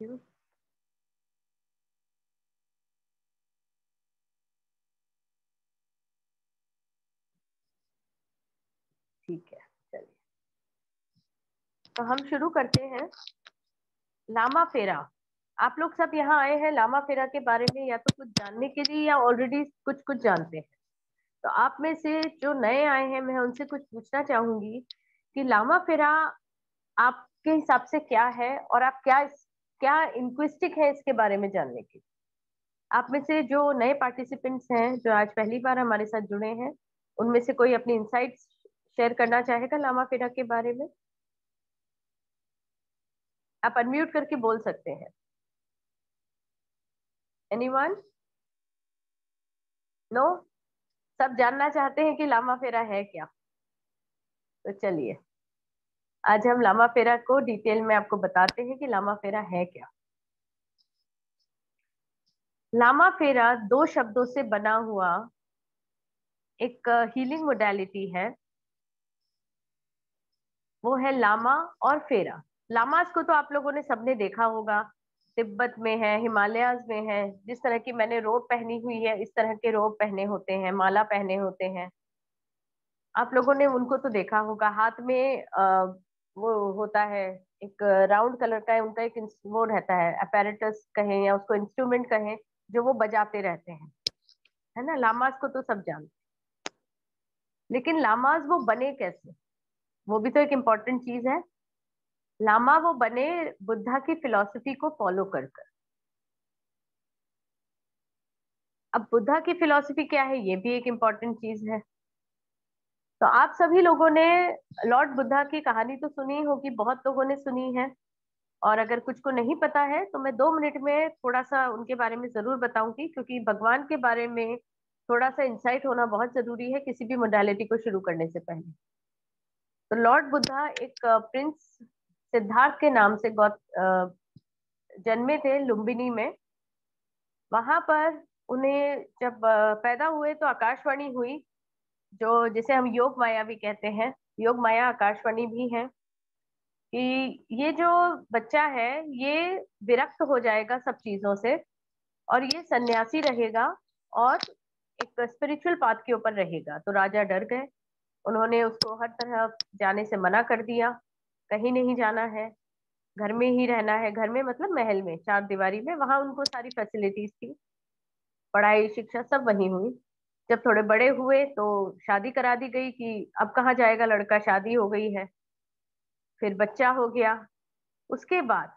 you। ठीक है, चलिए तो हम शुरू करते हैं। लामा फेरा। आप लोग सब यहाँ आए हैं लामा फेरा के बारे में या तो कुछ जानने के लिए या ऑलरेडी कुछ कुछ जानते हैं। तो आप में से जो नए आए हैं मैं उनसे कुछ पूछना चाहूंगी कि लामा फेरा आपके हिसाब से क्या है और आप क्या क्या इंक्विस्टिक है इसके बारे में जानने के। आप में से जो नए पार्टिसिपेंट्स हैं जो आज पहली बार हमारे साथ जुड़े हैं उनमें से कोई अपनी इंसाइट्स शेयर करना चाहेगा लामा फेरा के बारे में। आप अनम्यूट करके बोल सकते हैं। एनीवन? नो? सब जानना चाहते हैं कि लामा फेरा है क्या। तो चलिए आज हम लामा फेरा को डिटेल में आपको बताते हैं कि लामा फेरा है क्या। लामा फेरा दो शब्दों से बना हुआ एक हीलिंग मोडालिटी है। वो है लामा और फेरा। लामास को तो आप लोगों ने सबने देखा होगा, तिब्बत में है, हिमालयाज में है। जिस तरह की मैंने रोब पहनी हुई है इस तरह के रोब पहने होते हैं, माला पहने होते हैं। आप लोगों ने उनको तो देखा होगा। हाथ में वो होता है, एक राउंड कलर का है उनका, एक वो रहता है अपैरेटस कहें या उसको इंस्ट्रूमेंट कहें, जो वो बजाते रहते हैं, है ना। लामास को तो सब जानते। लेकिन लामास वो बने कैसे, वो भी तो एक इम्पोर्टेंट चीज है। लामा वो बने बुद्धा की फिलॉसफी को फॉलो कर कर। अब बुद्धा की फिलॉसफी क्या है ये भी एक इम्पोर्टेंट चीज है। तो आप सभी लोगों ने लॉर्ड बुद्धा की कहानी तो सुनी होगी, बहुत लोगों ने सुनी है। और अगर कुछ को नहीं पता है तो मैं 2 मिनट में थोड़ा सा उनके बारे में जरूर बताऊंगी, क्योंकि भगवान के बारे में थोड़ा सा इंसाइट होना बहुत जरूरी है किसी भी मोडालिटी को शुरू करने से पहले। तो लॉर्ड बुद्धा एक प्रिंस सिद्धार्थ के नाम से जन्मे थे लुम्बिनी में। वहां पर उन्हें जब पैदा हुए तो आकाशवाणी हुई, जो जिसे हम योग माया भी कहते हैं। योग माया आकाशवाणी भी है कि ये जो बच्चा है ये विरक्त हो जाएगा सब चीजों से और ये सन्यासी रहेगा और एक स्पिरिचुअल पाथ के ऊपर रहेगा। तो राजा डर गए, उन्होंने उसको हर तरह जाने से मना कर दिया। कहीं नहीं जाना है, घर में ही रहना है। घर में मतलब महल में, चार दीवारी में, वहां उनको सारी फैसिलिटीज थी, पढ़ाई शिक्षा सब वहीं हुई। जब थोड़े बड़े हुए तो शादी करा दी गई कि अब कहाँ जाएगा लड़का, शादी हो गई है। फिर बच्चा हो गया। उसके बाद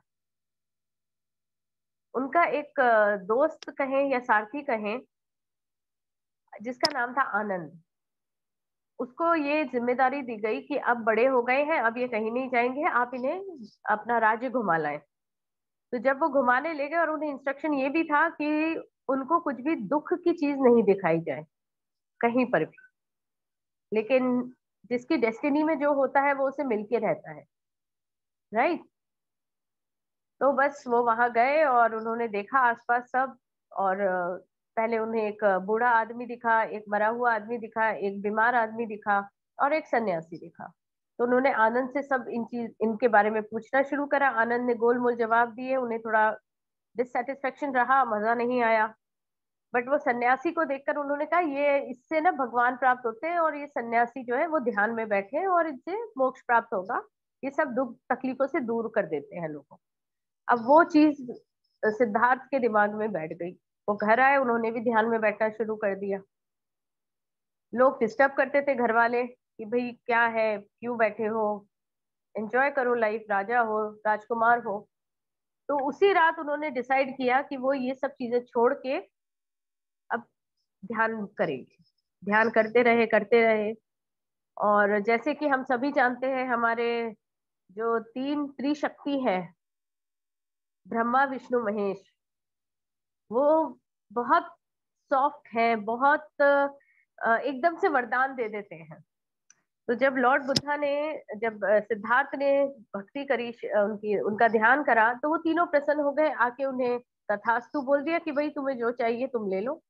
उनका एक दोस्त कहें या सारथी कहें, जिसका नाम था आनंद, उसको ये जिम्मेदारी दी गई कि अब बड़े हो गए हैं, अब ये कहीं नहीं जाएंगे, आप इन्हें अपना राज्य घुमा लाएं। तो जब वो घुमाने ले गए और उन्हें इंस्ट्रक्शन ये भी था कि उनको कुछ भी दुख की चीज नहीं दिखाई जाए कहीं पर भी, लेकिन जिसकी डेस्टिनी में जो होता है वो उसे मिलके रहता है, राइट। तो बस वो वहां गए और उन्होंने देखा आसपास सब। और पहले उन्हें एक बूढ़ा आदमी दिखा, एक मरा हुआ आदमी दिखा, एक बीमार आदमी दिखा और एक सन्यासी दिखा। तो उन्होंने आनंद से सब इनके बारे में पूछना शुरू करा। आनंद ने गोल मोल जवाब दिए। उन्हें थोड़ा डिससेटिस्फेक्शन रहा, मजा नहीं आया। बट वो सन्यासी को देखकर उन्होंने कहा ये इससे ना भगवान प्राप्त होते हैं और ये सन्यासी जो है वो ध्यान में बैठे हैं और इनसे मोक्ष प्राप्त होगा। ये सब दुख तकलीफों से दूर कर देते हैं लोगों। अब वो चीज सिद्धार्थ के दिमाग में बैठ गई। वो घर आए, उन्होंने भी ध्यान में बैठना शुरू कर दिया। लोग डिस्टर्ब करते थे घर वाले कि भाई क्या है, क्यों बैठे हो, एंजॉय करो लाइफ, राजा हो, राजकुमार हो। तो उसी रात उन्होंने डिसाइड किया कि वो ये सब चीजें छोड़ के अब ध्यान करेंगे। ध्यान करते रहे। और जैसे कि हम सभी जानते हैं, हमारे जो तीन त्रिशक्ति है, ब्रह्मा विष्णु महेश, वो बहुत सॉफ्ट है, बहुत एकदम से वरदान दे देते हैं। तो जब लॉर्ड बुद्धा ने, जब सिद्धार्थ ने भक्ति करी, उनकी उनका ध्यान करा, तो वो तीनों प्रसन्न हो गए। आके उन्हें तथास्तु बोल दिया कि भाई तुम्हें जो चाहिए तुम ले लो।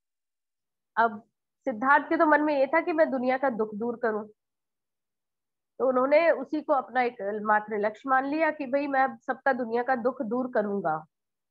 अब सिद्धार्थ के तो मन में ये था कि मैं दुनिया का दुख दूर करूं, तो उन्होंने उसी को अपना एक मात्र लक्ष्य मान लिया कि भाई मैं सबका दुनिया का दुख दूर करूंगा।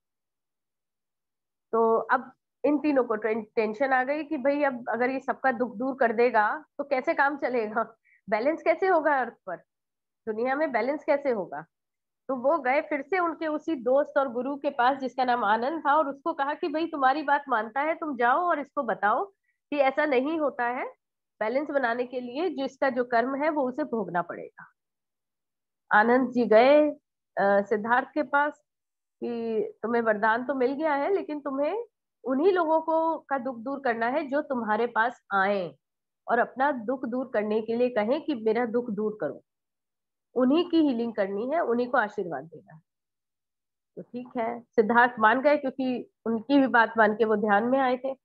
तो अब इन तीनों को टेंशन आ गई कि भाई अब अगर ये सबका दुख दूर कर देगा तो कैसे काम चलेगा, बैलेंस कैसे होगा अर्थ पर, दुनिया में बैलेंस कैसे होगा। तो वो गए फिर से उनके उसी दोस्त और गुरु के पास जिसका नाम आनंद था, और उसको कहा कि भाई तुम्हारी बात मानता है, तुम जाओ और इसको बताओ कि ऐसा नहीं होता है, बैलेंस बनाने के लिए जिसका जो कर्म है वो उसे भोगना पड़ेगा। आनंद जी गए सिद्धार्थ के पास कि तुम्हें वरदान तो मिल गया है, लेकिन तुम्हें उन्हीं लोगों को का दुख दूर करना है जो तुम्हारे पास आए और अपना दुख दूर करने के लिए कहें कि मेरा दुख दूर करो। उन्हीं की हीलिंग करनी है, उन्हीं को आशीर्वाद देना है। तो ठीक है, सिद्धार्थ मान गए क्योंकि उनकी भी बात मान के वो ध्यान में आए थे।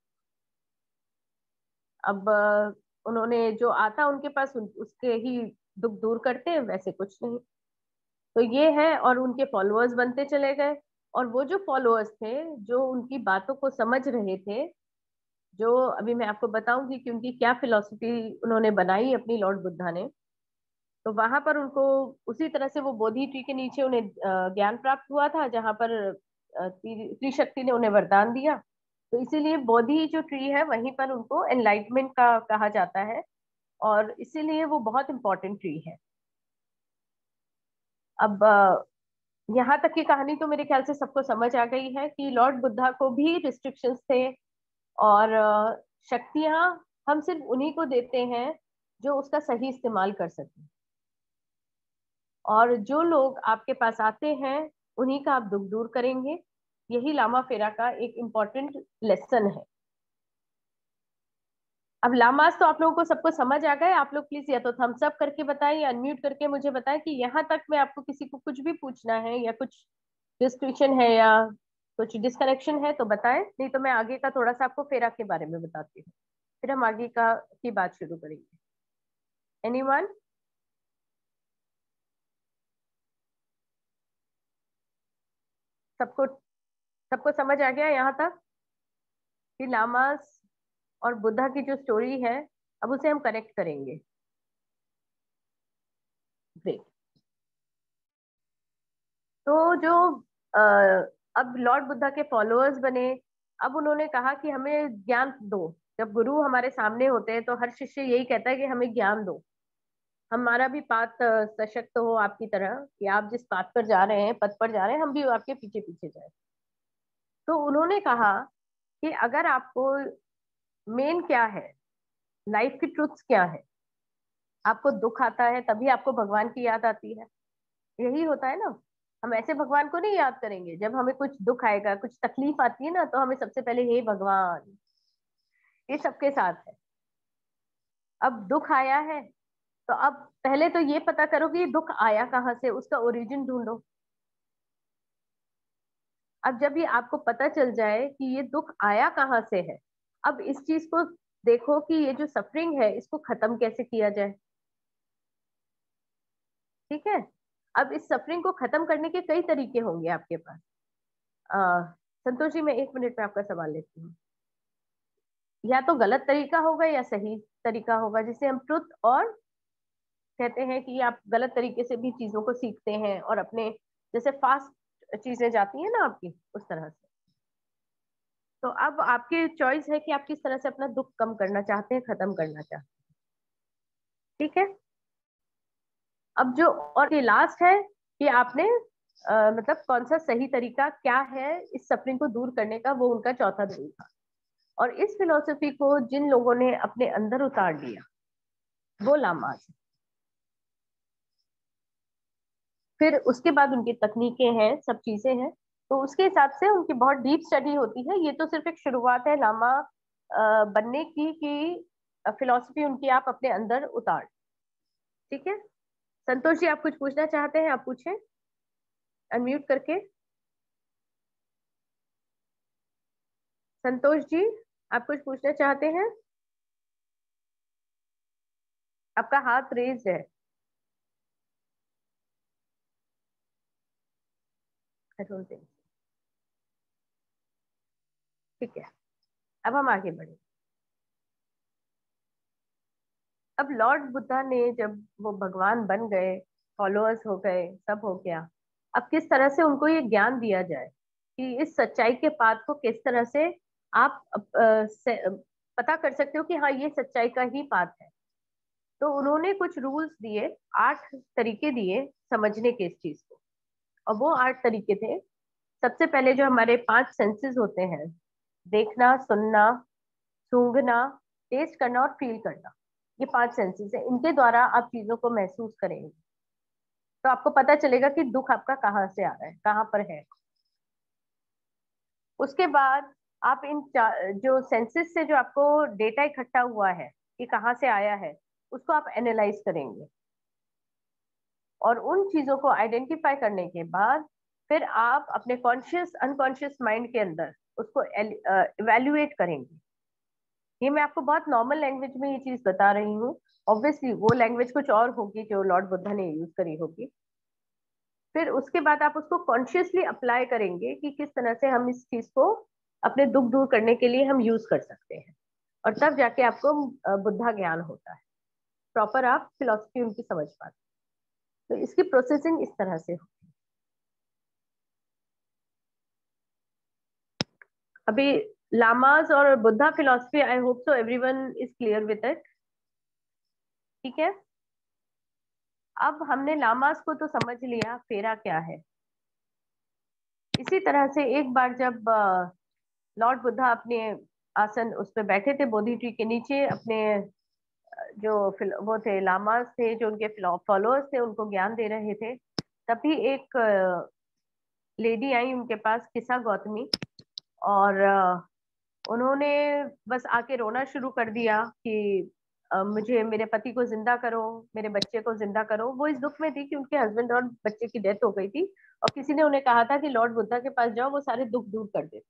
अब उन्होंने जो आता उनके पास उसके ही दुख दूर करते, वैसे कुछ नहीं। तो ये है, और उनके फॉलोअर्स बनते चले गए। और वो जो फॉलोअर्स थे जो उनकी बातों को समझ रहे थे, जो अभी मैं आपको बताऊंगी कि उनकी क्या फिलॉसफी उन्होंने बनाई अपनी लॉर्ड बुद्धा ने। तो वहां पर उनको उसी तरह से वो बोधि ट्री के नीचे उन्हें ज्ञान प्राप्त हुआ था, जहां पर त्रिशक्ति ने उन्हें वरदान दिया। तो इसीलिए बोधि जो ट्री है वहीं पर उनको एनलाइटमेंट का कहा जाता है, और इसीलिए वो बहुत इंपॉर्टेंट ट्री है। अब यहाँ तक की कहानी तो मेरे ख्याल से सबको समझ आ गई है कि लॉर्ड बुद्धा को भी रिस्ट्रिक्शंस थे, और शक्तियां हम सिर्फ उन्हीं को देते हैं जो उसका सही इस्तेमाल कर सके। और जो लोग आपके पास आते हैं उन्हीं का आप दुख दूर करेंगे। यही लामा फेरा का एक इम्पोर्टेंट लेसन है। अब लामास तो आप लोगों को सबको समझ आ गए। आप लोग प्लीज या तो थम्स अप करके बताएं या अनम्यूट करके मुझे बताएं कि यहाँ तक में आपको किसी को कुछ भी पूछना है या कुछ डिस्ट्रिक्शन है या कुछ डिस्कनेक्शन है तो बताएं, नहीं तो मैं आगे का थोड़ा सा आपको फेरा के बारे में बताती हूँ, फिर हम आगे का की बात शुरू करेंगे। एनीवन? सबको सबको समझ आ गया यहाँ तक कि लामास और बुद्धा की जो स्टोरी है, अब उसे हम कनेक्ट करेंगे। ग्रेट। तो जो अब लॉर्ड बुद्धा के फॉलोअर्स बने, अब उन्होंने कहा कि हमें ज्ञान दो। जब गुरु हमारे सामने होते हैं तो हर शिष्य यही कहता है कि हमें ज्ञान दो, हमारा भी पाथ सशक्त हो आपकी तरह, कि आप जिस पाथ पर जा रहे हैं, पथ पर जा रहे हैं, हम भी आपके पीछे पीछे जाए। तो उन्होंने कहा कि अगर आपको मेन क्या है, लाइफ की ट्रुथ्स क्या है, आपको दुख आता है तभी आपको भगवान की याद आती है, यही होता है ना। हम ऐसे भगवान को नहीं याद करेंगे, जब हमें कुछ दुख आएगा, कुछ तकलीफ आती है ना, तो हमें सबसे पहले हे भगवान। ये सबके साथ है। अब दुख आया है तो अब पहले तो ये पता करो कि ये दुख आया कहाँ से, उसका ओरिजिन ढूंढो। अब जब ये आपको पता चल जाए कि ये दुख आया कहाँ से है, अब इस चीज को देखो कि ये जो सफरिंग है इसको खत्म कैसे किया जाए। ठीक है। अब इस सफरिंग को खत्म करने के कई तरीके होंगे आपके पास। संतोष जी, मैं 1 मिनट में आपका सवाल लेती हूँ। या तो गलत तरीका होगा या सही तरीका होगा, जिसे हम ट्रुथ और कहते हैं कि आप गलत तरीके से भी चीजों को सीखते हैं और अपने जैसे फास्ट चीजें जाती है ना आपकी, उस तरह से। तो अब आपकी चॉइस है कि आप किस तरह से अपना दुख कम करना चाहते हैं, खत्म करना चाहते हैं। ठीक है। अब जो और ये लास्ट है कि आपने मतलब कौन सा सही तरीका क्या है इस सफरिंग को दूर करने का, वो उनका चौथा रूल था। और इस फिलोसफी को जिन लोगों ने अपने अंदर उतार लिया वो लामाज। फिर उसके बाद उनकी तकनीकें हैं, सब चीजें हैं। तो उसके हिसाब से उनकी बहुत डीप स्टडी होती है। ये तो सिर्फ एक शुरुआत है लामा बनने की, कि फिलोसफी उनकी आप अपने अंदर उतार। ठीक है। संतोष जी, आप कुछ पूछना चाहते हैं, आप पूछें अनम्यूट करके। संतोष जी, आप कुछ पूछना चाहते हैं? आपका हाथ रेज है। I don't think। ठीक है, अब हम आगे बढ़े। अब लॉर्ड बुद्धा ने जब वो भगवान बन गए, फॉलोअर्स हो गए, सब हो गया, अब किस तरह से उनको ये ज्ञान दिया जाए कि इस सच्चाई के पाथ को किस तरह से आप पता कर सकते हो कि हाँ ये सच्चाई का ही पाथ है। तो उन्होंने कुछ रूल्स दिए, 8 तरीके दिए समझने के इस चीज को। और वो 8 तरीके थे। सबसे पहले जो हमारे 5 सेंसेस होते हैं, देखना, सुनना, सूंघना, टेस्ट करना और फील करना, ये 5 सेंसेस है। इनके द्वारा आप चीजों को महसूस करेंगे तो आपको पता चलेगा कि दुख आपका कहाँ से आ रहा है, कहाँ पर है। उसके बाद आप जो सेंसेस से जो आपको डेटा इकट्ठा हुआ है कि कहाँ से आया है, उसको आप एनालाइज करेंगे। और उन चीजों को आइडेंटिफाई करने के बाद फिर आप अपने कॉन्शियस अनकॉन्शियस माइंड के अंदर उसको इवेल्युएट करेंगे। ये मैं आपको बहुत नॉर्मल लैंग्वेज में ये चीज बता रही हूँ। ऑब्वियसली वो लैंग्वेज कुछ और होगी जो लॉर्ड बुद्धा ने यूज करी होगी। फिर उसके बाद आप उसको कॉन्शियसली अप्लाई करेंगे कि किस तरह से हम इस चीज को अपने दुख दूर करने के लिए हम यूज कर सकते हैं। और तब जाके आपको बुद्धा ज्ञान होता है, प्रॉपर आप फिलोसफी उनकी समझ पाते हैं। तो इसकी प्रोसेसिंग इस तरह से हो। अभी लामास और Buddha philosophy, I hope so everyone is clear with it. ठीक है, अब हमने लामास को तो समझ लिया, फेरा क्या है। इसी तरह से एक बार जब लॉर्ड बुद्धा अपने आसन उस पे बैठे थे बोधि ट्री के नीचे, अपने जो वो थे लामास थे जो उनके फॉलोअर्स थे उनको ज्ञान दे रहे थे, तभी एक लेडी आई उनके पास, किसा गौतमी। और उन्होंने बस आके रोना शुरू कर दिया कि मुझे मेरे पति को जिंदा करो, मेरे बच्चे को जिंदा करो। वो इस दुख में थी कि उनके हस्बैंड और बच्चे की डेथ हो गई थी और किसी ने उन्हें कहा था कि लॉर्ड बुद्धा के पास जाओ, वो सारे दुख दूर कर देते।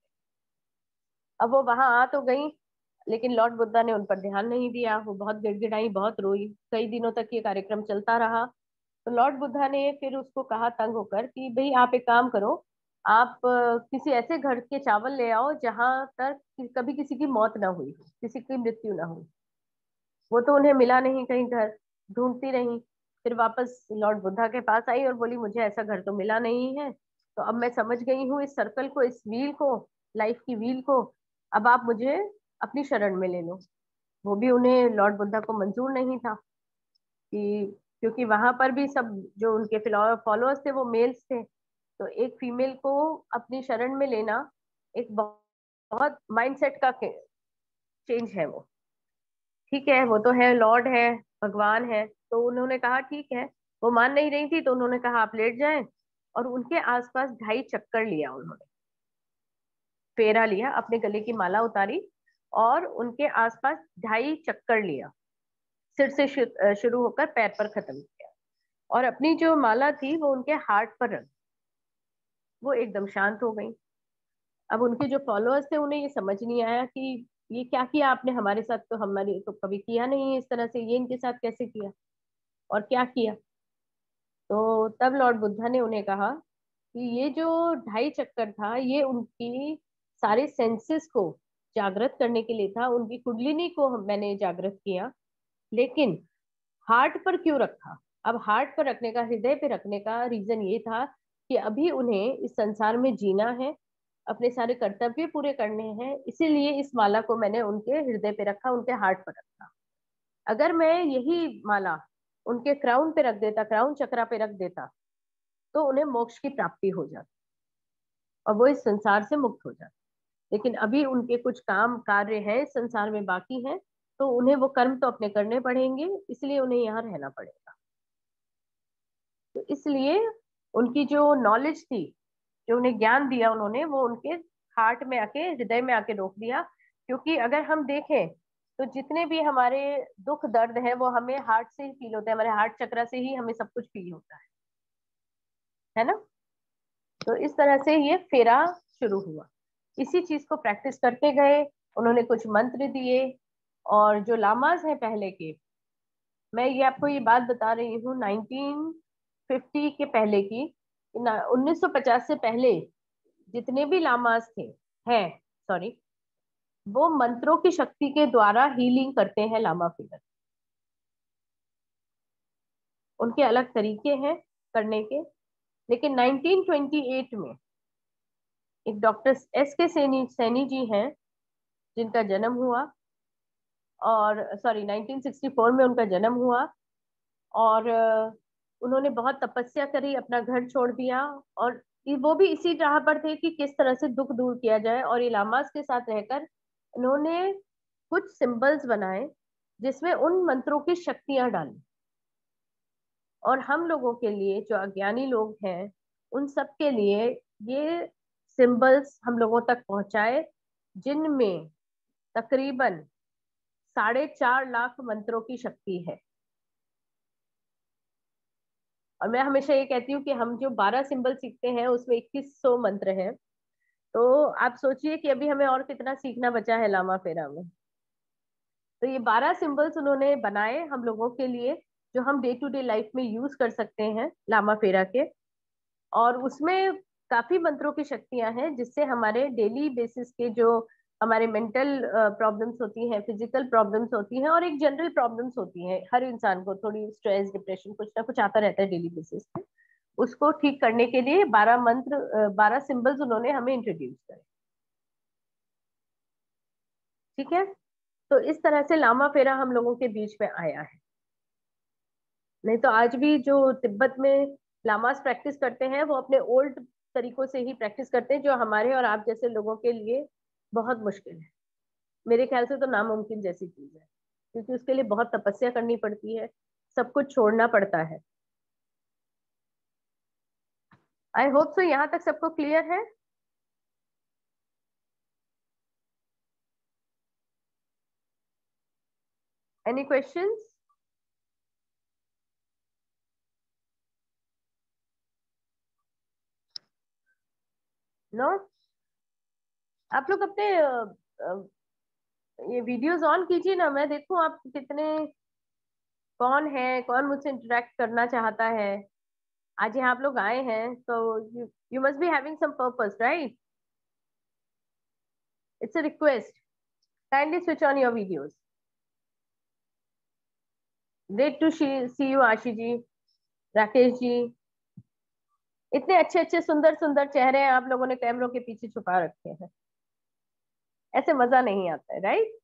अब वो वहां आ तो गई, लेकिन लॉर्ड बुद्धा ने उन पर ध्यान नहीं दिया। वो बहुत गिड़गिड़ाई, बहुत रोई, कई दिनों तक ये कार्यक्रम चलता रहा। तो लॉर्ड बुद्धा ने फिर उसको कहा तंग होकर कि भाई आप एक काम करो, आप किसी ऐसे घर के चावल ले आओ जहां तक कभी किसी की मौत ना हुई हो, किसी की मृत्यु ना हुई। वो तो उन्हें मिला नहीं कहीं घर, ढूंढती रही। फिर वापस लॉर्ड बुद्धा के पास आई और बोली मुझे ऐसा घर तो मिला नहीं है, तो अब मैं समझ गई हूँ इस सर्कल को, इस व्हील को, लाइफ की व्हील को। अब आप मुझे अपनी शरण में ले लो। वो भी उन्हें, लॉर्ड बुद्धा को मंजूर नहीं था कि, क्योंकि वहां पर भी सब जो उनके फॉलोअर्स थे वो मेल्स थे। तो एक फीमेल को अपनी शरण में लेना एक बहुत माइंडसेट का चेंज है वो। ठीक है, वो तो है, लॉर्ड है, भगवान है। तो उन्होंने कहा ठीक है। वो मान नहीं रही थी तो उन्होंने कहा आप लेट जाएं। और उनके आसपास 2.5 चक्कर लिया उन्होंने, फेरा लिया, अपने गले की माला उतारी और उनके आसपास 2.5 चक्कर लिया, सिर से शुरू होकर पैर पर खत्म किया। और अपनी जो माला थी वो उनके हार्ट पर रख, वो एकदम शांत हो गई। अब उनके जो फॉलोअर्स थे उन्हें ये समझ नहीं आया कि ये क्या किया आपने हमारे साथ, तो हमारे तो कभी किया नहीं है इस तरह से, ये इनके साथ कैसे किया और क्या किया। तो तब लॉर्ड बुद्धा ने उन्हें कहा कि ये जो 2.5 चक्कर था ये उनकी सारे सेंसेस को जागृत करने के लिए था, उनकी कुंडलिनी को मैंने जागृत किया। लेकिन हार्ट पर क्यों रखा? अब हार्ट पर रखने का, हृदय पे रखने का रीजन ये था कि अभी उन्हें इस संसार में जीना है, अपने सारे कर्तव्य पूरे करने हैं, इसीलिए इस माला को मैंने उनके हृदय पे रखा, उनके हार्ट पर रखा। अगर मैं यही माला उनके क्राउन पे रख देता, क्राउन चक्रा पे रख देता, तो उन्हें मोक्ष की प्राप्ति हो जाती और वो इस संसार से मुक्त हो जाते। लेकिन अभी उनके कुछ काम कार्य है इस संसार में बाकी है, तो उन्हें वो कर्म तो अपने करने पड़ेंगे, इसलिए उन्हें यहाँ रहना पड़ेगा। तो इसलिए उनकी जो नॉलेज थी, जो उन्हें ज्ञान दिया उन्होंने, वो उनके हार्ट में आके, हृदय में आके रोक दिया। क्योंकि अगर हम देखें तो जितने भी हमारे दुख दर्द है वो हमें हार्ट से ही फील होता है, हमारे हार्ट चक्र से ही हमें सब कुछ फील होता है ना। तो इस तरह से ये फेरा शुरू हुआ। इसी चीज को प्रैक्टिस करते गए, उन्होंने कुछ मंत्र दिए। और जो लामाज हैं पहले के, मैं ये आपको ये बात बता रही हूँ 1950 के पहले की, 1950 से पहले जितने भी लामाज थे, हैं, सॉरी, वो मंत्रों की शक्ति के द्वारा हीलिंग करते हैं लामा फिगर। उनके अलग तरीके हैं करने के। लेकिन 1928 में एक डॉक्टर S.K. सैनी जी हैं, जिनका जन्म हुआ, और सॉरी 1964 में उनका जन्म हुआ, और उन्होंने बहुत तपस्या करी, अपना घर छोड़ दिया, और वो भी इसी राह पर थे कि किस तरह से दुख दूर किया जाए। और इलामास के साथ रहकर उन्होंने कुछ सिंबल्स बनाए जिसमें उन मंत्रों की शक्तियां डाली, और हम लोगों के लिए जो अज्ञानी लोग हैं उन सब के लिए ये सिंबल्स हम लोगों तक पहुंचाए, जिनमें तकरीबन 4.5 लाख मंत्रों की शक्ति है। और मैं हमेशा ये कहती हूँ कि हम जो 12 सिंबल सीखते हैं उसमें 2100 मंत्र हैं। तो आप सोचिए कि अभी हमें और कितना सीखना बचा है लामा फेरा में। तो ये 12 सिंबल्स उन्होंने बनाए हम लोगों के लिए, जो हम डे टू डे लाइफ में यूज कर सकते हैं लामा फेरा के। और उसमें काफी मंत्रों की शक्तियां हैं, जिससे हमारे डेली बेसिस के जो हमारे मेंटल प्रॉब्लम्स होती हैं, फिजिकल प्रॉब्लम्स होती हैं, और एक जनरल प्रॉब्लम्स होती हैं, हर इंसान को थोड़ी स्ट्रेस, डिप्रेशन, कुछ ना कुछ आता रहता है डेली बेसिस पे, उसको ठीक करने के लिए 12 मंत्र, 12 सिंबल्स उन्होंने हमें इंट्रोड्यूस करे। ठीक है, तो इस तरह से लामा फेरा हम लोगों के बीच में आया है। नहीं तो आज भी जो तिब्बत में लामास प्रैक्टिस करते हैं वो अपने ओल्ड तरीकों से ही प्रैक्टिस करते हैं, जो हमारे और आप जैसे लोगों के लिए बहुत मुश्किल है। मेरे ख्याल से तो नामुमकिन जैसी चीज है, क्योंकि उसके लिए बहुत तपस्या करनी पड़ती है, सब कुछ छोड़ना पड़ता है। आई होप सो यहाँ तक सबको क्लियर है। Any questions? नो? आप लोग अपने ये वीडियोस ऑन कीजिए ना, मैं देखूं आप कितने, कौन है, कौन मुझसे इंटरेक्ट करना चाहता है। आज यहाँ आप लोग आए हैं तो you must be having some purpose, right? It's a request, kindly switch on your videos. Great to see you Ashi ji, Rakesh ji. इतने अच्छे अच्छे सुंदर सुंदर चेहरे हैं आप लोगों ने कैमरों के पीछे छुपा रखे हैं, ऐसे मजा नहीं आता है, राइट?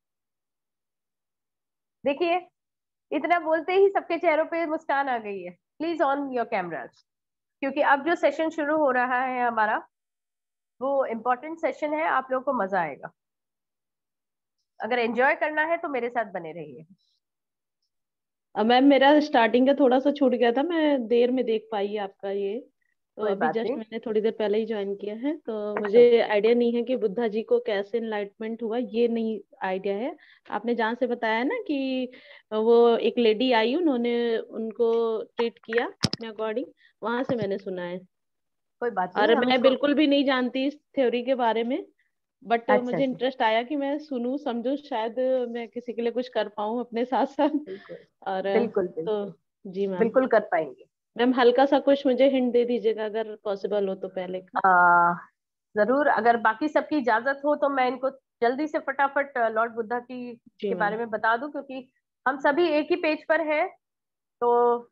देखिए, इतना बोलते ही सबके चेहरों पे मुस्कान आ गई है। प्लीज ऑन योर कैमराज, क्योंकि अब जो सेशन शुरू हो रहा है हमारा, वो इम्पोर्टेंट सेशन है, आप लोगों को मजा आएगा। अगर एंजॉय करना है तो मेरे साथ बने रहिए। मैम मेरा स्टार्टिंग का थोड़ा सा छूट गया था, मैं देर में देख पाई आपका ये, तो कोई अभी बात जस्ट नहीं, मैंने थोड़ी देर पहले ही ज्वाइन किया है, तो इट्स मुझे ओके। आइडिया नहीं है कि बुद्धा जी को कैसे इनलाइटमेंट हुआ, ये नहीं आइडिया है। आपने जहाँ से बताया ना कि वो एक लेडी आई, उन्होंने उनको ट्रीट किया अपने अकॉर्डिंग, वहां से मैंने सुना है। कोई बात नहीं, और हम मैं इसको। बिल्कुल भी नहीं जानती इस थ्योरी के बारे में, बट अच्छा मुझे अच्छा, इंटरेस्ट आया कि मैं सुनूं समझूं, शायद मैं किसी के लिए कुछ कर पाऊं अपने साथ साथ। बिल्कुल और बिल्कुल तो बिल्कुल, जी मैम। बिल्कुल कर पाएंगे। मैम हल्का सा कुछ मुझे हिंट दे दीजिएगा अगर पॉसिबल हो तो पहले का। आ, जरूर, अगर बाकी सबकी इजाजत हो तो मैं इनको जल्दी से फटाफट लॉर्ड बुद्धा की जी के मैम। बारे में बता दूं, क्योंकि हम सभी एक ही पेज पर हैं। तो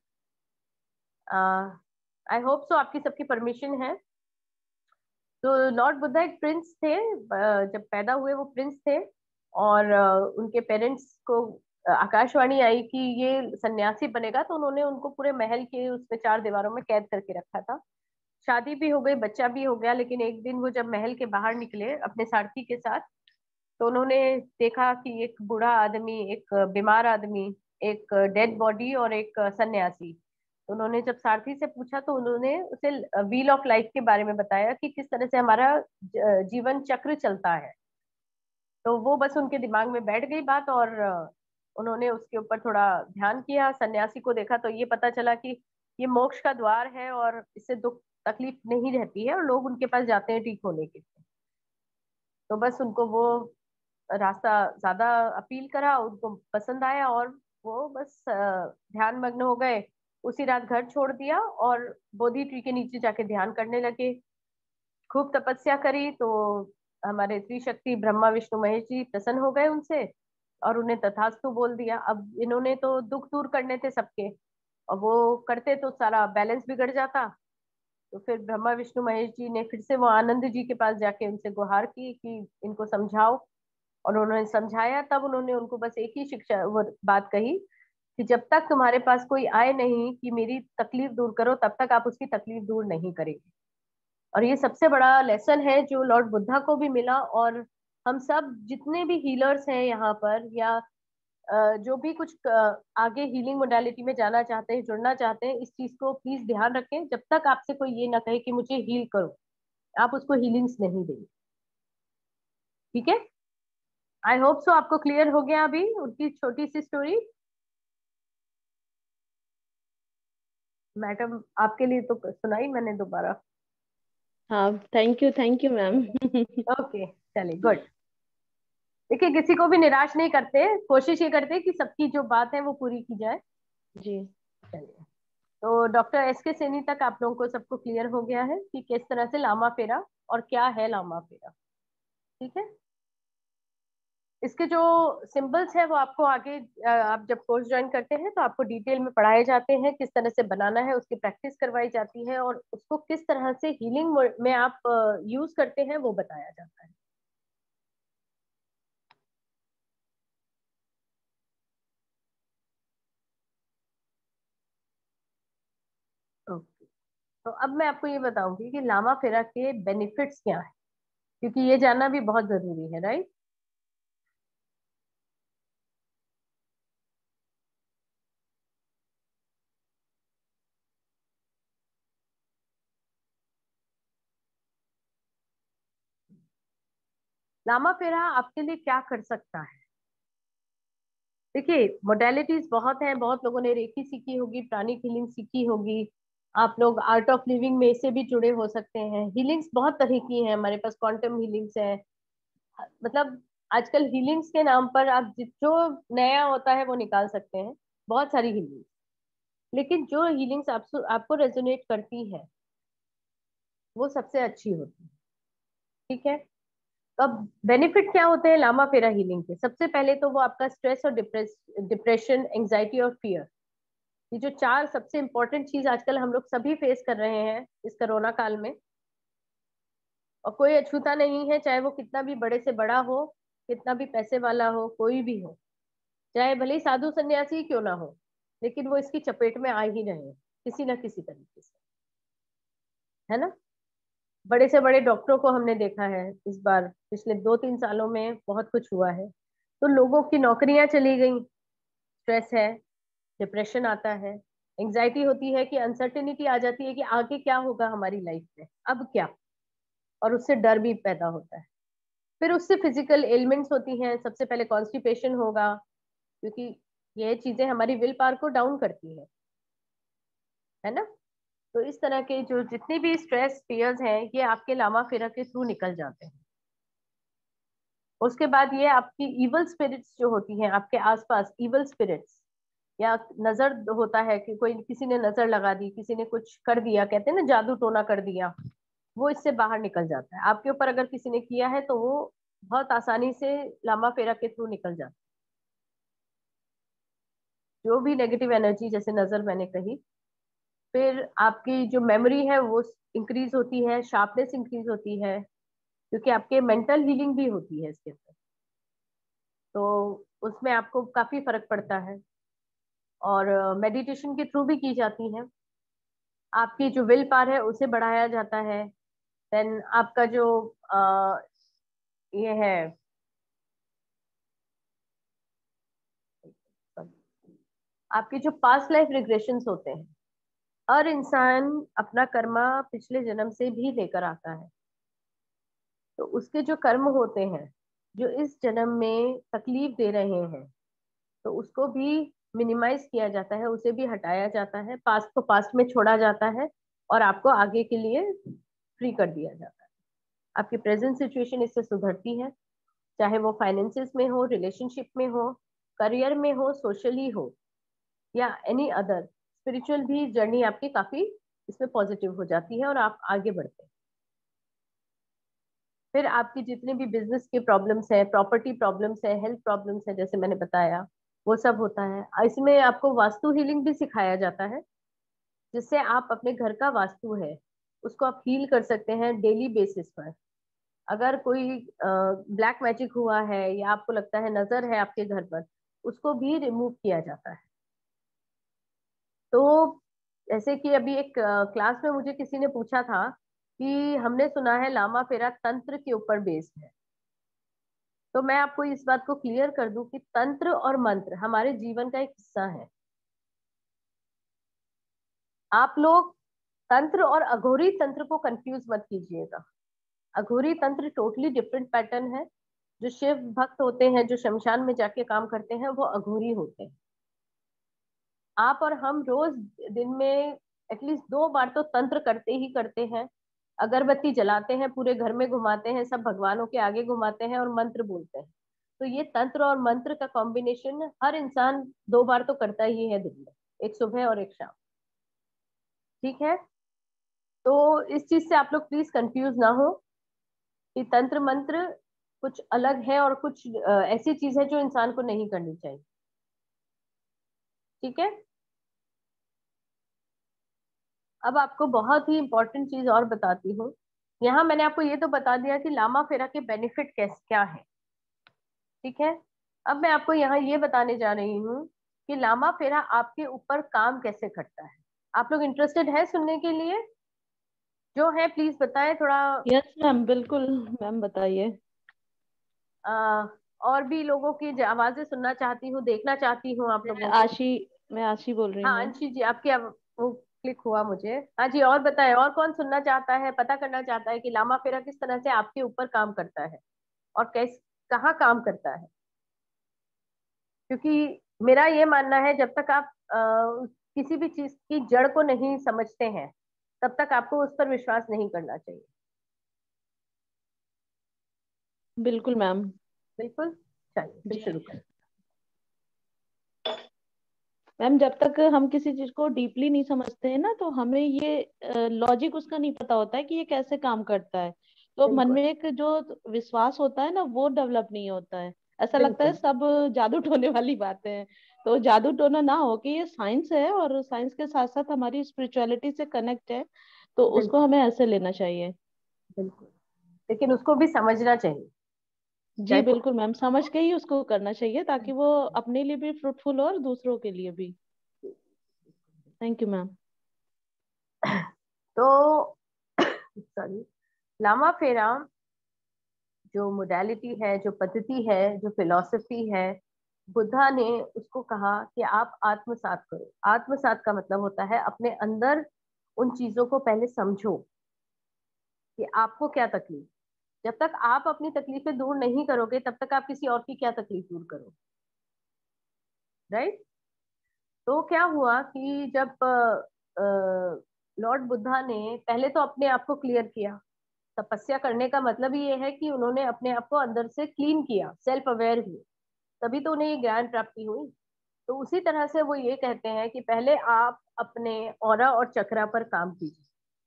आई होप सो आपकी सबकी परमिशन है। तो लॉर्ड बुद्धा एक प्रिंस थे, जब पैदा हुए वो प्रिंस थे, और उनके पेरेंट्स को आकाशवाणी आई कि ये सन्यासी बनेगा, तो उन्होंने उनको पूरे महल के उसमें 4 दीवारों में कैद करके रखा था। शादी भी हो गई, बच्चा भी हो गया, लेकिन एक दिन वो जब महल के बाहर निकले अपने सारथी के साथ, तो उन्होंने देखा कि एक बूढ़ा आदमी, एक बीमार आदमी, एक डेड बॉडी और एक सन्यासी। तो उन्होंने जब सारथी से पूछा तो उन्होंने उसे व्हील ऑफ लाइफ के बारे में बताया कि किस तरह से हमारा जीवन चक्र चलता है। तो वो बस उनके दिमाग में बैठ गई बात, और उन्होंने उसके ऊपर थोड़ा ध्यान किया। सन्यासी को देखा तो ये पता चला कि ये मोक्ष का द्वार है, और इससे दुख तकलीफ नहीं रहती है, और लोग उनके पास जाते हैं ठीक होने के लिए। तो बस उनको वो रास्ता ज्यादा अपील करा, उनको पसंद आया, और वो बस ध्यान मग्न हो गए। उसी रात घर छोड़ दिया और बोधि ट्री के नीचे जाके ध्यान करने लगे। खूब तपस्या करी तो हमारे त्रिशक्ति ब्रह्मा विष्णु महेश जी प्रसन्न हो गए उनसे, और उन्हें तथास्तु बोल दिया। अब इन्होंने तो दुख दूर करने थे सबके, और वो करते तो सारा बैलेंस बिगड़ जाता। तो फिर ब्रह्मा विष्णु महेश जी ने फिर से वो आनंद जी के पास जाके उनसे गुहार की कि इनको समझाओ, और उन्होंने समझाया। तब उन्होंने उनको बस एक ही शिक्षा वो बात कही कि जब तक तुम्हारे पास कोई आए नहीं कि मेरी तकलीफ दूर करो, तब तक आप उसकी तकलीफ दूर नहीं करेंगे। और ये सबसे बड़ा लेसन है जो लॉर्ड बुद्धा को भी मिला। और हम सब जितने भी हीलर्स हैं यहाँ पर, या जो भी कुछ आगे हीलिंग मोडालिटी में जाना चाहते हैं, जुड़ना चाहते हैं, इस चीज को प्लीज ध्यान रखें। जब तक आपसे कोई ये ना कहे कि मुझे हील करो, आप उसको हीलिंग्स नहीं देंगे। ठीक है, आई होप सो आपको क्लियर हो गया अभी उनकी छोटी सी स्टोरी। मैडम आपके लिए तो सुनाई मैंने दोबारा। हाँ, थैंक यू मैम। ओके, चलिए, गुड। देखिए, किसी को भी निराश नहीं करते, कोशिश ये करते कि सबकी जो बात है वो पूरी की जाए। जी। चलिए, तो डॉक्टर एस के सेनी तक आप लोगों को सबको क्लियर हो गया है कि किस तरह से लामा फेरा और क्या है लामा फेरा। ठीक है, इसके जो सिंबल्स है वो आपको आगे आप जब कोर्स ज्वाइन करते हैं तो आपको डिटेल में पढ़ाए जाते हैं, किस तरह से बनाना है उसकी प्रैक्टिस करवाई जाती है, और उसको किस तरह से हीलिंग में आप यूज करते हैं वो बताया जाता है। ओके, तो अब मैं आपको ये बताऊंगी कि लामा फेरा के बेनिफिट्स क्या है, क्योंकि ये जानना भी बहुत जरूरी है, राइट। लामा फेरा आपके लिए क्या कर सकता है? देखिए, मोडेलिटीज बहुत हैं, बहुत लोगों ने रेकी सीखी होगी, प्राणिक हीलिंग सीखी होगी, आप लोग आर्ट ऑफ लिविंग में से भी जुड़े हो सकते हैं। हीलिंग्स बहुत तरह की हैं, हमारे पास क्वांटम हीलिंग्स है। मतलब आजकल हीलिंग्स के नाम पर आप जो नया होता है वो निकाल सकते हैं, बहुत सारी हीलिंग्स। लेकिन जो हीलिंग्स आपको रेजोनेट करती है वो सबसे अच्छी होती है। ठीक है, तो अब बेनिफिट क्या होते हैं लामा फेरा हीलिंग के? सबसे पहले तो वो आपका स्ट्रेस और डिप्रेशन, एंजाइटी और फियर, ये जो चार सबसे इंपॉर्टेंट चीज आजकल हम लोग सभी फेस कर रहे हैं इस कोरोना काल में, और कोई अछूता नहीं है, चाहे वो कितना भी बड़े से बड़ा हो, कितना भी पैसे वाला हो, कोई भी हो, चाहे भले ही साधु सन्यासी ही क्यों ना हो, लेकिन वो इसकी चपेट में आ ही रहे हैं किसी ना किसी तरीके से, है ना। बड़े से बड़े डॉक्टरों को हमने देखा है इस बार, पिछले 2-3 सालों में बहुत कुछ हुआ है। तो लोगों की नौकरियां चली गई, स्ट्रेस है, डिप्रेशन आता है, एंजाइटी होती है कि अनसर्टेनिटी आ जाती है कि आगे क्या होगा हमारी लाइफ में, अब क्या, और उससे डर भी पैदा होता है। फिर उससे फिजिकल एलिमेंट्स होती हैं, सबसे पहले कॉन्स्टिपेशन होगा, क्योंकि ये चीजें हमारी विल पावर को डाउन करती है ना। तो इस तरह के जो जितने भी स्ट्रेस फियर्स हैं ये आपके लामा फेरा के थ्रू निकल जाते हैं। उसके बाद ये आपकी इवल स्पिरिट्स जो होती हैं आपके आसपास, इवल स्पिरिट्स, या नजर होता है कि कोई किसी ने नजर लगा दी, किसी ने कुछ कर दिया, कहते हैं ना जादू टोना कर दिया, वो इससे बाहर निकल जाता है। आपके ऊपर अगर किसी ने किया है तो वो बहुत आसानी से लामा फेरा के थ्रू निकल जाता है। जो भी नेगेटिव एनर्जी, जैसे नजर मैंने कही, फिर आपकी जो मेमोरी है वो इंक्रीज होती है, शार्पनेस इंक्रीज होती है, क्योंकि आपके मेंटल हीलिंग भी होती है इसके अंदर, तो उसमें आपको काफी फर्क पड़ता है। और मेडिटेशन के थ्रू भी की जाती है। आपकी जो विल पावर है उसे बढ़ाया जाता है। देन आपका जो ये है, आपकी जो पास्ट लाइफ रिग्रेशंस होते हैं, हर इंसान अपना कर्मा पिछले जन्म से भी लेकर आता है। तो उसके जो कर्म होते हैं जो इस जन्म में तकलीफ दे रहे हैं, तो उसको भी मिनिमाइज किया जाता है, उसे भी हटाया जाता है, पास्ट को पास्ट में छोड़ा जाता है, और आपको आगे के लिए फ्री कर दिया जाता है। आपकी प्रेजेंट सिचुएशन इससे सुधरती है, चाहे वो फाइनेंसिस में हो, रिलेशनशिप में हो, करियर में हो, सोशली हो, या एनी अदर स्पिरिचुअल भी जर्नी आपकी काफी इसमें पॉजिटिव हो जाती है और आप आगे बढ़ते हैं। फिर आपकी जितने भी बिजनेस के प्रॉब्लम्स है, प्रॉपर्टी प्रॉब्लम्स है, हेल्थ प्रॉब्लम्स है, जैसे मैंने बताया, वो सब होता है। इसमें आपको वास्तु हीलिंग भी सिखाया जाता है, जिससे आप अपने घर का वास्तु है उसको आप हील कर सकते हैं डेली बेसिस पर। अगर कोई ब्लैक मैजिक हुआ है या आपको लगता है नजर है आपके घर पर, उसको भी रिमूव किया जाता है। तो जैसे कि अभी एक क्लास में मुझे किसी ने पूछा था कि हमने सुना है लामा फेरा तंत्र के ऊपर बेस्ड है। तो मैं आपको इस बात को क्लियर कर दूं कि तंत्र और मंत्र हमारे जीवन का एक हिस्सा है। आप लोग तंत्र और अघोरी तंत्र को कंफ्यूज मत कीजिएगा। अघोरी तंत्र टोटली डिफरेंट पैटर्न है। जो शिव भक्त होते हैं, जो शमशान में जाके काम करते हैं, वो अघोरी होते हैं। आप और हम रोज दिन में एटलीस्ट 2 बार तो तंत्र करते ही करते हैं। अगरबत्ती जलाते हैं, पूरे घर में घुमाते हैं, सब भगवानों के आगे घुमाते हैं और मंत्र बोलते हैं। तो ये तंत्र और मंत्र का कॉम्बिनेशन हर इंसान 2 बार तो करता ही है दिन में, एक सुबह और एक शाम। ठीक है, तो इस चीज से आप लोग प्लीज कंफ्यूज ना हो कि तंत्र मंत्र कुछ अलग है और कुछ ऐसी चीज है जो इंसान को नहीं करनी चाहिए। ठीक है, अब आपको बहुत ही इंपॉर्टेंट चीज और बताती हूँ। यहाँ मैंने आपको ये तो बता दिया कि लामा फेरा के बेनिफिट कैसे क्या है। ठीक है, अब मैं आपको यहाँ ये बताने जा रही हूँ कि लामा फेरा आपके ऊपर काम कैसे करता है। आप लोग इंटरेस्टेड है सुनने के लिए? जो है प्लीज बताएं थोड़ा। यस मैम, बिल्कुल मैम, बताइए। आ, और भी लोगों की आवाजें सुनना चाहती हूँ, देखना चाहती हूँ आप मैं लोगों को। आशी मैं आशी बोल रही हूँ हाँ मैम। अंशी जी, आपकी वो क्लिक हुआ मुझे। हाँ जी, और बताएं, और कौन सुनना चाहता है, पता करना चाहता है कि लामा फेरा किस तरह से आपके ऊपर काम करता है और कैस कहाँ काम करता है। क्योंकि मेरा ये मानना है, जब तक आप किसी भी चीज की जड़ को नहीं समझते हैं, तब तक आपको उस पर विश्वास नहीं करना चाहिए। बिल्कुल मैम। बिल्कुल, चलिए फिर जी शुरू करें। मैम, जब तक हम किसी चीज को डीपली नहीं समझते हैं ना, तो हमें ये लॉजिक उसका नहीं पता होता है कि ये कैसे काम करता है। तो मन बिल्कुल में एक जो विश्वास होता है ना, वो डेवलप नहीं होता है। ऐसा लगता है बिल्कुल सब जादू टोने वाली बातें हैं। तो जादू टोना ना हो कि ये साइंस है, और साइंस के साथ साथ हमारी स्पिरिचुअलिटी से कनेक्ट है, तो उसको बिल्कुल हमें ऐसे लेना चाहिए। बिल्कुल, लेकिन उसको भी समझना चाहिए। जी चाहे बिल्कुल मैम, समझ के ही उसको करना चाहिए, ताकि वो अपने लिए भी फ्रूटफुल हो और दूसरों के लिए भी। Thank you ma'am. तो सॉरी, लामा फेरा जो मोडालिटी है, जो पद्धति है, जो फिलॉसफी है, बुद्धा ने उसको कहा कि आप आत्मसात करो। आत्मसात का मतलब होता है अपने अंदर उन चीजों को पहले समझो कि आपको क्या तकलीफ। जब तक आप अपनी तकलीफें दूर नहीं करोगे, तब तक आप किसी और की क्या तकलीफ दूर करोगे। राइट? तो क्या हुआ कि जब लॉर्ड बुद्धा ने पहले तो अपने आप को क्लियर किया। तपस्या करने का मतलब ही ये है कि उन्होंने अपने आप को अंदर से क्लीन किया, सेल्फ अवेयर हुए, तभी तो उन्हें ये ज्ञान प्राप्ति हुई। तो उसी तरह से वो ये कहते हैं कि पहले आप अपने ऑरा और चक्रा पर काम कीजिए।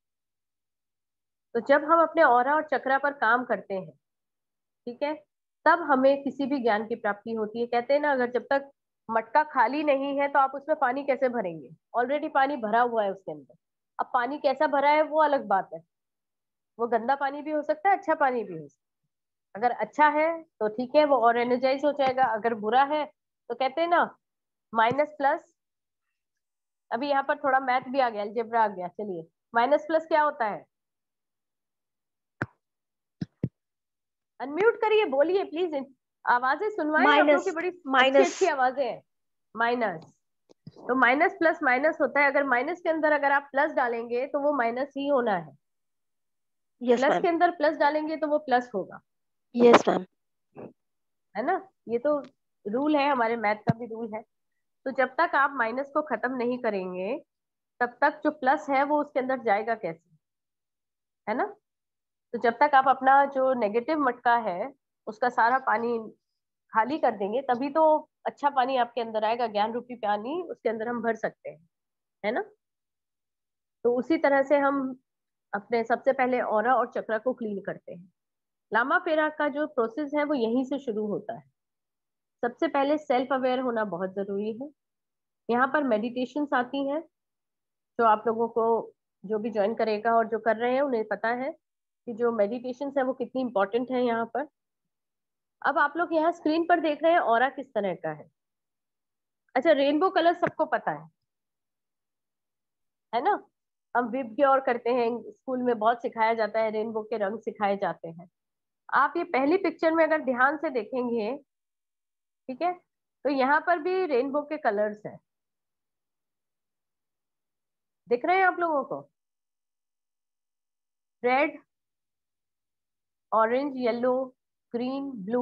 तो जब हम अपने ऑरा और चक्रा पर काम करते हैं, ठीक है, तब हमें किसी भी ज्ञान की प्राप्ति होती है। कहते हैं ना, अगर जब तक मटका खाली नहीं है तो आप उसमें पानी कैसे भरेंगे? ऑलरेडी पानी भरा हुआ है उसके अंदर। अब पानी कैसा भरा है वो अलग बात है। वो गंदा पानी भी हो सकता है, अच्छा पानी भी हो सकता है। अगर अच्छा है तो ठीक है, वो और एनर्जाइज हो जाएगा। अगर बुरा है तो कहते हैं ना, माइनस प्लस। अभी यहाँ पर थोड़ा मैथ भी आ गया, अलजेब्रा आ गया। चलिए, माइनस प्लस क्या होता है? अनम्यूट करिए, बोलिए प्लीज, आवाजें सुनवाएं। आप लोग की माइनस बड़ी अच्छी माइनस। अच्छी आवाजें हैं। माइनस, तो माइनस प्लस माइनस होता है। अगर माइनस के अंदर अगर आप प्लस डालेंगे तो वो माइनस ही होना है। Yes plus ma'am. के अंदर प्लस डालेंगे तो वो प्लस होगा। Yes ma'am. है ना? ये तो रूल है, हमारे मैथ का भी रूल है। तो जब तक आप माइनस को खत्म नहीं करेंगे, तब तक जो प्लस है वो उसके अंदर जाएगा कैसे? है ना? तो जब तक आप अपना जो नेगेटिव मटका है उसका सारा पानी खाली कर देंगे, तभी तो अच्छा पानी आपके अंदर आएगा। ज्ञान रूपी पानी उसके अंदर हम भर सकते हैं। है ना? तो उसी तरह से हम अपने सबसे पहले ऑरा और चक्रा को क्लीन करते हैं। लामा फेरा का जो प्रोसेस है वो यहीं से शुरू होता है। सबसे पहले सेल्फ अवेयर होना बहुत जरूरी है। यहाँ पर मेडिटेशंस आती हैं, जो आप लोगों को, जो भी ज्वाइन करेगा और जो कर रहे हैं उन्हें पता है कि जो मेडिटेशंस है वो कितनी इंपॉर्टेंट है यहाँ पर। अब आप लोग यहाँ स्क्रीन पर देख रहे हैं ऑरा किस तरह का है। अच्छा, रेनबो कलर सबको पता है ना? हम विबग्योर करते हैं, स्कूल में बहुत सिखाया जाता है, रेनबो के रंग सिखाए जाते हैं। आप ये पहली पिक्चर में अगर ध्यान से देखेंगे, ठीक है, तो यहाँ पर भी रेनबो के कलर्स हैं, दिख रहे हैं आप लोगों को? Red, orange, yellow, green, blue,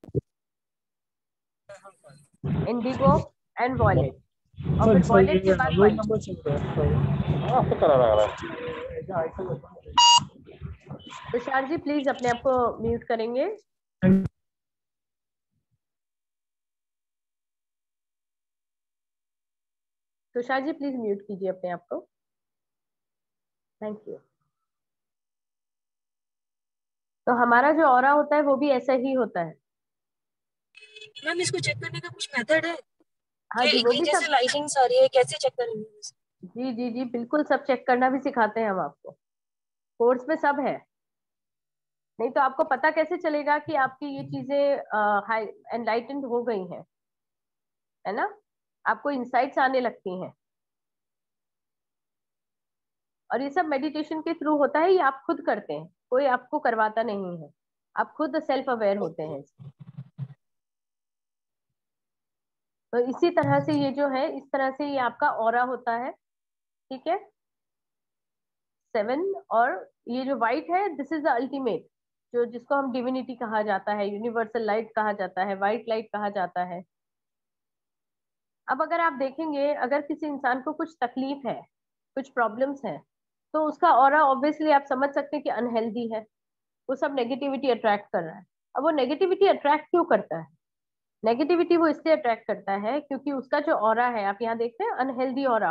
indigo and violet. और फिर वॉयलेट के बाद व्हाइट। तुषार जी प्लीज अपने आप को म्यूट करेंगे। तुषार जी प्लीज म्यूट कीजिए अपने आप को, थैंक यू। तो हमारा जो ऑरा होता है वो भी ऐसा ही होता है। मैम इसको चेक करने का कुछ मेथड है? हाँ जी, वो भी जैसे सब, लाइटिंग्स आ रही है, कैसे चेक करेंगे? जी जी जी बिल्कुल, सब चेक करना भी सिखाते हैं हम आपको, कोर्स में सब है। नहीं तो आपको पता कैसे चलेगा कि आपकी ये चीजें हाई एनलाइटेंड हो गई हैं, है ना? आपको इंसाइट्स आने लगती हैं, और ये सब मेडिटेशन के थ्रू होता है, ये आप खुद करते हैं, कोई आपको करवाता नहीं है, आप खुद सेल्फ अवेयर होते हैं। तो इसी तरह से ये जो है, इस तरह से ये आपका ऑरा होता है, ठीक है, 7। और ये जो व्हाइट है, दिस इज द अल्टीमेट, जो जिसको हम डिविनिटी कहा जाता है, यूनिवर्सल लाइट कहा जाता है, व्हाइट लाइट कहा जाता है। अब अगर आप देखेंगे, अगर किसी इंसान को कुछ तकलीफ है, कुछ प्रॉब्लम्स है, तो उसका ऑरा ऑब्वियसली आप समझ सकते हैं कि अनहेल्दी है, वो सब नेगेटिविटी अट्रैक्ट कर रहा है। अब वो नेगेटिविटी अट्रैक्ट क्यों करता है? नेगेटिविटी वो इसलिए अट्रैक्ट करता है क्योंकि उसका जो ऑरा है, आप यहाँ देखते हैं अनहेल्दी ऑरा,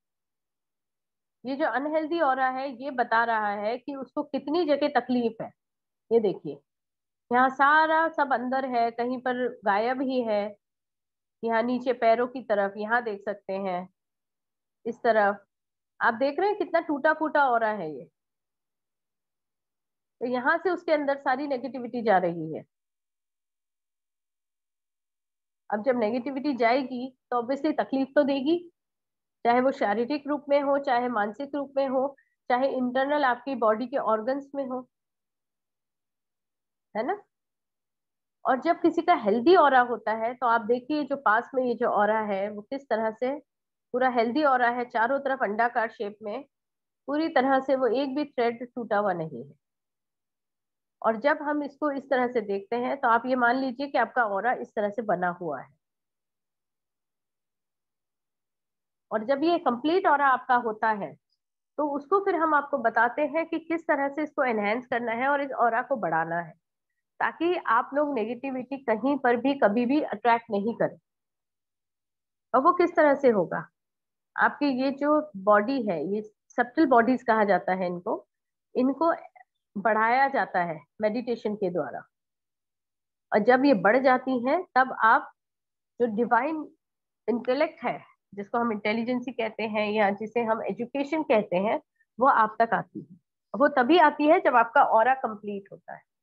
ये जो अनहेल्दी ऑरा है ये बता रहा है कि उसको कितनी जगह तकलीफ है। ये देखिए, यहाँ सारा सब अंदर है, कहीं पर गायब ही है, यहाँ नीचे पैरों की तरफ यहाँ देख सकते हैं, इस तरफ आप देख रहे हैं कितना टूटा फूटा ऑरा है ये। तो यहाँ से उसके अंदर सारी नेगेटिविटी जा रही है। अब जब नेगेटिविटी जाएगी तो ऑब्वियसली तकलीफ तो देगी, चाहे वो शारीरिक रूप में हो, चाहे मानसिक रूप में हो, चाहे इंटरनल आपकी बॉडी के ऑर्गन्स में हो, है ना? और जब किसी का हेल्दी ऑरा होता है तो आप देखिए, जो पास में ये जो ऑरा है वो किस तरह से पूरा हेल्दी ऑरा है, चारों तरफ अंडाकार शेप में, पूरी तरह से वो एक भी थ्रेड टूटा हुआ नहीं है। और जब हम इसको इस तरह से देखते हैं तो आप ये मान लीजिए कि आपका ऑरा इस तरह से बना हुआ है। और जब ये कंप्लीट ऑरा आपका होता है तो उसको फिर हम आपको बताते हैं कि किस तरह से इसको एनहेंस करना है और इस ऑरा को बढ़ाना है, ताकि आप लोग नेगेटिविटी कहीं पर भी कभी भी अट्रैक्ट नहीं करें। और वो किस तरह से होगा? आपकी ये जो बॉडी है, ये सब्टल बॉडीज कहा जाता है इनको, इनको बढ़ाया जाता है मेडिटेशन के द्वारा। और जब ये बढ़ जाती हैं तब आप जो डिवाइन इंटेलेक्ट है, जिसको हम इंटेलिजेंसी कहते हैं या जिसे हम एजुकेशन कहते हैं, वो आप तक आती है। वो तभी आती है जब आपका ऑरा कंप्लीट होता है,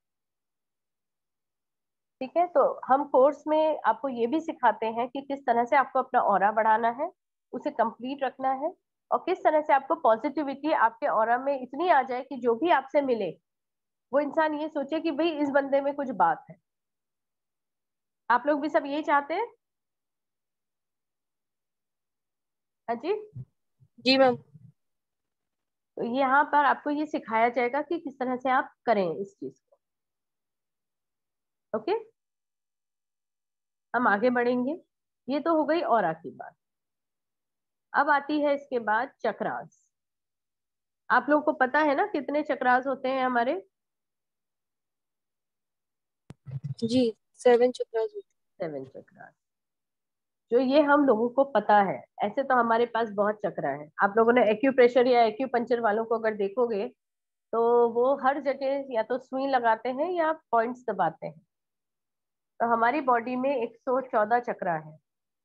ठीक है? तो हम कोर्स में आपको ये भी सिखाते हैं कि किस तरह से आपको अपना ऑरा बढ़ाना है, उसे कंप्लीट रखना है, और किस तरह से आपको पॉजिटिविटी आपके ऑरा में इतनी आ जाए कि जो भी आपसे मिले वो इंसान ये सोचे कि भाई इस बंदे में कुछ बात है। आप लोग भी सब यही चाहते हैं? हाँ जी। जी मैम। तो यहाँ पर आपको ये सिखाया जाएगा कि किस तरह से आप करें इस चीज को। ओके, हम आगे बढ़ेंगे। ये तो हो गई ऑरा की बात। अब आती है इसके बाद चक्रास। आप लोगों को पता है ना कितने चक्रास होते हैं हमारे? जी 7 चक्रास। 7 चक्रास, जो ये हम लोगों को पता है। ऐसे तो हमारे पास बहुत चक्र है। आप लोगों ने एक्यूप्रेशर या एक्यूपंचर वालों को अगर देखोगे तो वो हर जगह या तो सुई लगाते हैं या पॉइंट्स दबाते हैं। तो हमारी बॉडी में 114 चक्रा है,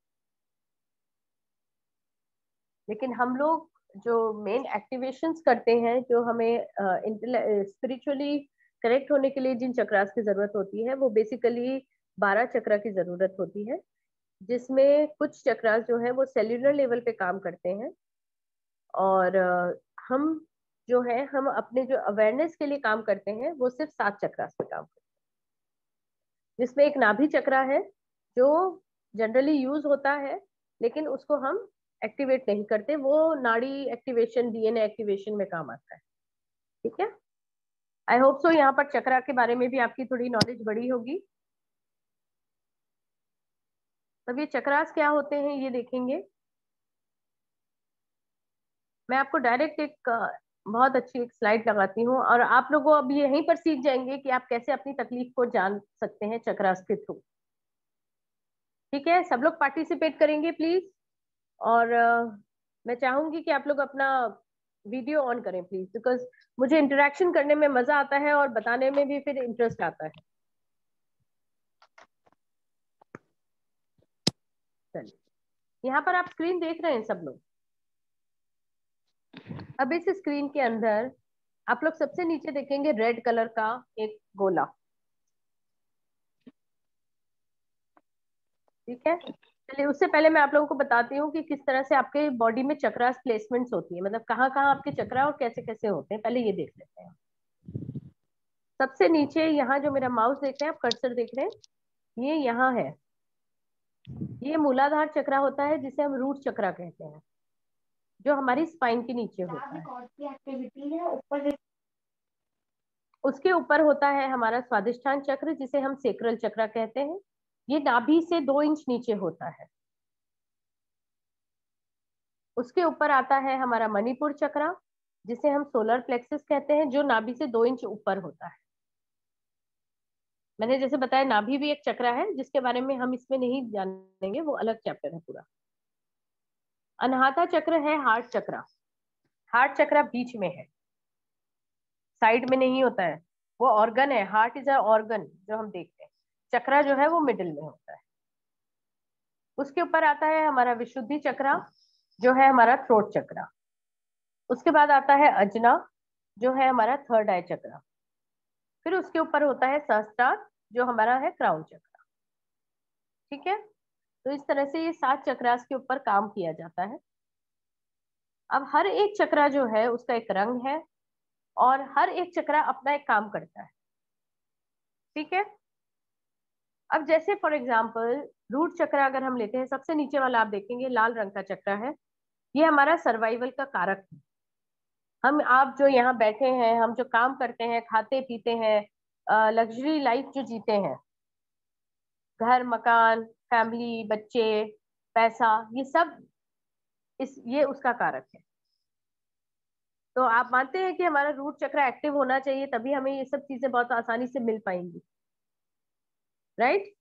लेकिन हम लोग जो मेन एक्टिवेशंस करते हैं, जो हमें स्पिरिचुअली करेक्ट होने के लिए जिन चक्रास की जरूरत होती है, वो बेसिकली 12 चक्रा की जरूरत होती है, जिसमें कुछ चक्रास जो है वो सेल्यूलर लेवल पे काम करते हैं, और हम जो है हम अपने जो अवेयरनेस के लिए काम करते हैं वो सिर्फ 7 चक्रास पे काम करते हैं, जिसमें एक नाभि चक्रा है जो जनरली यूज होता है, लेकिन उसको हम एक्टिवेट नहीं करते, वो नाड़ी एक्टिवेशन, डीएनए एक्टिवेशन में काम आता है। ठीक है, आई होप सो यहाँ पर चक्रा के बारे में भी आपकी थोड़ी नॉलेज बढ़ी होगी। तब ये चक्रास क्या होते हैं ये देखेंगे। मैं आपको डायरेक्ट एक बहुत अच्छी एक स्लाइड लगाती हूँ, और आप लोगों अब यहीं पर सीख जाएंगे कि आप कैसे अपनी तकलीफ को जान सकते हैं चक्रास के थ्रू। ठीक है, सब लोग पार्टिसिपेट करेंगे प्लीज, और मैं चाहूंगी कि आप लोग अपना वीडियो ऑन करें प्लीज, बिकॉज मुझे इंटरेक्शन करने में मजा आता है और बताने में भी फिर इंटरेस्ट आता है। चलिए, यहाँ पर आप स्क्रीन देख रहे हैं सब लोग। अब इस स्क्रीन के अंदर आप लोग सबसे नीचे देखेंगे रेड कलर का एक गोला। ठीक है, चलिए उससे पहले मैं आप लोगों को बताती हूँ कि किस तरह से आपके बॉडी में चक्रास प्लेसमेंट्स होती है, मतलब कहाँ कहाँ आपके चक्रा और कैसे कैसे होते हैं, पहले ये देख लेते हैं। सबसे नीचे यहाँ जो मेरा माउस देख रहे हैं आप, कर्सर देख रहे हैं, ये यहाँ है, ये मूलाधार चक्रा होता है, जिसे हम रूट चक्रा कहते हैं, जो हमारी स्पाइन के नीचे होता है। उसके ऊपर होता है हमारा स्वादिष्ठान चक्र, जिसे हम सेक्रल चक्रा कहते हैं, ये नाभि से 2 इंच नीचे होता है। उसके ऊपर आता है हमारा मणिपुर चक्रा, जिसे हम सोलर प्लेक्सस कहते हैं, जो नाभि से 2 इंच ऊपर होता है। मैंने जैसे बताया नाभि भी एक चक्रा है, जिसके बारे में हम इसमें नहीं जानेंगे, वो अलग चैप्टर है पूरा। अनाहता चक्र है हार्ट चक्रा। हार्ट चक्रा बीच में है, साइड में नहीं होता है, वो ऑर्गन है। हार्ट इज अ ऑर्गन जो हम देखते हैं, चक्रा जो है वो मिडिल में होता है। उसके ऊपर आता है हमारा विशुद्धि चक्रा, जो है हमारा थ्रोट चक्रा। उसके बाद आता है अजना, जो है हमारा थर्ड आई चक्रा। फिर उसके ऊपर होता है सहस्त्रार, जो हमारा है क्राउन चक्रा। ठीक है, तो इस तरह से ये 7 चक्रास के ऊपर काम किया जाता है। अब हर एक चक्रा जो है उसका एक रंग है, और हर एक चक्रा अपना एक काम करता है। ठीक है, अब जैसे फॉर एग्जाम्पल रूट चक्रा अगर हम लेते हैं, सबसे नीचे वाला आप देखेंगे लाल रंग का चक्रा है, ये हमारा सर्वाइवल का कारक है। हम आप जो यहाँ बैठे हैं, हम जो काम करते हैं, खाते पीते हैं, लग्जरी लाइफ जो जीते हैं, घर मकान फैमिली बच्चे पैसा, ये सब ये उसका कारक है। तो आप मानते हैं कि हमारा रूट चक्र एक्टिव होना चाहिए, तभी हमें ये सब चीजें बहुत आसानी से मिल पाएंगी, राइट?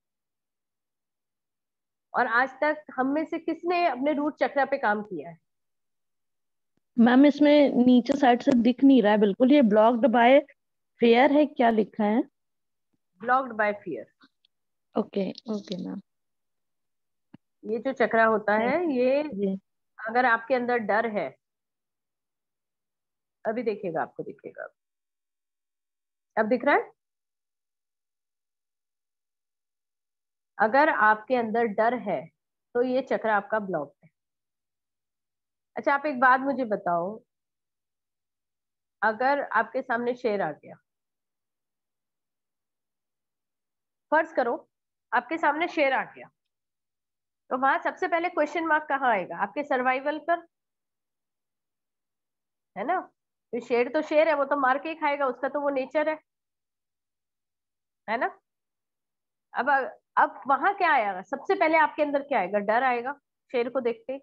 और आज तक हम में से किसने अपने रूट चक्र पे काम किया है? मैम इसमें नीचे साइड से दिख नहीं रहा है बिल्कुल, ये ब्लॉक्ड बाय फियर है, क्या लिखा है? Blocked by fear. Okay okay ma'am. ये जो चक्रा होता है, ये जी अगर आपके अंदर डर है, अभी देखिएगा, आपको दिखेगा, अब दिख रहा है? अगर आपके अंदर डर है तो ये चक्र आपका ब्लॉक है। अच्छा, आप एक बात मुझे बताओ, अगर आपके सामने शेर आ गया, फर्ज करो आपके सामने शेर आ गया, तो वहां सबसे पहले क्वेश्चन मार्क कहाँ आएगा? आपके सर्वाइवल पर, है ना? तो शेर तो शेर है, वो तो मार के ही खाएगा, उसका तो वो नेचर है ना? अब वहां क्या आएगा? सबसे पहले आपके अंदर क्या आएगा? डर आएगा शेर को देखते ही।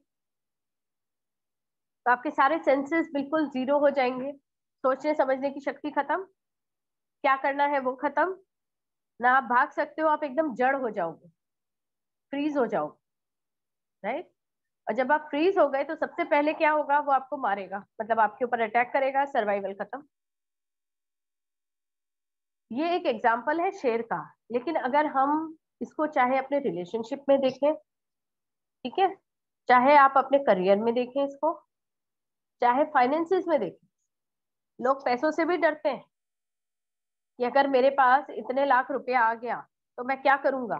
तो आपके सारे सेंसेस बिल्कुल जीरो हो जाएंगे, सोचने समझने की शक्ति खत्म, क्या करना है वो खत्म, ना आप भाग सकते हो, आप एकदम जड़ हो जाओगे, फ्रीज हो जाओगे, राइट? और जब आप फ्रीज हो गए तो सबसे पहले क्या होगा? वो आपको मारेगा, मतलब आपके ऊपर अटैक करेगा, सर्वाइवल खत्म। ये एक एग्जाम्पल है शेर का। लेकिन अगर हम इसको चाहे अपने रिलेशनशिप में देखें, ठीक है, चाहे आप अपने करियर में देखें इसको, चाहे फाइनेंसिस में देखें। लोग पैसों से भी डरते हैं कि अगर मेरे पास इतने लाख रुपया आ गया तो मैं क्या करूंगा,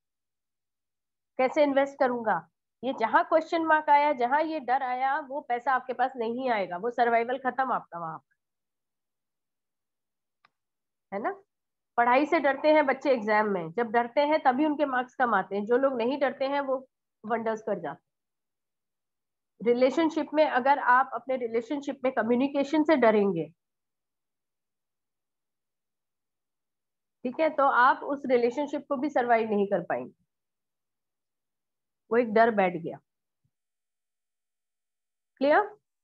कैसे इन्वेस्ट करूंगा। ये जहां क्वेश्चन मार्क आया, जहां ये डर आया, वो पैसा आपके पास नहीं आएगा, वो सर्वाइवल खत्म आपका वहां पर, है ना। पढ़ाई से डरते हैं बच्चे एग्जाम में, जब डरते हैं तभी उनके मार्क्स कम आते हैं। जो लोग नहीं डरते हैं वो वंडर्स कर जाते हैं। रिलेशनशिप में अगर आप अपने रिलेशनशिप में कम्युनिकेशन से डरेंगे, ठीक है, तो आप उस रिलेशनशिप को भी सरवाइव नहीं कर पाएंगे। वो एक डर बैठ गया। क्लियर।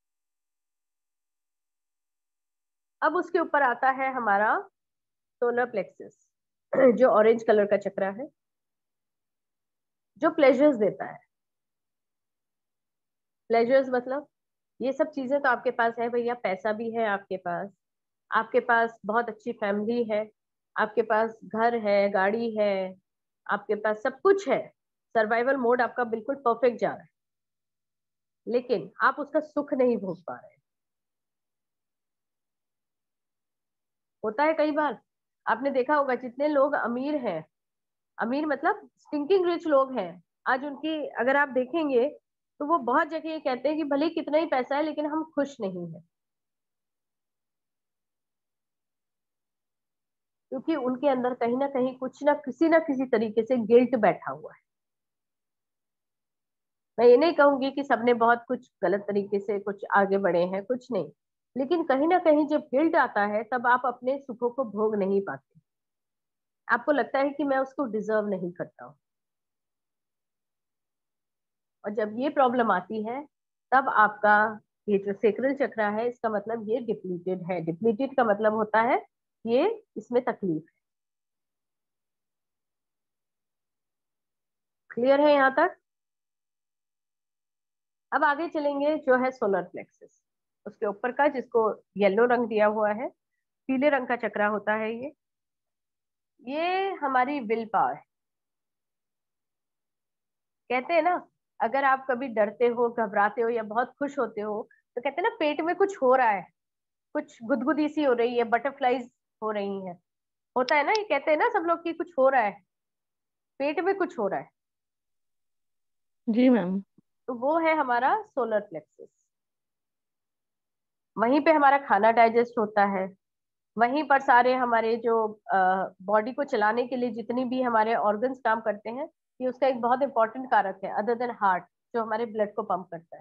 अब उसके ऊपर आता है हमारा सोलर प्लेक्सस, जो ऑरेंज कलर का चक्रा है, जो प्लेजर्स देता है। प्लेजर्स मतलब ये सब चीजें तो आपके पास है भैया, पैसा भी है आपके पास बहुत अच्छी फैमिली है, आपके पास घर है, गाड़ी है, आपके पास सब कुछ है। सर्वाइवल मोड आपका बिल्कुल परफेक्ट जा रहा है, लेकिन आप उसका सुख नहीं भोग पा रहे। होता है कई बार, आपने देखा होगा जितने लोग अमीर हैं, अमीर मतलब स्टिंकिंग रिच लोग हैं, आज उनकी अगर आप देखेंगे तो वो बहुत जगह ये कहते हैं कि भले ही कितना ही पैसा है लेकिन हम खुश नहीं है, क्योंकि उनके अंदर कहीं ना कहीं कुछ ना किसी तरीके से गिल्ट बैठा हुआ है। मैं ये नहीं कहूंगी कि सबने बहुत कुछ गलत तरीके से कुछ आगे बढ़े हैं, कुछ नहीं, लेकिन कहीं ना कहीं जब गिल्ट आता है तब आप अपने सुखों को भोग नहीं पाते। आपको लगता है कि मैं उसको डिजर्व नहीं करता हूँ, और जब ये प्रॉब्लम आती है तब आपका ये जो सेक्रल चक्रा है, इसका मतलब ये डिप्लीटेड है। डिप्लीटेड का मतलब होता है ये इसमें तकलीफ है। क्लियर है यहाँ तक। अब आगे चलेंगे, जो है सोलर प्लेक्सस, उसके ऊपर का जिसको येलो रंग दिया हुआ है, पीले रंग का चक्रा होता है ये हमारी विल पावर है। कहते हैं ना, अगर आप कभी डरते हो, घबराते हो या बहुत खुश होते हो, तो कहते हैं ना पेट में कुछ हो रहा है, कुछ गुदगुदी सी हो रही है, बटरफ्लाईज हो रही हैं, होता है ना, ये कहते हैं ना सब लोग कि कुछ हो रहा है, पेट में कुछ हो रहा है। जी मैम। तो वो है हमारा सोलर प्लेक्सस। वहीं पे हमारा खाना डाइजेस्ट होता है, वहीं पर सारे हमारे जो बॉडी को चलाने के लिए जितनी भी हमारे ऑर्गन्स काम करते हैं, ये उसका एक बहुत इंपॉर्टेंट कारक है, अदर देन हार्ट, जो हमारे ब्लड को पंप करता है।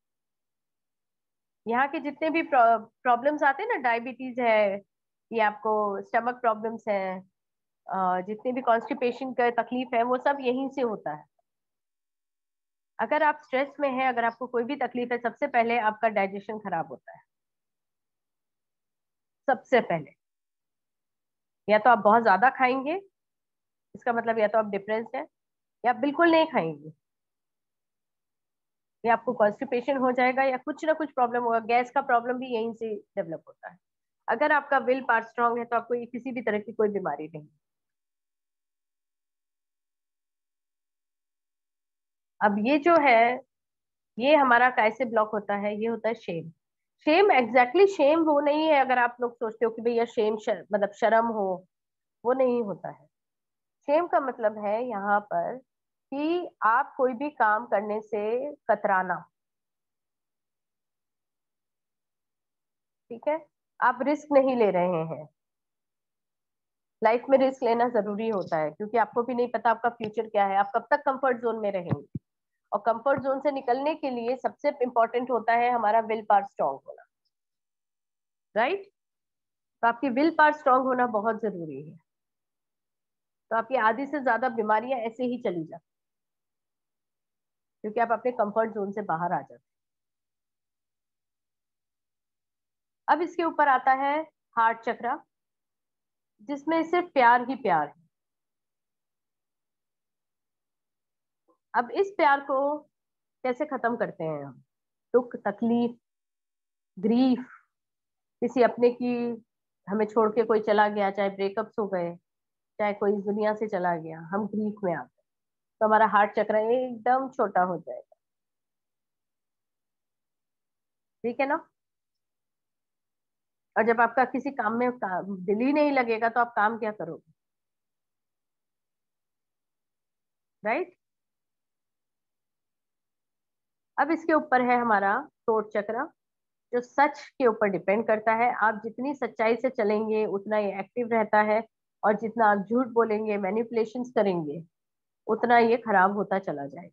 यहाँ के जितने भी प्रॉब्लम्स आते हैं ना, डायबिटीज है, ये आपको स्टमक प्रॉब्लम्स है, जितने भी कॉन्स्टिपेशन का तकलीफ है, वो सब यहीं से होता है। अगर आप स्ट्रेस में हैं, अगर आपको कोई भी तकलीफ है, सबसे पहले आपका डाइजेशन खराब होता है। सबसे पहले या तो आप बहुत ज्यादा खाएंगे, इसका मतलब या तो आप डिप्रेस्ड हैं, या आप बिल्कुल नहीं खाएंगे, या आपको कॉन्स्टिपेशन हो जाएगा, या कुछ ना कुछ प्रॉब्लम होगा। गैस का प्रॉब्लम भी यहीं से डेवलप होता है। अगर आपका विल पावर स्ट्रांग है तो आपको किसी भी तरह की कोई बीमारी नहीं। अब ये जो है, ये हमारा कैसे ब्लॉक होता है, ये होता है शेम। शेम एग्जैक्टली शेम वो नहीं है, अगर आप लोग सोचते हो कि भैया शेम मतलब शर्म हो, वो नहीं होता है। शेम का मतलब है यहाँ पर कि आप कोई भी काम करने से कतराना, ठीक है, आप रिस्क नहीं ले रहे हैं। लाइफ में रिस्क लेना जरूरी होता है, क्योंकि आपको भी नहीं पता आपका फ्यूचर क्या है, आप कब तक कंफर्ट जोन में रहेंगे। और कंफर्ट जोन से निकलने के लिए सबसे इंपॉर्टेंट होता है हमारा विल पावर स्ट्रांग होना, राइट। तो आपकी विल पावर स्ट्रांग होना बहुत जरूरी है, तो आपकी आधी से ज्यादा बीमारियां ऐसे ही चली जाती, क्योंकि आप अपने कंफर्ट जोन से बाहर आ जाते। अब इसके ऊपर आता है हार्ट चक्रा, जिसमें सिर्फ प्यार ही प्यार है। अब इस प्यार को कैसे खत्म करते हैं हम? दुख, तकलीफ, ग्रीफ, किसी अपने की हमें छोड़ के कोई चला गया, चाहे ब्रेकअप्स हो गए, चाहे कोई इस दुनिया से चला गया, हम ग्रीफ में आते हैं, तो हमारा हार्ट चक्र एकदम छोटा हो जाएगा। ठीक है ना। और जब आपका किसी काम में दिल ही नहीं लगेगा तो आप काम क्या करोगे, राइट। अब इसके ऊपर है हमारा थ्रोट चक्र, जो सच के ऊपर डिपेंड करता है। आप जितनी सच्चाई से चलेंगे उतना ये एक्टिव रहता है, और जितना आप झूठ बोलेंगे, मैनिपुलेशंस करेंगे, उतना ये खराब होता चला जाएगा।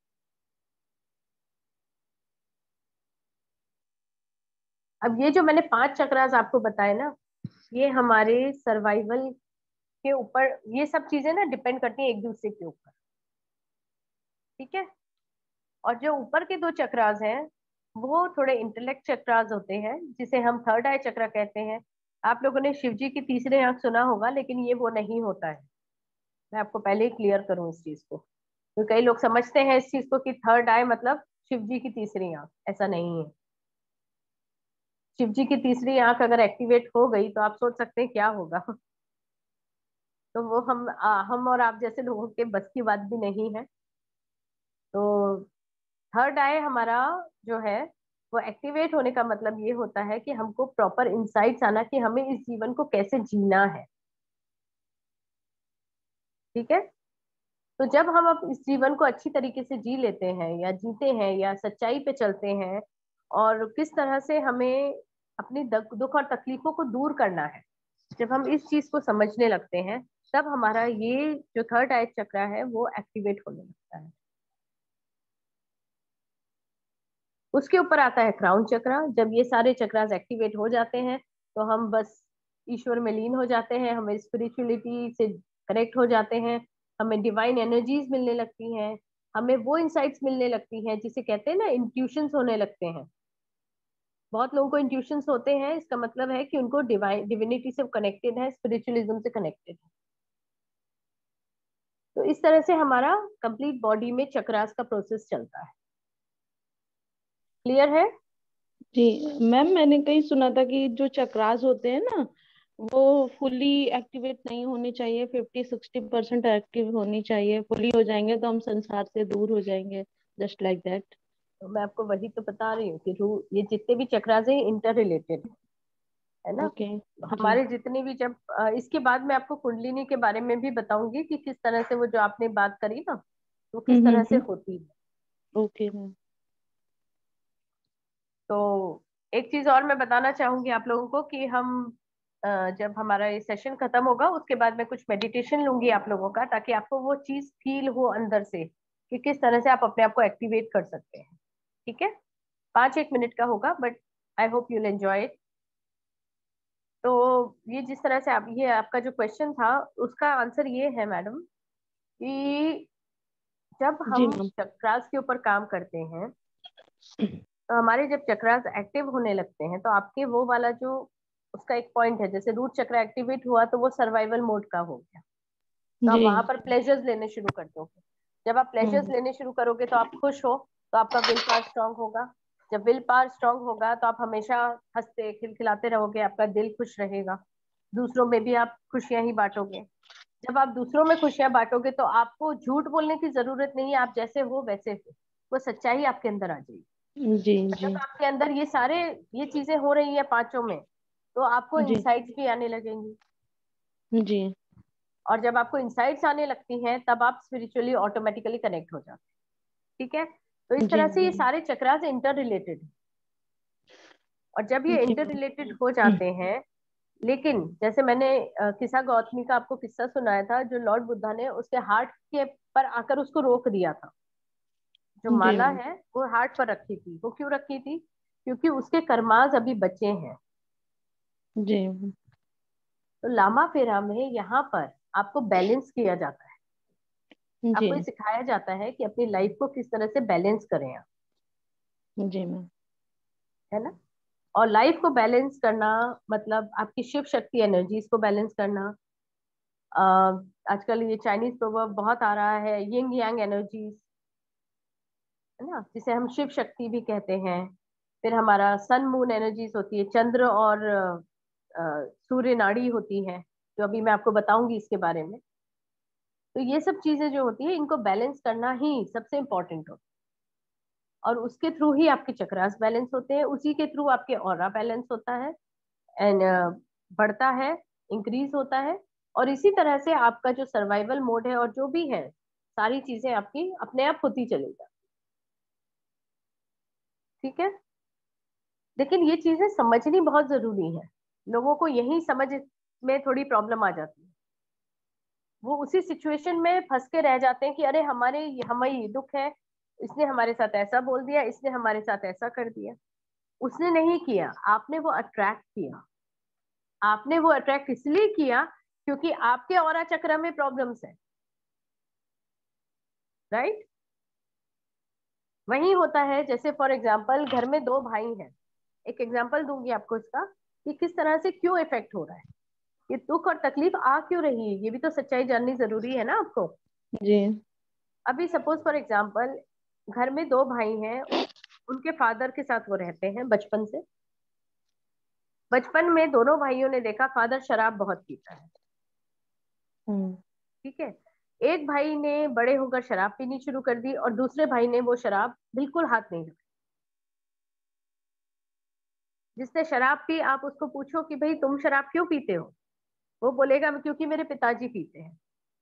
अब ये जो मैंने 5 चक्रास आपको बताए ना, ये हमारे सर्वाइवल के ऊपर, ये सब चीजें ना डिपेंड करती हैं एक दूसरे के ऊपर। ठीक है। और जो ऊपर के 2 चक्रास हैं वो थोड़े इंटेलेक्ट चक्रास होते हैं, जिसे हम थर्ड आई चक्र कहते हैं। आप लोगों ने शिव जी की तीसरी आंख सुना होगा, लेकिन ये वो नहीं होता है। मैं आपको पहले ही क्लियर करूं इस चीज को, तो कई लोग समझते हैं इस चीज को कि थर्ड आई मतलब शिव जी की तीसरी आंख। ऐसा नहीं है। शिव जी की तीसरी आंख अगर एक्टिवेट हो गई तो आप सोच सकते हैं क्या होगा। तो वो हम और आप जैसे लोगों के बस की बात भी नहीं है। तो थर्ड आई हमारा जो है वो एक्टिवेट होने का मतलब ये होता है कि हमको प्रॉपर इंसाइट्स आना कि हमें इस जीवन को कैसे जीना है। ठीक है। तो जब हम अब इस जीवन को अच्छी तरीके से जी लेते हैं या जीते हैं या सच्चाई पे चलते हैं, और किस तरह से हमें अपनी दुख और तकलीफों को दूर करना है, जब हम इस चीज को समझने लगते हैं, तब हमारा ये जो थर्ड आई चक्र है वो एक्टिवेट होने लगता है। उसके ऊपर आता है क्राउन चक्र। जब ये सारे चक्रास एक्टिवेट हो जाते हैं तो हम बस ईश्वर में लीन हो जाते हैं, हमें स्पिरिचुअलिटी से कनेक्ट हो जाते हैं, हमें डिवाइन एनर्जीज मिलने लगती हैं, हमें वो इंसाइट्स मिलने लगती हैं जिसे कहते हैं ना इंट्यूशंस होने लगते हैं। बहुत लोगों को इंट्यूशंस होते हैं, इसका मतलब है कि उनको डिविनिटी से कनेक्टेड है, स्पिरिचुअलिज्म से कनेक्टेड है। तो इस तरह से हमारा कंप्लीट बॉडी में चक्रास का प्रोसेस चलता है। क्लियर है। जी मैम, मैंने कहीं सुना था कि जो चक्रास होते हैं ना, वो फुली एक्टिवेट नहीं होनी चाहिए, 50-60% एक्टिव होनी चाहिए। फुली हो जाएंगे तो हम संसार से दूर हो जाएंगे, जस्ट लाइक दैट। तो मैं आपको वही तो बता रही हूँ कि ये जितने भी चक्रास हैं इंटर रिलेटेड है ना। ओके। जी। हमारे जितने भी, जब इसके बाद मैं आपको कुंडलिनी के बारे में भी बताऊंगी कि किस तरह से वो जो आपने बात करी ना, वो किस तरह से होती है। Okay ma'am. तो एक चीज और मैं बताना चाहूंगी आप लोगों को कि हम जब हमारा ये सेशन खत्म होगा उसके बाद मैं कुछ मेडिटेशन लूंगी आप लोगों का, ताकि आपको वो चीज फील हो अंदर से कि किस तरह से आप अपने आप को एक्टिवेट कर सकते हैं। ठीक है। 5-1 मिनट का होगा, but I hope you'll enjoy it. तो ये जिस तरह से आप, ये आपका जो क्वेश्चन था उसका आंसर ये है मैडम, कि जब जी हम मैम। चक्रास के ऊपर काम करते हैं, तो हमारे जब चक्रास एक्टिव होने लगते हैं तो आपके वो वाला जो उसका एक पॉइंट है, जैसे रूट चक्र एक्टिवेट हुआ तो वो सर्वाइवल मोड का हो गया, तो आप जी। वहां पर प्लेजर्स लेने शुरू कर दोगे। जब आप प्लेजर्स लेने शुरू करोगे तो आप खुश हो, तो आपका विल पावर स्ट्रांग होगा। जब विल पावर स्ट्रांग होगा तो आप हमेशा हंसते खिलखिलाते रहोगे, आपका दिल खुश रहेगा, दूसरों में भी आप खुशियां ही बांटोगे। जब आप दूसरों में खुशियां बांटोगे तो आपको झूठ बोलने की जरूरत नहीं है, आप जैसे हो वैसे हो, वो सच्चाई आपके अंदर आ जाएगी। जी। जब आपके अंदर ये चीजें हो रही है पांचों में, तो आपको जी। इंसाइट्स भी आने लगेंगी, जी। और जब आपको इंसाइट्स आने लगती हैं तब आप स्पिरिचुअली ऑटोमेटिकली कनेक्ट हो जाते हैं। ठीक है। तो इस जी। तरह से ये सारे चक्रास इंटर रिलेटेड, और जब ये जी इंटर रिलेटेड हो मैम। जाते हैं, लेकिन जैसे मैंने किस्सा गौतमी का आपको किस्सा सुनाया था, जो लॉर्ड बुद्धा ने उसके हार्ट के पर आकर उसको रोक दिया था। जो जी माला मैम। है वो हार्ट पर रखी थी, वो क्यों रखी थी, क्योंकि उसके कर्माज अभी बचे हैं। जी मैम। तो लामा फेरा में यहाँ पर आपको बैलेंस किया जाता है, जी। आपको ये सिखाया जाता है कि अपनी लाइफ को किस तरह से बैलेंस करें आप, जी मैम। है ना। और लाइफ को बैलेंस करना मतलब आपकी शिव शक्ति एनर्जीज को बैलेंस करना। आजकल ये चाइनीज प्रोवर्ब बहुत आ रहा है, यिंग यांग एनर्जीज, है ना, जिसे हम शिव शक्ति भी कहते हैं। फिर हमारा सन मून एनर्जीज होती है, चंद्र और सूर्य नाड़ी होती है, जो जो अभी मैं आपको बताऊंगी इसके बारे में। तो ये सब चीजें जो होती है इनको बैलेंस करना ही सबसे इम्पोर्टेंट होता है, और उसके थ्रू ही आपके चक्रास बैलेंस होते हैं, उसी के थ्रू आपके ऑरा बैलेंस होता है एंड बढ़ता है, इंक्रीज होता है, और इसी तरह से आपका जो सर्वाइवल मोड है और जो भी है सारी चीजें आपकी अपने आप होती चली जाती। ठीक है, लेकिन ये चीजें समझनी बहुत जरूरी है। लोगों को यही समझ में थोड़ी प्रॉब्लम आ जाती है, वो उसी सिचुएशन में फंस के रह जाते हैं कि अरे हमें ये दुख है, इसने हमारे साथ ऐसा बोल दिया, इसने हमारे साथ ऐसा कर दिया। उसने नहीं किया, आपने वो अट्रैक्ट किया। आपने वो अट्रैक्ट इसलिए किया क्योंकि आपके ऑरा चक्र में प्रॉब्लम्स है, राइट। वही होता है, जैसे फॉर एग्जांपल घर में दो भाई हैं, एक एग्जांपल दूंगी आपको इसका कि किस तरह से क्यों इफेक्ट हो रहा है, ये दुख और तकलीफ आ क्यों रही है, ये भी तो सच्चाई जाननी जरूरी है ना आपको। जी। अभी सपोज फॉर एग्जांपल घर में दो भाई हैं, उनके फादर के साथ वो रहते हैं बचपन से। बचपन में दोनों भाइयों ने देखा फादर शराब बहुत पीता है, ठीक है। एक भाई ने बड़े होकर शराब पीनी शुरू कर दी और दूसरे भाई ने वो शराब बिल्कुल हाथ नहीं लगाई। जिसने शराब पी, आप उसको पूछो कि भाई तुम शराब क्यों पीते हो, वो बोलेगा क्योंकि मेरे पिताजी पीते हैं।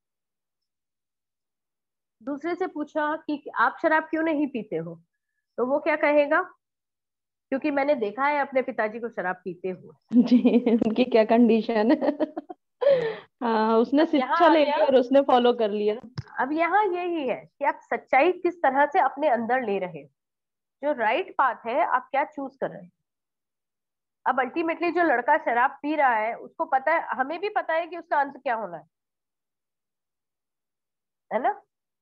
दूसरे से पूछा कि आप शराब क्यों नहीं पीते हो, तो वो क्या कहेगा, क्योंकि मैंने देखा है अपने पिताजी को शराब पीते हुए। जी, उनकी क्या कंडीशन है। हाँ, उसने अब यहाँ शिक्षा आ ले गया, ली और उसने फॉलो कर लिया। अब यहाँ यही है कि आप सच्चाई किस तरह से अपने अंदर ले रहे हो, जो राइट पाथ है आप क्या चूज कर रहे हैं। अब अल्टीमेटली जो लड़का शराब पी रहा है उसको पता है, हमें भी पता है कि उसका अंत क्या होना है ना।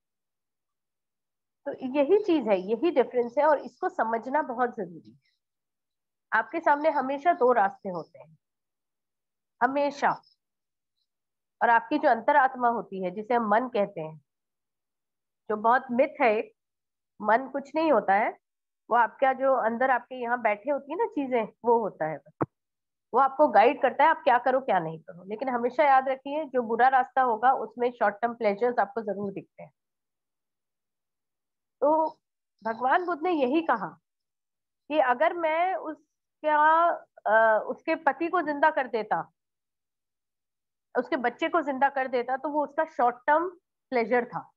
तो यही चीज है, यही डिफरेंस है, और इसको समझना बहुत जरूरी है। आपके सामने हमेशा दो रास्ते होते हैं, हमेशा। और आपकी जो अंतरात्मा होती है, जिसे हम मन कहते हैं, जो बहुत मिथ है, मन कुछ नहीं होता है, वो आपका जो अंदर आपके यहाँ बैठे होती है ना चीजें, वो होता है बस। वो आपको गाइड करता है आप क्या करो क्या नहीं करो। लेकिन हमेशा याद रखिए, जो बुरा रास्ता होगा उसमें शॉर्ट टर्म प्लेजर्स आपको जरूर दिखते हैं। तो भगवान बुद्ध ने यही कहा कि अगर मैं उसके पति को जिंदा कर देता, उसके बच्चे को जिंदा कर देता, तो वो उसका शॉर्ट टर्म प्लेजर था।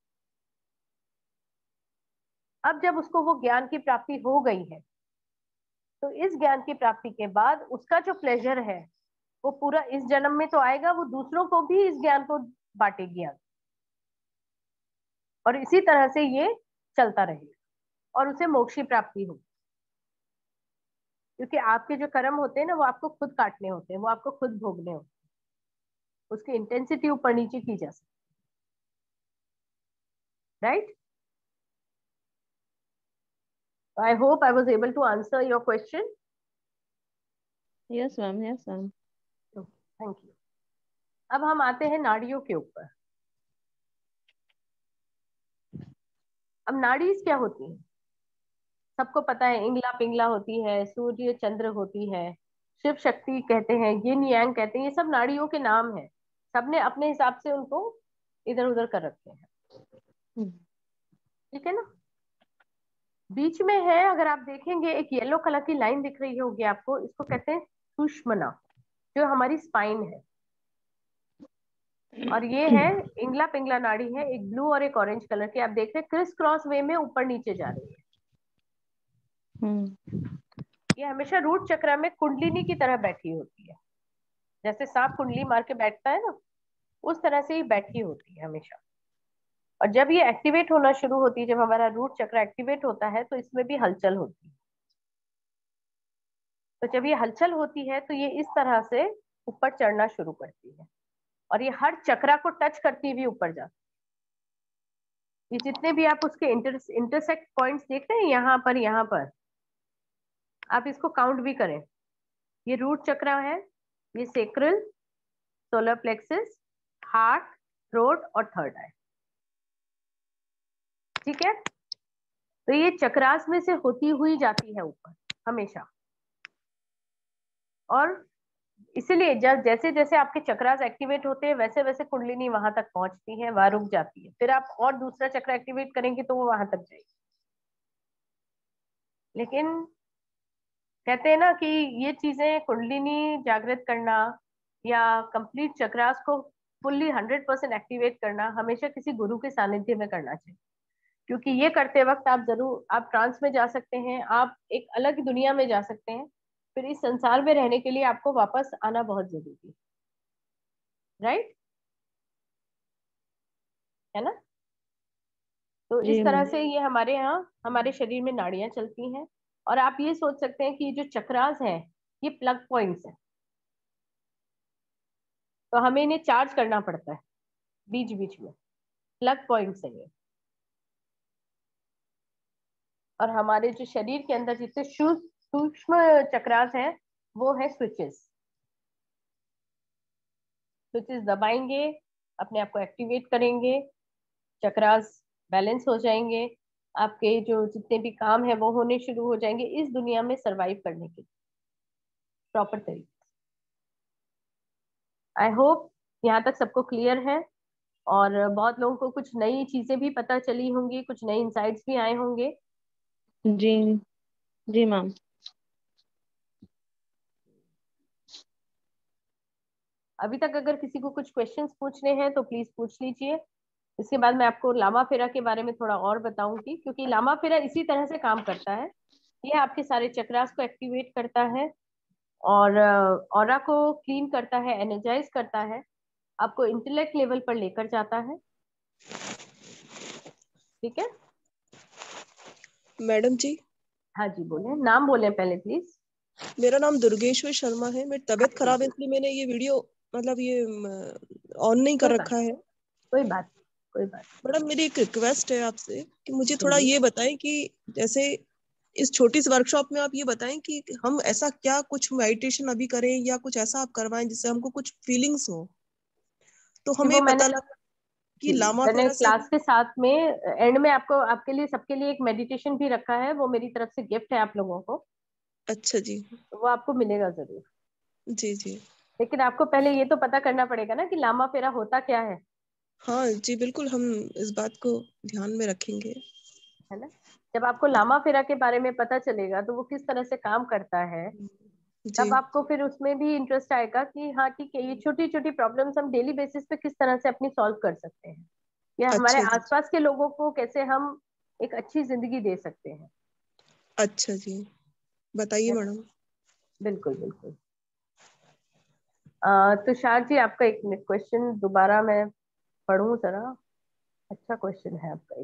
अब जब उसको वो ज्ञान की प्राप्ति हो गई है, तो इस ज्ञान की प्राप्ति के बाद उसका जो प्लेजर है वो पूरा इस जन्म में तो आएगा, वो दूसरों को भी इस ज्ञान को बांटेगी, और इसी तरह से ये चलता रहेगा और उसे मोक्ष की प्राप्ति होगी। क्योंकि आपके जो कर्म होते हैं ना, वो आपको खुद काटने होते हैं, वो आपको खुद भोगने होते हैं, उसकी इंटेंसिटी ऊपर नीचे की जा सकती, right. I hope I was able to answer your question. Yes ma'am, yes ma'am. Thank you. अब हम आते हैं नाड़ियों के ऊपर। अब नाड़ीज क्या होती है, सबको पता है, इंगला पिंगला होती है, सूर्य चंद्र होती है, शिव शक्ति कहते हैं, यिन यांग कहते हैं, ये सब नाड़ियों के नाम है। सबने अपने हिसाब से उनको इधर उधर कर रखे हैं, ठीक है ना। बीच में है, अगर आप देखेंगे एक येलो कलर की लाइन दिख रही होगी आपको, इसको कहते हैं सुषमना, जो हमारी स्पाइन है। और ये है इंगला पिंगला नाड़ी है, एक ब्लू और एक ऑरेंज कलर की, आप देख रहे हैं क्रिस क्रॉस वे में ऊपर नीचे जा रही है। ये हमेशा रूट चक्र में कुंडलिनी की तरह बैठी होती है, जैसे सांप कुंडली मार के बैठता है ना, उस तरह से ही बैठी होती है हमेशा। और जब ये एक्टिवेट होना शुरू होती है, जब हमारा रूट चक्र एक्टिवेट होता है, तो इसमें भी हलचल होती है। तो जब ये हलचल होती है तो ये इस तरह से ऊपर चढ़ना शुरू करती है, और ये हर चक्रा को टच करती हुई ऊपर जाती है। ये जितने भी आप उसके इंटरसेक्ट पॉइंट्स देख रहे हैं यहाँ पर आप इसको काउंट भी करें। ये रूट चक्र है, ये sacral, solar plexus, heart, throat और थर्ड आई, ठीक है। तो ये चक्रास में से होती हुई जाती है ऊपर हमेशा। और इसीलिए जब जैसे जैसे आपके चक्रास एक्टिवेट होते हैं वैसे वैसे कुंडलिनी वहां तक पहुंचती है, वहां रुक जाती है, फिर आप और दूसरा चक्र एक्टिवेट करेंगे तो वो वहां तक जाएगी। लेकिन कहते हैं ना कि ये चीजें कुंडलिनी जागृत करना या कंप्लीट चक्रास को फुल्ली 100% एक्टिवेट करना हमेशा किसी गुरु के सानिध्य में करना चाहिए, क्योंकि ये करते वक्त आप जरूर आप ट्रांस में जा सकते हैं, आप एक अलग दुनिया में जा सकते हैं, फिर इस संसार में रहने के लिए आपको वापस आना बहुत जरूरी है, राइट, है ना। तो इस जी तरह मैम। से ये हमारे यहाँ हमारे शरीर में नाड़ियां चलती हैं, और आप ये सोच सकते हैं कि ये जो चक्रास हैं ये प्लग पॉइंट्स हैं, तो हमें इन्हें चार्ज करना पड़ता है बीच बीच में, प्लग पॉइंट्स है ये। और हमारे जो शरीर के अंदर जितने सूक्ष्म चक्रास हैं वो है स्विचेस। स्विचेस दबाएंगे, अपने आप को एक्टिवेट करेंगे, चक्रास बैलेंस हो जाएंगे, आपके जो जितने भी काम है वो होने शुरू हो जाएंगे इस दुनिया में सरवाइव करने के प्रॉपर तरीके। आई होप यहाँ तक सबको क्लियर है, और बहुत लोगों को कुछ नई चीजें भी पता चली होंगी, कुछ नए इंसाइट्स भी आए होंगे। जी जी मैम। अभी तक अगर किसी को कुछ क्वेश्चंस पूछने हैं तो प्लीज पूछ लीजिए। इसके बाद मैं आपको लामा फेरा के बारे में थोड़ा और बताऊंगी, क्योंकि लामा फेरा इसी तरह से काम करता है। ये आपके सारे चक्रास को एक्टिवेट करता है और ऑरा को क्लीन करता है, एनर्जाइज करता है, आपको इंटेलेक्ट लेवल पर लेकर जाता है। ठीक है मैडम जी, हाँ जी, बोले, नाम बोले पहले प्लीज। मेरा नाम दुर्गेश्वर शर्मा है। मेरी तबीयत हाँ जी, खराब है इसलिए मैंने ये वीडियो मतलब ये ऑन नहीं कर कोई बात रखा है। कोई बात कोई बात। मैडम मेरी एक रिक्वेस्ट है आपसे कि मुझे थोड़ा बोलिए। ये बताएं कि जैसे इस छोटी सी वर्कशॉप में आप ये बताएं कि हम ऐसा क्या कुछ मेडिटेशन अभी करें या कुछ ऐसा आप करवाएं जिससे हमको कुछ फीलिंग्स हो, तो कि हमें वो मैंने पता लगा कि जी लामा मैंने फेरा से क्लास हम। के साथ में एंड में आपको आपके लिए सबके लिए एक मेडिटेशन भी रखा है, वो मेरी तरफ से गिफ्ट है आप लोगों को, अच्छा जी। वो आपको मिलेगा जरूर। जी जी। लेकिन आपको पहले ये तो पता करना पड़ेगा ना कि लामा फेरा होता क्या हाँ जी बिल्कुल, हम इस बात को ध्यान में रखेंगे। है ना। जब आपको लामा फेरा के बारे में पता चलेगा तो वो किस तरह से काम करता है, जी। तब आपको फिर उसमें भी इंटरेस्ट आएगा कि हाँ ठीक है, ये छोटी छोटी प्रॉब्लम्स हम डेली बेसिस पे किस तरह से अपनी सॉल्व कर सकते हैं, या हमारे अच्छा जी। आसपास के लोगों को कैसे हम एक अच्छी जिंदगी दे सकते हैं। अच्छा जी, बताइए है ना? मैडम। बिल्कुल बिल्कुल। तुषार जी, आपका एक क्वेश्चन दोबारा मैं पढ़ूं जरा, अच्छा क्वेश्चन है आपका एक।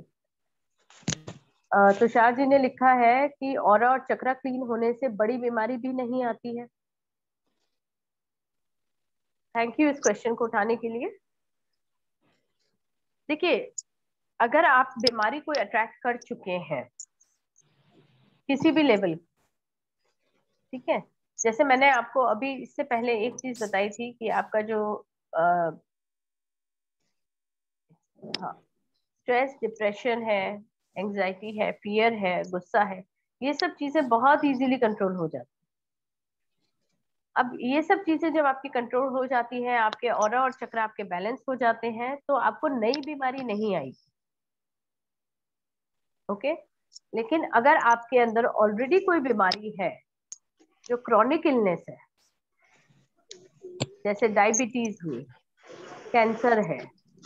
तुषार जी ने लिखा है कि ऑरा और चक्रा क्लीन होने से बड़ी बीमारी भी नहीं आती है। थैंक यू इस क्वेश्चन को उठाने के लिए। देखिए, अगर आप बीमारी को अट्रैक्ट कर चुके हैं किसी भी लेवल, ठीक है, जैसे मैंने आपको अभी इससे पहले एक चीज बताई थी कि आपका जो हाँ, स्ट्रेस, डिप्रेशन है, एंजाइटी है, फियर है, गुस्सा है, ये सब चीजें बहुत इजीली कंट्रोल हो जाती। अब ये सब चीजें जब आपकी कंट्रोल हो जाती है, आपके ऑरा और चक्र आपके बैलेंस हो जाते हैं, तो आपको नई बीमारी नहीं आएगी। ओके। लेकिन अगर आपके अंदर ऑलरेडी कोई बीमारी है जो क्रॉनिक इलनेस है, जैसे डायबिटीज हुई, कैंसर है,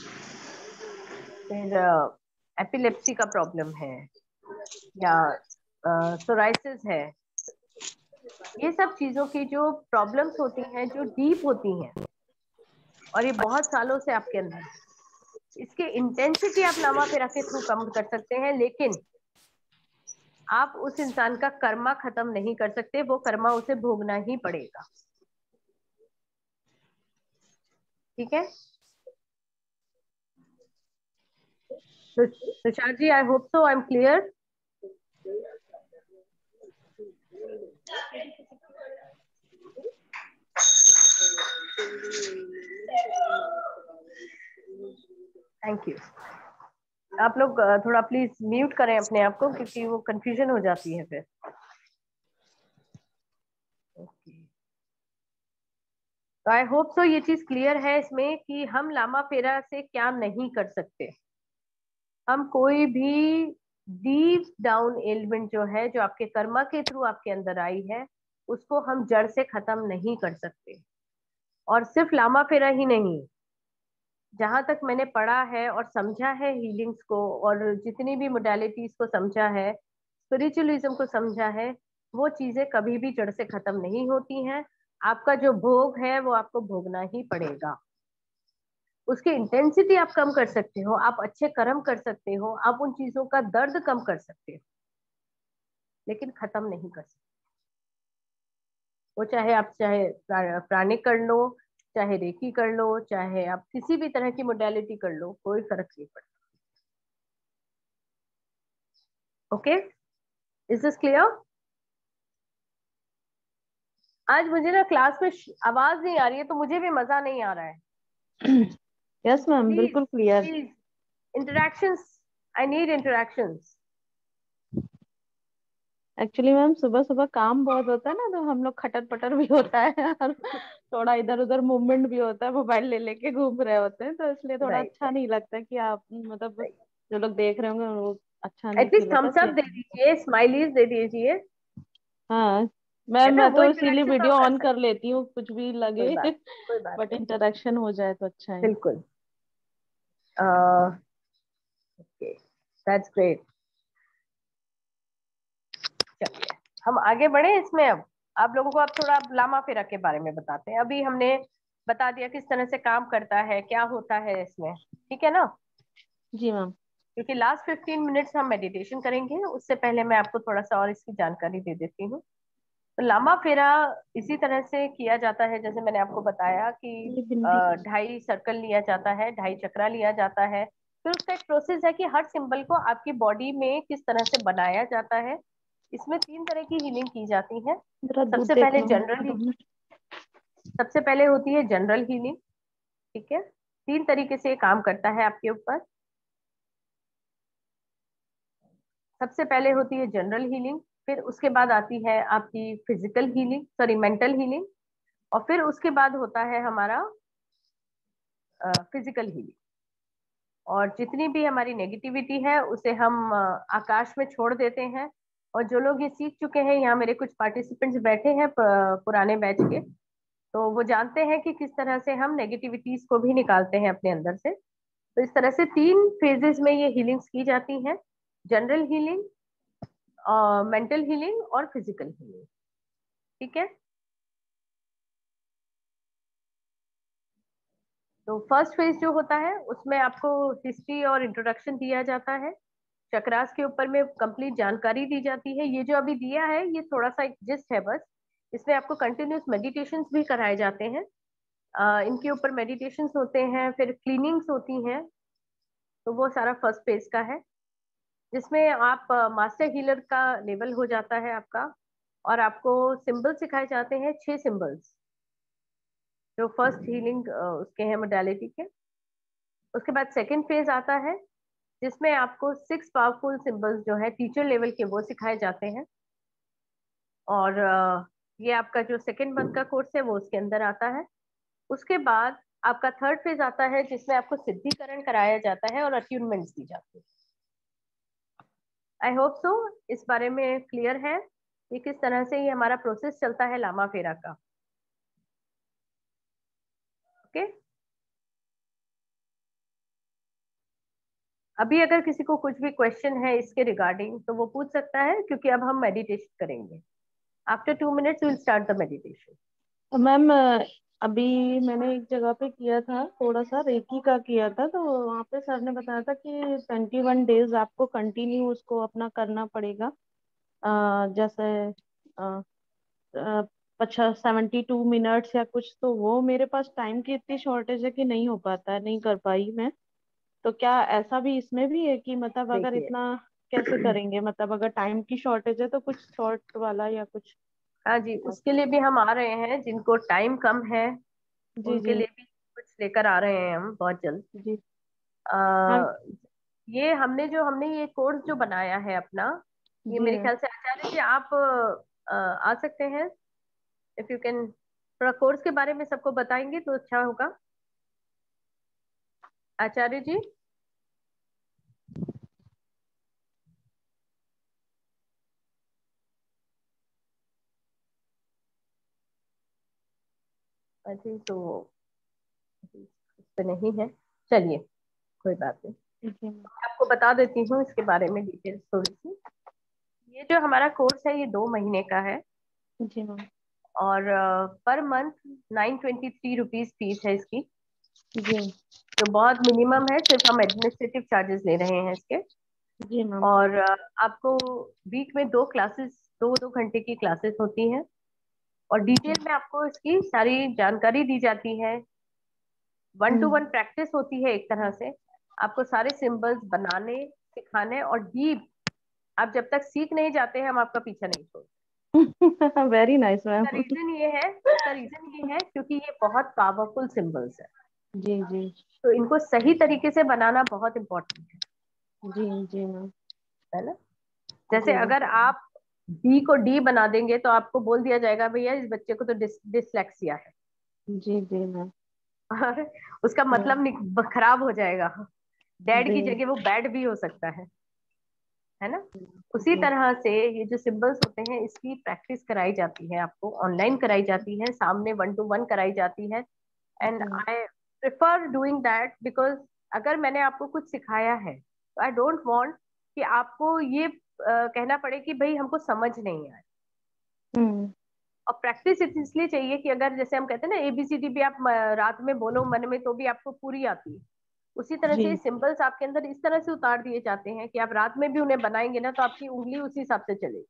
फिर एपिलेप्सी का प्रॉब्लम है, या सोराइसिस है, ये सब चीजों की जो प्रॉब्लम्स होती हैं जो डीप होती हैं और ये बहुत सालों से आपके अंदर है, इसके इंटेंसिटी आप लामा फेरा के थ्रू कम कर सकते हैं, लेकिन आप उस इंसान का कर्मा खत्म नहीं कर सकते, वो कर्मा उसे भोगना ही पड़ेगा। ठीक है Tushar ji, I hope so I am clear. Thank you. आप लोग थोड़ा प्लीज म्यूट करें अपने आप को, क्योंकि वो कंफ्यूजन हो जाती है फिर। ओके। तो आई होप सो ये चीज क्लियर है इसमें कि हम लामा फेरा से क्या नहीं कर सकते। हम कोई भी डीप डाउन एलिमेंट जो है, जो आपके कर्मा के थ्रू आपके अंदर आई है, उसको हम जड़ से खत्म नहीं कर सकते। और सिर्फ लामा फेरा ही नहीं, जहां तक मैंने पढ़ा है और समझा है हीलिंग्स को, और जितनी भी मोडालिटीज को समझा है, स्पिरिचुअलिज्म को समझा है, वो चीजें कभी भी जड़ से खत्म नहीं होती हैं। आपका जो भोग है वो आपको भोगना ही पड़ेगा। उसकी इंटेंसिटी आप कम कर सकते हो, आप अच्छे कर्म कर सकते हो, आप उन चीजों का दर्द कम कर सकते हो, लेकिन खत्म नहीं कर सकते। वो चाहे आप प्राणिक कर लो, चाहे रेकी कर लो, चाहे आप किसी भी तरह की मोडालिटी कर लो, कोई फर्क नहीं पड़ता। Okay, is this clear? आज मुझे ना क्लास में आवाज नहीं आ रही है, तो मुझे भी मजा नहीं आ रहा है। यस मैम, प्लीज बिल्कुल clear. Please, interactions, I need interactions. Actually ma'am सुबह सुबह काम बहुत होता है ना, तो हम लोग खटर पटर भी होता है और थोड़ा इधर उधर मूवमेंट भी होता है, मोबाइल ले लेके घूम रहे होते हैं, तो इसलिए थोड़ा राइट अच्छा नहीं लगता कि आप मतलब राइट, जो लोग देख रहे होंगे वो अच्छा नहीं फील एटलीस्ट होता, थम्स अप इसलिए। दे दीजिए, स्माइलीज दे दीजिए, हाँ है मैम, ना, मैं वो तो इसीलिए इंटरेक्शन तो वीडियो हम कर ऑन कर सकते लेती हूँ, कुछ भी हैं। कोई लगे बात कोई बात बट नहीं, इंटरेक्शन हो जाए तो अच्छा है। बिल्कुल। Okay, that's great. चलिए हम आगे बढ़े इसमें। अब आप लोगों को अब थोड़ा लामा फेरा के बारे में बताते हैं। अभी हमने बता दिया किस तरह से काम करता है, क्या होता है इसमें, ठीक है ना? जी मैम। क्योंकि लास्ट 15 मिनट्स हम मेडिटेशन करेंगे, उससे पहले मैं आपको थोड़ा सा और इसकी जानकारी दे देती हूँ। तो लामा फेरा इसी तरह से किया जाता है, जैसे मैंने आपको बताया कि ये बिंदी। 2.5 सर्कल लिया जाता है, 2.5 चक्रा लिया जाता है। फिर उसका एक प्रोसेस है कि हर सिंबल को आपकी बॉडी में किस तरह से बनाया जाता है। इसमें 3 तरह की हीलिंग की जाती है। जरा दूध सबसे देख पहले लो जनरल, 2 मिनट। सबसे पहले होती है जनरल हीलिंग, ठीक है? 3 तरीके से ये काम करता है आपके ऊपर। सबसे पहले होती है जनरल हीलिंग, फिर उसके बाद आती है आपकी physical healing, sorry mental healing, और फिर उसके बाद होता है हमारा फिजिकल हीलिंग। और जितनी भी हमारी नेगेटिविटी है उसे हम आकाश में छोड़ देते हैं। और जो लोग ये सीख चुके हैं, यहाँ मेरे कुछ पार्टिसिपेंट्स बैठे हैं पुराने बैच के, तो वो जानते हैं कि किस तरह से हम नेगेटिविटीज को भी निकालते हैं अपने अंदर से। तो इस तरह से 3 फेजेस में ये हीलिंग्स की जाती हैं: जनरल हीलिंग, मेंटल हीलिंग और फिजिकल हीलिंग, ठीक है? तो फर्स्ट फेज जो होता है उसमें आपको हिस्ट्री और इंट्रोडक्शन दिया जाता है, चक्रास के ऊपर में कंप्लीट जानकारी दी जाती है। ये जो अभी दिया है ये थोड़ा सा एक जिस्ट है बस। इसमें आपको कंटिन्यूस मेडिटेशंस भी कराए जाते हैं, इनके ऊपर मेडिटेशंस होते हैं, फिर क्लीनिंग्स होती हैं। तो वो सारा फर्स्ट फेज का है, जिसमें आप मास्टर हीलर का लेवल हो जाता है आपका। और आपको सिंबल सिखाए जाते हैं, 6 सिंबल्स, जो फर्स्ट हीलिंग उसके हैं मोडालिटी के। उसके बाद सेकंड फेज आता है, जिसमें आपको 6 पावरफुल सिंबल्स जो है टीचर लेवल के, वो सिखाए जाते हैं। और ये आपका जो सेकंड मंथ का कोर्स है वो उसके अंदर आता है। उसके बाद आपका थर्ड फेज आता है, जिसमें आपको सिद्धिकरण कराया जाता है और अट्यूनमेंट्स दी जाती है। आई होप सो इस बारे में क्लियर है कि किस तरह से ये हमारा प्रोसेस चलता है लामा फेरा का। ओके, अभी अगर किसी को कुछ भी क्वेश्चन है इसके रिगार्डिंग तो वो पूछ सकता है, क्योंकि अब हम मेडिटेशन करेंगे। After 2 minutes will start the meditation. Ma'am अभी मैंने एक जगह पे किया था, थोड़ा सा रेकी का किया था, तो वहाँ पे सर ने बताया था कि 21 डेज आपको कंटिन्यू उसको अपना करना पड़ेगा। जैसे अच्छा 72 मिनट्स या कुछ, तो वो मेरे पास टाइम की इतनी शॉर्टेज है कि नहीं हो पाता है, नहीं कर पाई मैं। तो क्या ऐसा भी इसमें भी है कि मतलब अगर देखिए, इतना कैसे करेंगे, मतलब अगर टाइम की शॉर्टेज है तो कुछ शॉर्ट वाला या कुछ। हाँ जी, उसके लिए भी हम आ रहे हैं, जिनको टाइम कम है जी उनके जी लिए भी कुछ लेकर आ रहे हैं हम बहुत जल्द। जी। हाँ आ, ये हमने ये कोर्स जो बनाया है अपना, ये जी मेरे मैम। ख्याल से आचार्य जी आप आ सकते हैं, इफ यू कैन थोड़ा कोर्स के बारे में सबको बताएंगे तो अच्छा होगा। आचार्य जी। आई थिंक तो इस पे नहीं है, चलिए कोई बात नहीं, जी आपको बता देती हूँ इसके बारे में डिटेल्स थोड़ी सी। ये जो हमारा कोर्स है ये 2 महीने का है जी मैम। और पर मंथ 923 रुपीज फीस है इसकी, जी जो बहुत मिनिमम है। सिर्फ हम एडमिनिस्ट्रेटिव चार्जेस ले रहे हैं इसके। जी मैम। और आपको वीक में 2 क्लासेस, 2-2 घंटे की क्लासेस होती हैं और जी डिटेल में आपको इसकी सारी जानकारी दी जाती है। 1-to-1 प्रैक्टिस होती है एक तरह से। आपको सारे सिंबल्स बनाने सिखाने और डीप, आप जब तक सीख नहीं जाते हैं हम आपका पीछा नहीं छोड़ते। Very nice ma'am. इसका रीजन ये है क्योंकि ये बहुत पावरफुल सिंबल्स है, जी जी तो इनको सही तरीके से बनाना बहुत इम्पोर्टेंट जी जी मैम। है ना। जैसे जी अगर आप डी को डी बना देंगे तो आपको बोल दिया जाएगा भैया इस बच्चे को तो डिसलेक्सिया है, जी जी मैम। और उसका मतलब खराब हो जाएगा। डैड की जी जगह वो बैड भी हो सकता है ना। उसी जी तरह से ये जो सिंबल्स होते हैं इसकी प्रैक्टिस कराई जाती है, आपको ऑनलाइन कराई जाती है, सामने 1-to-1 कराई जाती है। एंड जी I prefer doing that because अगर मैंने आपको कुछ सिखाया है तो आई डोंट वांट कि आपको ये कहना पड़े कि भाई हमको समझ नहीं आया। हम्म। और प्रैक्टिस इसलिए चाहिए कि अगर जैसे हम कहते हैं ना ABCD भी आप रात में बोलो मन में तो भी आपको पूरी आती है, उसी तरह जी से सिंबल्स आपके अंदर इस तरह से उतार दिए जाते हैं कि आप रात में भी उन्हें बनाएंगे ना तो आपकी उंगली उसी हिसाब से चलेगी।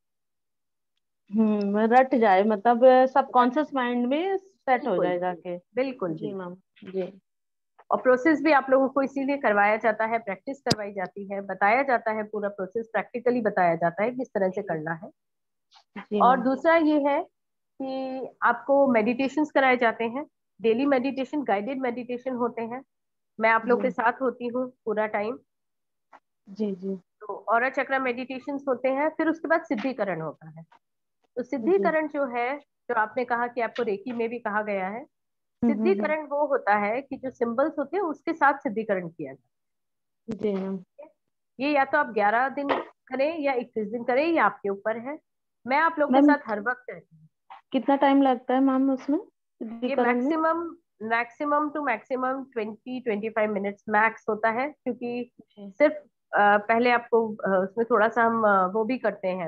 रट जाए, मतलब सबकॉन्शियस माइंड में सेट हो बिल्कुल जाए जाके। बिल्कुल जी बिल्कुल। मैम। जी और प्रोसेस भी आप लोगों को इसीलिए करवाया जाता है, प्रैक्टिस करवाई जाती है, बताया जाता है, पूरा प्रोसेस प्रैक्टिकली बताया जाता है किस तरह से करना है। जी और मैम। दूसरा ये है कि आपको मेडिटेशंस कराए जाते हैं, डेली मेडिटेशन, गाइडेड मेडिटेशन होते हैं। मैं आप लोग जी के साथ होती हूँ पूरा टाइम। जी जी तो औरा चक्र मेडिटेशंस होते हैं, फिर उसके बाद सिद्धिकरण होता है। तो जी। सिद्धिकरण जो है, जो आपने कहा कि आपको रेकी में भी कहा गया है, हम्म। सिद्धिकरण वो होता है कि जो सिंबल्स होते हैं उसके साथ सिद्धिकरण किया जाता जी मैम। है। ये या तो आप 11 दिन करें या 21 दिन करें, ये आपके ऊपर है। मैं आप लोग के मैम साथ हर वक्त रहती हूँ। कितना टाइम लगता है मैम उसमें, ये शुद्धिकरण में? Maximum to maximum 20-25 minutes max होता है, क्योंकि जी। सिर्फ पहले आपको उसमें थोड़ा सा हम वो भी करते हैं,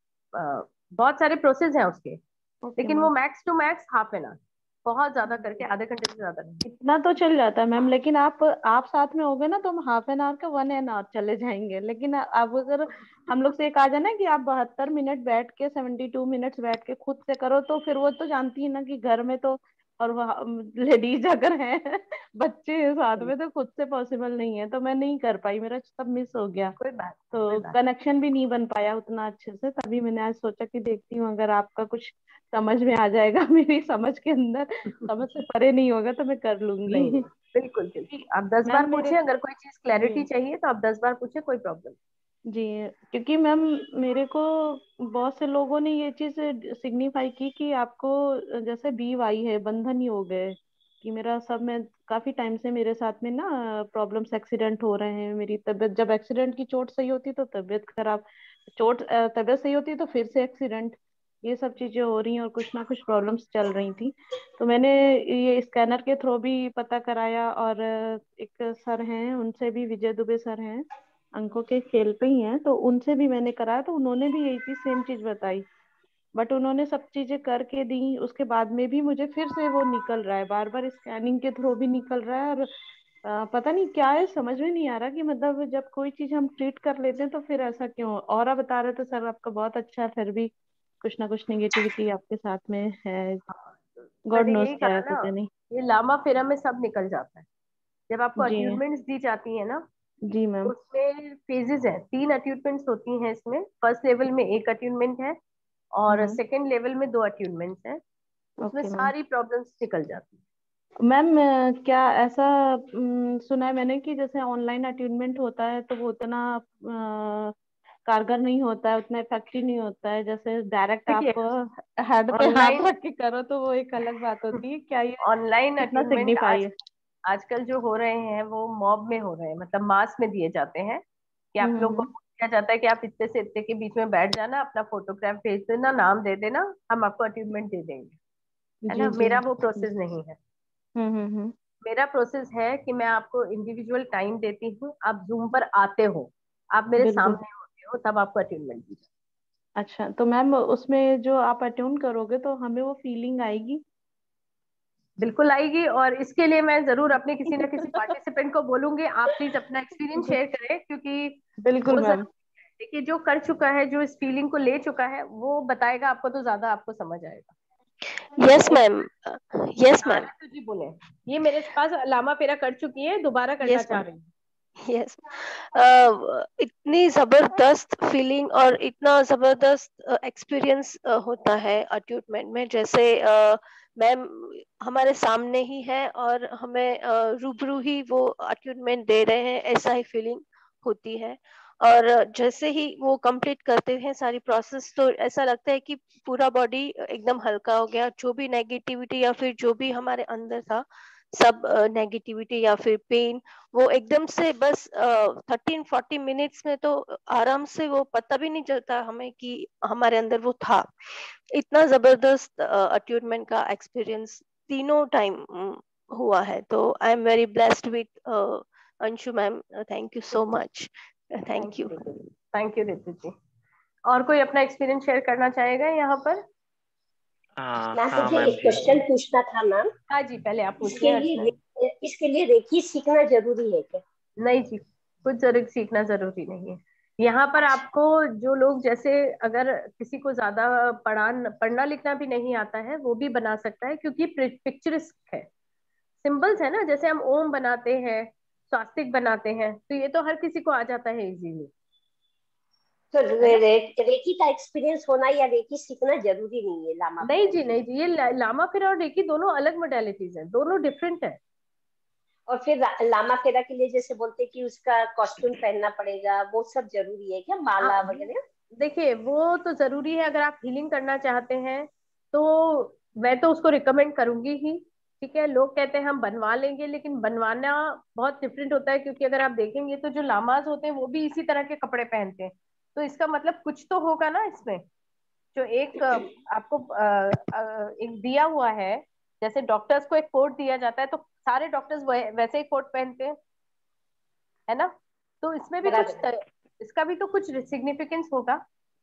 बहुत सारे प्रोसेस हैं उसके, ओके लेकिन वो ma'am. Max to max ½ an hour, बहुत ज्यादा करके आधे घंटे से ज्यादा नहीं। इतना तो चल जाता है मैम, लेकिन आप साथ में होगे ना तो हम हाफ एन आवर का 1 एन आवर चले जाएंगे, लेकिन अब अगर हम लोग से एक आ जाए ना कि आप 72 मिनट बैठ के 72 मिनट्स बैठ के खुद से करो, तो फिर वो तो जानती है ना कि घर में तो, और वह लेडीज अगर हैं बच्चे हैं साथ में, तो खुद से पॉसिबल नहीं है, तो मैं नहीं कर पाई, मेरा सब मिस हो गया। कोई तो बात कनेक्शन भी नहीं बन पाया उतना अच्छे से, तभी मैंने आज सोचा कि देखती हूँ अगर आपका कुछ समझ में आ जाएगा मेरी समझ के अंदर, समझ से परे नहीं होगा तो मैं कर नहीं लूंगी। नहीं, बिल्कुल बिल्कुल, क्योंकि आप 10 बार मैम मेरे पूछे, अगर कोई चीज जी क्लैरिटी चाहिए तो आप 10 बार पूछे, कोई प्रॉब्लम। जी, क्योंकि मैम मेरे को बहुत से लोगों ने ये चीज सिग्निफाई की कि आपको जैसे BY है, बंधन योग है, कि मेरा सब में काफी टाइम से मेरे साथ में ना प्रॉब्लम्स, एक्सीडेंट हो रहे हैं, मेरी तबीयत, जब एक्सीडेंट की चोट सही होती तो तबीयत खराब, तबीयत सही होती तो फिर से एक्सीडेंट, ये सब चीजें हो रही हैं और कुछ ना कुछ प्रॉब्लम्स चल रही थी। तो मैंने ये स्कैनर के थ्रू भी पता कराया, और एक सर हैं उनसे भी, विजय दुबे सर हैं, अंकों के खेल पे ही हैं, तो उनसे भी मैंने कराया, तो उन्होंने भी यही चीज, सेम चीज बताई, बट उन्होंने सब चीजें करके दी, उसके बाद में भी मुझे फिर से वो निकल रहा है, बार बार स्कैनिंग के थ्रू भी निकल रहा है, और पता नहीं क्या है, समझ में नहीं आ रहा कि मतलब जब कोई चीज हम ट्रीट कर लेते हैं तो फिर ऐसा क्यों। और आप बता रहे थे सर आपका बहुत अच्छा है, फिर भी कुछ ना कुछ नेगेटिविटी आपके साथ में है, गॉड मैंने नोस यही क्या कहा है, ना, पता नहीं। ये लामा फेरा में सब निकल जाता है। जब आपको जी अट्यूटमेंट्स दी जाती है ना, जी तो मैम। उसमें फेजेस हैं, 3 अट्यूटमेंट्स होती हैं इसमें। फर्स्ट लेवल में एक अट्यूनमेंट है और हम्म। सेकेंड लेवल में 2 अट्यूनमेंट्स हैं। उसमें ओके मैम। सारी प्रॉब्लम्स निकल जाती हैं। मैम क्या ऐसा सुना है मैंने कि जैसे ऑनलाइन अटेनमेंट होता है तो वो उतना कारगर नहीं होता है, उतना इफेक्टिव नहीं होता है। जैसे डायरेक्ट देखिए आप हेड पे हाथ ऑनलाइन रख के करो तो वो एक अलग बात होती है। क्या ये ऑनलाइन कितना अटेन्मेंट सिग्निफाई है? आजकल जो हो रहे हैं वो मॉब में हो रहे हैं, मतलब मास में दिए जाते हैं कि आप लोग को हम्म। क्या जाता है कि आप इतने से इतने के बीच में बैठ जाना, अपना फोटोग्राफ भेज देना, नाम दे देना, हम आपको अचीवमेंट दे देंगे, है जी ना। जी। मेरा वो प्रोसेस नहीं है। हम्म। मेरा प्रोसेस है कि मैं आपको इंडिविजुअल टाइम देती हूँ, आप जूम पर आते हो, आप मेरे बिल्कुल। सामने होते हो, तब आपको अचीवमेंट दी जाती अच्छा, तो मैम उसमें जो आप अटेंड करोगे तो हमें वो फीलिंग आएगी? है। बिल्कुल आएगी, और इसके लिए मैं जरूर अपने किसी ना किसी पार्टिसिपेंट को बोलूंगी आप प्लीज अपना एक्सपीरियंस शेयर करें, क्योंकि बिल्कुल वो मैम। देखिए जो कर चुका है, जो इस फीलिंग को ले चुका है, वो बताएगा आपको, तो ज्यादा आपको समझ आएगा। Yes, एक ma'am. Yes, हाँ, ma'am. रितु जी बोले। ये मेरे पास लामा फेरा कर चुकी है, दोबारा करना Yes, चाह ma'am. रही है। यस। इतनी जबरदस्त फीलिंग और इतना जबरदस्त एक्सपीरियंस होता है अट्यूटमेंट में। जैसे मैम हमारे सामने ही है और हमें रूबरू ही वो अट्यूटमेंट दे रहे हैं, ऐसा ही फीलिंग होती है। और जैसे ही वो कंप्लीट करते हैं सारी प्रोसेस, तो ऐसा लगता है कि पूरा बॉडी एकदम हल्का हो गया। जो भी नेगेटिविटी या फिर जो भी हमारे अंदर था, सब नेगेटिविटी या फिर पेन, वो एकदम से बस 13-40 मिनट्स में तो आराम से, वो पता भी नहीं चलता हमें कि हमारे अंदर वो था। इतना जबरदस्त अट्यूटमेंट का एक्सपीरियंस तीनों टाइम हुआ है। तो I am very blessed with Anshu ma'am. Thank you so much. Thank thank you you. Ritu ji, thank you Ritu ji. और कोई अपना एक्सपीरियंस शेयर करना चाहेगा यहाँ पर? मैम हाँ मुझे मैम एक जी। क्वेश्चन पूछना था मैम। हाँ जी, पहले आप पूछिए इसके अर्चना। लिए इसके लिए रेकी सीखना जरूरी है क्या? नहीं जी, कुछ जरूर सीखना जरूरी नहीं है। यहाँ पर अच्छा। आपको जो लोग, जैसे अगर किसी को ज्यादा पढ़ना लिखना भी नहीं आता है, वो भी बना सकता है, क्योंकि पिक्चरिस्टिक है, सिंबल्स है ना। जैसे हम ओम बनाते हैं, स्वास्तिक बनाते हैं, तो ये तो हर किसी को आ जाता है इजीली, तो है ना। रेकी का एक्सपीरियंस होना या रेकी सीखना जरूरी नहीं है लामा नहीं फेरा जी, के नहीं लिए? जी, ये लामा फेरा और रेकी दोनों अलग मोडालिटीज हैं, दोनों डिफरेंट है। और फिर लामा फेरा के लिए जैसे बोलते हैं कि उसका कॉस्ट्यूम पहनना पड़ेगा, वो सब जरूरी है क्या, माला वगैरह? देखिए वो तो जरूरी है, अगर आप हीलिंग करना चाहते हैं तो मैं तो उसको रिकमेंड करूंगी ही। ठीक है, लोग कहते हैं हम बनवा लेंगे, लेकिन बनवाना बहुत डिफरेंट होता है, क्योंकि अगर आप देखेंगे तो जो लामाज होते हैं वो भी इसी तरह के कपड़े पहनते हैं, तो इसका मतलब कुछ तो होगा ना इसमें। जो एक आपको एक दिया हुआ है, जैसे डॉक्टर्स को एक कोट दिया जाता है, तो सारे डॉक्टर्स वैसे ही कोट पहनते हैं, है ना। तो इसमें भी कुछ बराबर है। इसका भी तो कुछ सिग्निफिकेंस होगा,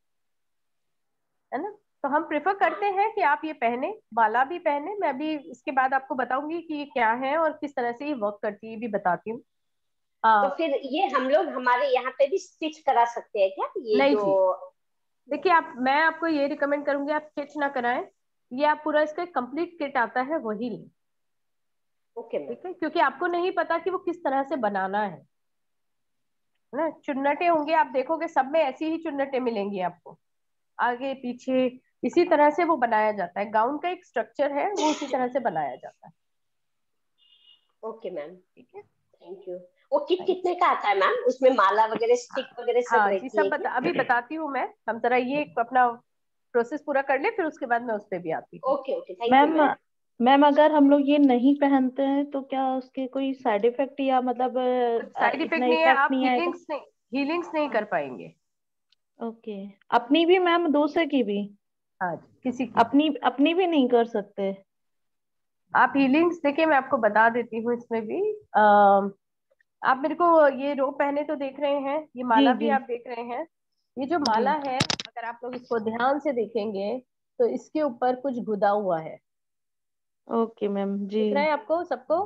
है ना। तो हम प्रेफर हाँ। करते हैं कि आप ये पहने, बाला भी पहने। मैं भी इसके बाद आपको बताऊंगी कि ये क्या है और किस तरह से ये वर्क करती है, ये भी बताती हूँ। तो हाँ। फिर ये हम लोग हमारे यहाँ पे भी स्टिच करा सकते हैं क्या, ये नहीं जो? जी, देखिए मैं आपको ये रिकमेंड करूंगी आप स्टिच ना कराएं, ये आप पूरा इसका कंप्लीट किट आता है वही लें। Okay ma'am. ठीक है, क्योंकि आपको नहीं पता कि वो किस तरह से बनाना है ना। चुन्नटे होंगे, आप देखोगे सब में ऐसी ही चुन्नटे मिलेंगी आपको, आगे पीछे इसी तरह से वो बनाया जाता है। गाउन का एक स्ट्रक्चर है, वो उसी तरह से बनाया जाता है। Okay ma'am. ठीक है, थैंक यू। वो किट कितने का आता है मैम? उसमें माला वगैरह, स्टिक वगैरह सब हाँ जी, रहती सब है क्या? अभी बताती हूँ मैं। हम जरा ये अपना प्रोसेस पूरा कर ले, फिर उसके बाद मैं उस पर भी आती हूँ। Okay okay, thank you ma'am, ma'am. Ma'am अगर हम लोग ये नहीं पहनते हैं तो क्या उसके कोई साइड इफेक्ट या मतलब साइड इतना इफेक्ट नहीं है, इफेक्ट आप नहीं आएगा? हीलिंग्स नहीं कर पाएंगे। ओके। अपनी भी मैम, दूसरे की भी? हाँ जी, किसी की भी। अपनी अपनी भी नहीं कर सकते? आप हीलिंग्स देखिए, मैं आपको बता देती हूँ इसमें भी। आप मेरे को ये रो पहने तो देख रहे हैं, ये जी माला भी जी आप देख रहे हैं। ये जो जी। माला है, अगर आप लोग इसको ध्यान से देखेंगे तो इसके ऊपर कुछ गुदा हुआ है। ओके मैम जी। दिख रहा है आपको सबको?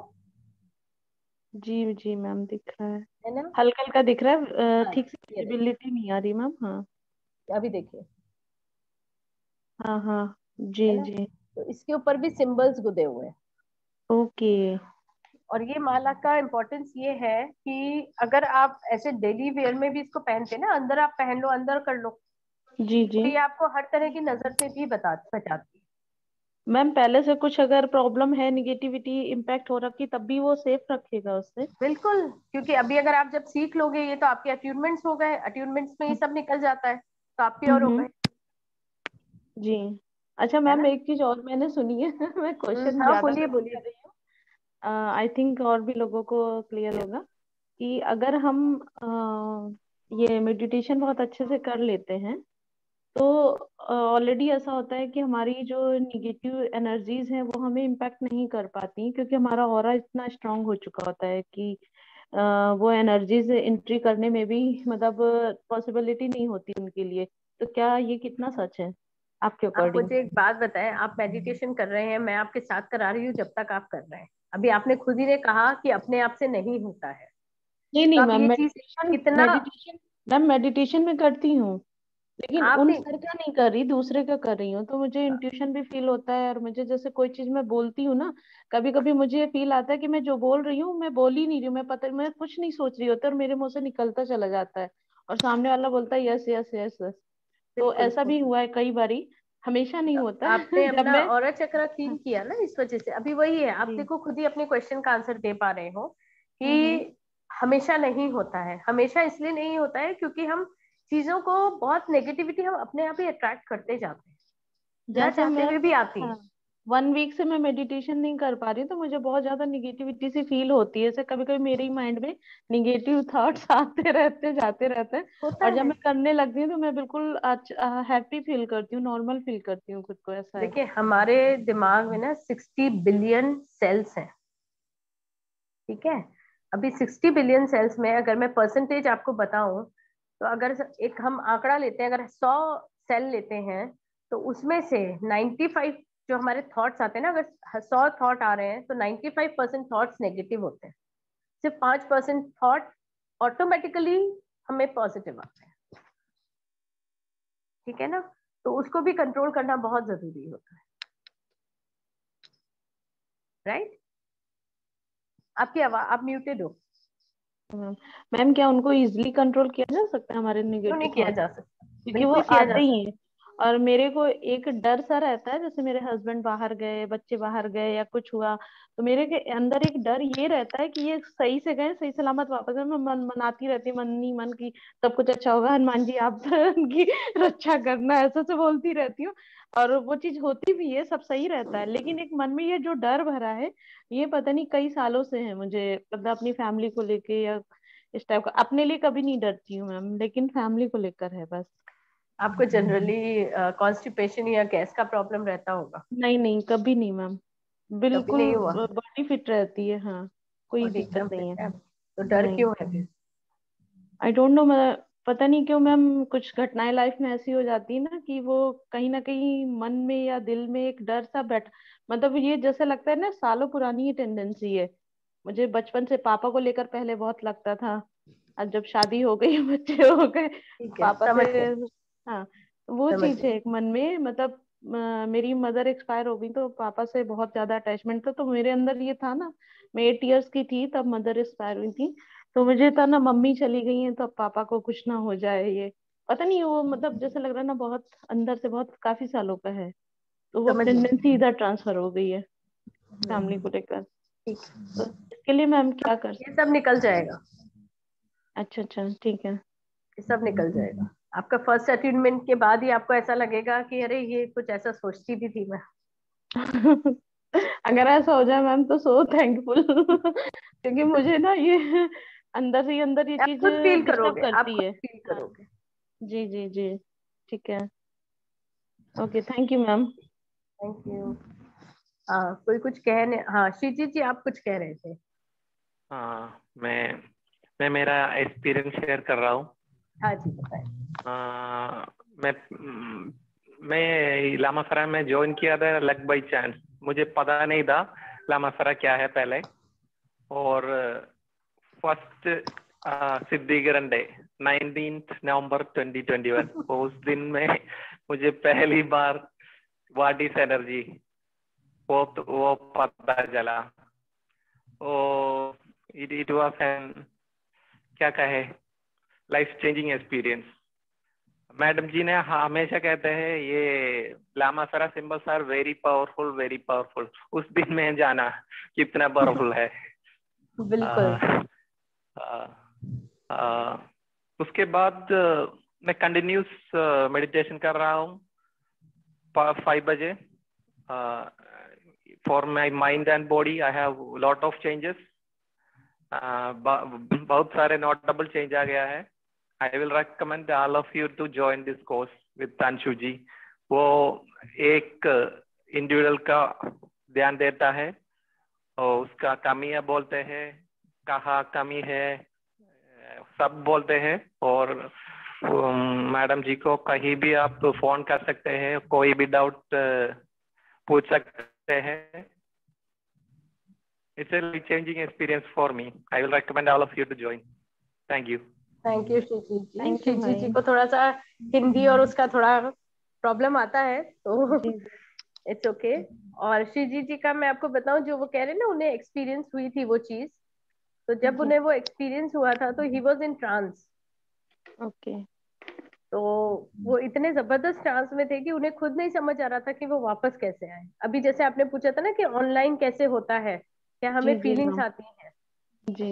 जी जी मैम, दिख रहा है। है ना। हल्का हल्का दिख रहा है, हाँ, ठीक से ये देखिए, विजिबिलिटी नहीं आ रही मैम। हाँ अभी देखिए, हाँ हाँ। जी है ना। जी। तो इसके ऊपर भी सिंबल्स गुदे हुए हैं। ओके। और ये माला का इम्पोर्टेंस ये है कि अगर आप ऐसे डेली वेयर में भी इसको पहनते हैं ना, अंदर आप पहन लो, अंदर कर लो, जी जी। तो ये आपको हर तरह की नजर से भी बचाती है। मैम पहले से कुछ अगर प्रॉब्लम है, निगेटिविटी इम्पैक्ट हो रखी, तब भी वो सेफ रखेगा उससे। बिल्कुल, क्योंकि अभी अगर आप जब सीख लोगे, ये तो आपके अट्यूनमेंट्स हो गए, अट्यूनमेंट्स में ये सब निकल जाता है, तो आप प्योर हो हम्म। गए, जी। अच्छा है मैम, ना। एक चीज और मैंने सुनी है मैं क्वेश्चन हाँ, ज्यादा बोलिए तो नहीं बोलिए। कर रही हूँ, आई थिंक और भी लोगों को क्लियर होगा कि अगर हम ये मेडिटेशन बहुत अच्छे से कर लेते हैं, तो ऑलरेडी ऐसा होता है कि हमारी जो निगेटिव एनर्जीज हैं वो हमें इम्पैक्ट नहीं कर पाती, क्योंकि हमारा ऑरा इतना स्ट्रांग हो चुका होता है कि वो एनर्जीज एंट्री करने में भी मतलब पॉसिबिलिटी नहीं होती उनके लिए। तो क्या ये कितना सच है आपके आप अकॉर्डिंग? मुझे एक बात बताएं, आप मेडिटेशन कर रहे हैं, मैं आपके साथ करा रही हूँ जब तक आप कर रहे हैं, अभी आपने खुद ही ने कहा कि अपने आप से नहीं होता है, नहीं तो नहीं आप मैम, ये चीज मेडिटेशन कितना मेडिटेशन मैम मेडिटेशन में करती हूँ, लेकिन उन आपने, सर का नहीं कर रही, दूसरे का कर रही हूँ। तो मुझे इंट्यूशन भी फील होता है, और मुझे जैसे कोई चीज मैं बोलती हूँ ना, कभी कभी मुझे फील आता है कि मैं जो बोल रही हूँ मैं बोल ही नहीं रही हूँ, मैं कुछ नहीं सोच रही होती, और मेरे मुंह से निकलता चला जाता है, और सामने वाला बोलता है यस यस यस यस। तो बिल्कुल, ऐसा भी हुआ है कई बारी, हमेशा नहीं होता आपने है जब अपना मैं। ऑरा चक्र क्लीन किया ना, इस वजह से अभी वही है, आप जी। देखो खुद ही अपने क्वेश्चन का आंसर दे पा रहे हो हम्म। कि हमेशा नहीं होता है, हमेशा इसलिए नहीं होता है क्योंकि हम चीजों को बहुत नेगेटिविटी हम अपने आप ही अट्रैक्ट करते जाते हैं, न जैसे चाहते मैं, हुए भी आती है। हाँ, 1 वीक से मैं मेडिटेशन नहीं कर पा रही हूँ, तो मुझे बहुत ज्यादा निगेटिविटी सी फील होती है, जैसे कभी कभी मेरे ही माइंड में निगेटिव थॉट्स आते रहते जाते रहते हैं। होता और जब है। मैं करने लगती हूँ तो मैं बिल्कुल हैप्पी फील करती हूँ, नॉर्मल फील करती हूँ खुद को, ऐसा है। देखिए हमारे दिमाग में ना 60 बिलियन सेल्स हैं, ठीक है। अभी 60 बिलियन सेल्स में अगर मैं परसेंटेज आपको बताऊं, तो अगर एक हम आंकड़ा लेते हैं, अगर 100 सेल लेते हैं, तो उसमें से 95 जो हमारे थॉट्स आते हैं ना, अगर 100 थॉट आ रहे हैं तो 95% थॉट्स नेगेटिव होते हैं, सिर्फ 5% थॉट ऑटोमेटिकली हमें पॉजिटिव आते हैं, ठीक है ना। तो उसको भी कंट्रोल करना बहुत जरूरी होता है, राइट। आपकी आवाज, आप म्यूटेड हो। मैम क्या उनको इजिली कंट्रोल किया जा सकता है, हमारे क्यों नहीं निगेटिव किया थॉट? जा सकता, क्योंकि वो बिल्कुल किया जा आते ही सकता। हैं। और मेरे को एक डर सा रहता है, जैसे मेरे हस्बैंड बाहर गए, बच्चे बाहर गए, या कुछ हुआ, तो मेरे के अंदर एक डर ये रहता है कि ये सही से गए, सही सलामत वापस आए। मैं मन मनाती रहती हूँ, मन नहीं मन की सब कुछ अच्छा होगा, हनुमान जी आप उनकी रक्षा करना, ऐसा से बोलती रहती हूँ। और वो चीज होती भी है, सब सही रहता है, लेकिन एक मन में ये जो डर भरा है, ये पता नहीं कई सालों से है मुझे, मतलब अपनी फैमिली को लेके या इस टाइप का। अपने लिए कभी नहीं डरती हूँ मैम, लेकिन फैमिली को लेकर है बस। आपको जनरली कॉन्स्टिपेशन या गैस का प्रॉब्लम रहता होगा? नहीं नहीं, कभी नहीं मैम, कभी बिल्कुल नहीं हुआ? बॉडी फिट रहती है, हाँ, कोई और दिक्कत एकदम नहीं फिट है। है, तो डर नहीं, क्यों है फिर? आई डोंट नो, मैं पता नहीं क्यों मैम, कुछ घटनाएं लाइफ में ऐसी हो जाती है ना कि वो कहीं ना कहीं मन में या दिल में एक डर सा बैठ, मतलब ये जैसे लगता है ना, सालों पुरानी ये टेंडेंसी है। मुझे बचपन से पापा को लेकर पहले बहुत लगता था, अब जब शादी हो गई बच्चे हो गए, ठीक है, पापा से, समझ गए, हाँ, वो समझ चीज है गए। एक मन में, मतलब मेरी मदर एक्सपायर हो गई, तो पापा से बहुत ज्यादा अटैचमेंट था, तो मेरे अंदर ये था ना, मैं 8 इयर्स की थी तब मदर एक्सपायर हुई थी, तो मुझे था ना, मम्मी चली गई है तो अब पापा को कुछ ना हो जाए, ये पता नहीं, वो मतलब जैसे लग रहा है ना, बहुत अंदर से, बहुत काफी सालों का है, तो वो समझ गए। टेंडेंसी इधर ट्रांसफर हो गई है फैमिली को हम्म, लेकर। ठीक। तो इसके लिए मैम क्या कर ये सकते? सब निकल जाएगा, अच्छा अच्छा, ठीक है। ये सब निकल जाएगा। आपका फर्स्ट अटेन्मेंट के बाद ही आपको ऐसा लगेगा कि अरे ये कुछ ऐसा सोचती भी थी मैं। अगर ऐसा हो जाए मैम तो सो थैंकफुल क्योंकि मुझे ना ये अंदर से ही अंदर ये आप चीज खुद फील डिस्टर्ब करोगे, आप करती खुद है। फील हाँ, करोगे। जी जी जी, ठीक है, okay, thank you ma'am. Thank you. हाँ, कोई कुछ कहने, हाँ श्रीजीत जी आप कुछ कह रहे थे। हाँ, मैं मेरा एक्सपीरियंस शेयर कर रहा हूँ। हाँ जी, बताएं। मैं लामा फरा में ज्वाइन किया था लक बाई चांस। मुझे पता नहीं था लामा फरा क्या है पहले। और फर्स्ट सिद्धिकरण डे 19 नवंबर 2021, उस दिन में मुझे पहली बार व्हाट इज एनर्जी वो पता चला। ओ इट वाज एन क्या कहे लाइफ चेंजिंग एक्सपीरियंस। मैडम जी ने हमेशा कहते हैं ये लामासरा symbols are very powerful, very powerful. उस दिन में जाना कितना पावरफुल है। बिल्कुल। आ, आ, उसके बाद मैं कंटिन्यूस मेडिटेशन कर रहा हूँ 5 बजे। For my mind and body I have lot of changes. बहुत सारे नोटेबल चेंज आ गया है। I will recommend all of you to join this course with Anshu ji. वो एक इंडिविजुअल का ध्यान देता है और उसका कमियां बोलते हैं, कहाँ कमी है सब बोलते हैं। और मैडम जी को कहीं भी आप फोन कर सकते हैं, कोई भी डाउट पूछ सकते हैं। It's a life-changing experience for me. I will recommend all of you to join. Thank you. Thank you शिजी जी। थैंक यू शिजी जी भाई। को थोड़ा सा हिंदी और उसका थोड़ा प्रॉब्लम आता है तो जी इट्स ओके। और शिजी जी का मैं आपको बताऊं, जो वो कह रहे हैं ना, उन्हें एक्सपीरियंस हुई थी वो चीज। तो जब जी। उन्हें वो एक्सपीरियंस हुआ था तो he was in trance. Okay. तो वो इतने जबरदस्त ट्रांस में थे कि उन्हें खुद नहीं समझ आ रहा था कि वो वापस कैसे आए। अभी जैसे आपने पूछा था ना कि ऑनलाइन कैसे होता है, क्या हमें जी जी फीलिंग्स मैम। आती हैं। जी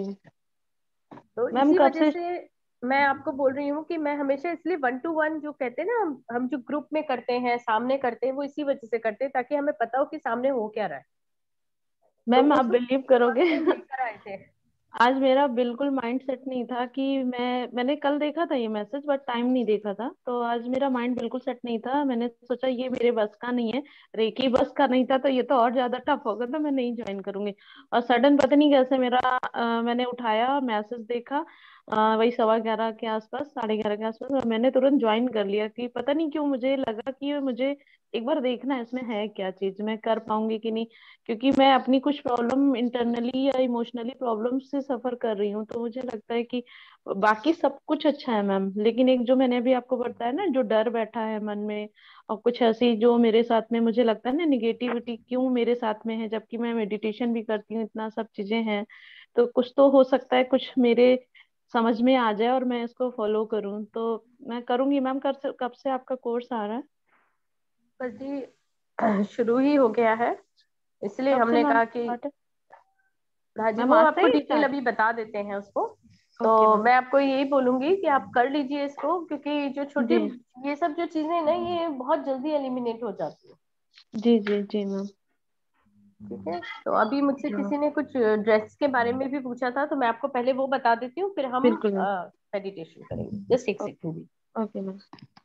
तो मैम इसी कब वजह से? से मैं आपको बोल रही हूँ कि मैं हमेशा इसलिए 1 to 1 जो कहते हैं ना, हम जो ग्रुप में करते हैं, सामने करते हैं, वो इसी वजह से करते हैं ताकि हमें पता हो कि सामने हो क्या रहा है। तो मैम आप उस बिलीव वक्त करोगे हम लेकर आए थे। आज मेरा बिल्कुल माइंड सेट नहीं था कि मैंने कल देखा था ये मैसेज बट टाइम नहीं देखा था, तो आज मेरा माइंड बिल्कुल सेट नहीं था। मैंने सोचा ये मेरे बस का नहीं है, रेकी बस का नहीं था तो ये तो और ज्यादा टफ होगा, तो मैं नहीं ज्वाइन करूंगी। और सडन पता नहीं कैसे मेरा मैंने उठाया मैसेज देखा वही 11:15 के आसपास, 11:30 के आसपास, और मैंने तुरंत ज्वाइन कर लिया कि पता नहीं क्यों मुझे लगा कि मुझे एक बार देखना है इसमें है क्या चीज, मैं कर पाऊंगी कि नहीं। क्योंकि मैं अपनी कुछ प्रॉब्लम इंटरनली या इमोशनली प्रॉब्लम से सफर कर रही हूँ, तो मुझे लगता है कि बाकी सब कुछ अच्छा है मैम, लेकिन एक जो मैंने अभी आपको बताया ना, जो डर बैठा है मन में, और कुछ ऐसी जो मेरे साथ में मुझे लगता है ना निगेटिविटी क्यों मेरे साथ में है, जबकि मैं मेडिटेशन भी करती हूँ, इतना सब चीजें हैं। तो कुछ तो हो सकता है कुछ मेरे समझ में आ जाए और मैं इसको फॉलो करूँ, तो मैं करूंगी मैम। कब से आपका कोर्स आ रहा है? बस जी शुरू ही हो गया है, इसलिए कब से हमने मैम कहा कि स्टार्ट है? हाँ जी, मैम वो आज से आपको ही डिटेल स्टार्ट? अभी बता देते हैं उसको। ओके तो मैम। मैं आपको यही बोलूंगी कि आप कर लीजिए इसको, क्योंकि जो छोटी जी ये सब जो चीजें ना, ये बहुत जल्दी एलिमिनेट हो जाती है। जी जी जी मैम। ठीक है। तो अभी मुझसे हाँ किसी ने कुछ ड्रेस के बारे में भी पूछा था, तो मैं आपको पहले वो बता देती हूँ, फिर हम बिल्कुल मैम। मेडिटेशन करेंगे। जस्ट एक सेकंड भी। Okay ma'am.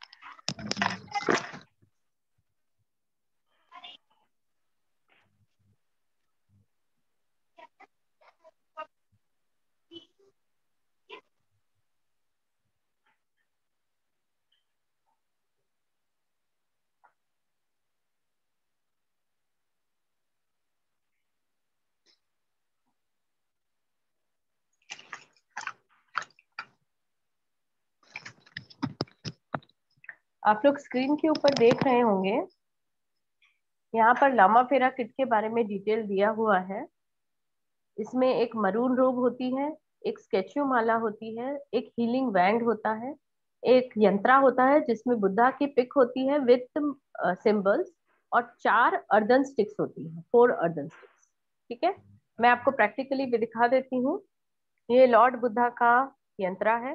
आप लोग स्क्रीन के ऊपर देख रहे होंगे, यहाँ पर लामा फेरा किट के बारे में डिटेल दिया हुआ है। इसमें एक मरून रोब होती है, एक स्केचू माला होती है, एक हीलिंग बैंड होता है, एक यंत्रा होता है जिसमें बुद्धा की पिक होती है विथ सिंबल्स, और 4 अर्दन स्टिक्स होती है, 4 अर्दन स्टिक्स। ठीक है। मैं आपको प्रैक्टिकली भी दिखा देती हूँ। ये लॉर्ड बुद्धा का यंत्रा है।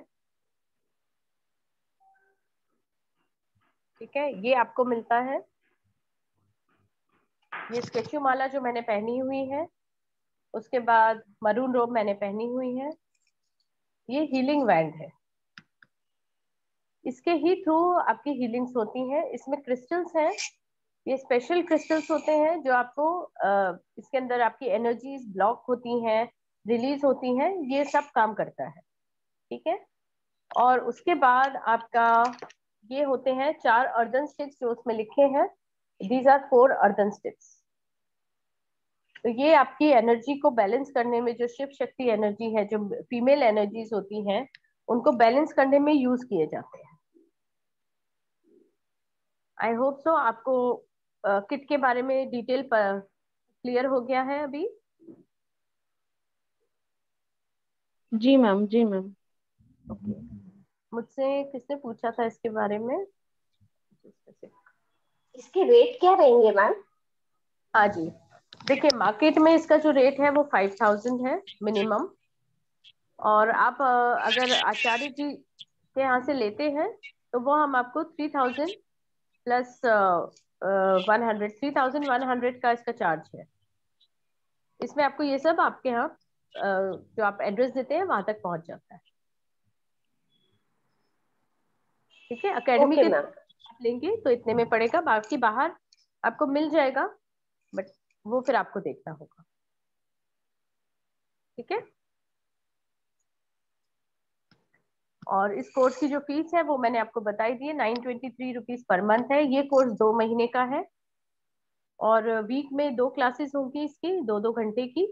ठीक है, ये आपको मिलता है। ये स्केचू माला जो मैंने पहनी हुई है, उसके बाद मरून रोब मैंने पहनी हुई है। ये हीलिंग बैंड है, इसके ही थ्रू आपकी हीलिंग्स होती हैं। इसमें क्रिस्टल्स हैं, ये स्पेशल क्रिस्टल्स होते हैं जो आपको इसके अंदर आपकी एनर्जीज ब्लॉक होती हैं, रिलीज होती हैं, ये सब काम करता है। ठीक है। और उसके बाद आपका ये होते हैं 4 अर्दन स्टिक्स जो उसमें लिखे हैं। These are 4 earthen sticks. तो ये आपकी एनर्जी को बैलेंस करने में, जो शिव शक्ति एनर्जी है, जो फीमेल एनर्जीज होती हैं, उनको बैलेंस करने में यूज किए जाते हैं। आई होप सो आपको किट के बारे में डिटेल क्लियर हो गया है अभी। जी मैम। जी मैम। ओके। मुझसे किसने पूछा था इसके बारे में? इसके रेट क्या रहेंगे मैम? हाँ जी, देखिए मार्केट में इसका जो रेट है वो 5000 है मिनिमम, और आप अगर आचार्य जी के यहाँ से लेते हैं तो वो हम आपको 3000 प्लस 100, 3100 का इसका चार्ज है। इसमें आपको ये सब आपके यहाँ जो आप एड्रेस देते हैं वहां तक पहुंच जाता है। ठीक है, अकेडमी ओके के मैम। आप लेंगे तो इतने में पड़ेगा, बाकी बाहर आपको मिल जाएगा, बट वो फिर आपको देखना होगा। ठीक है, और इस कोर्स की जो फीस है वो मैंने आपको बताई दी है, 923 रुपीज पर मंथ है। ये कोर्स 2 महीने का है, और वीक में 2 क्लासेस होंगी इसकी, 2-2 घंटे की।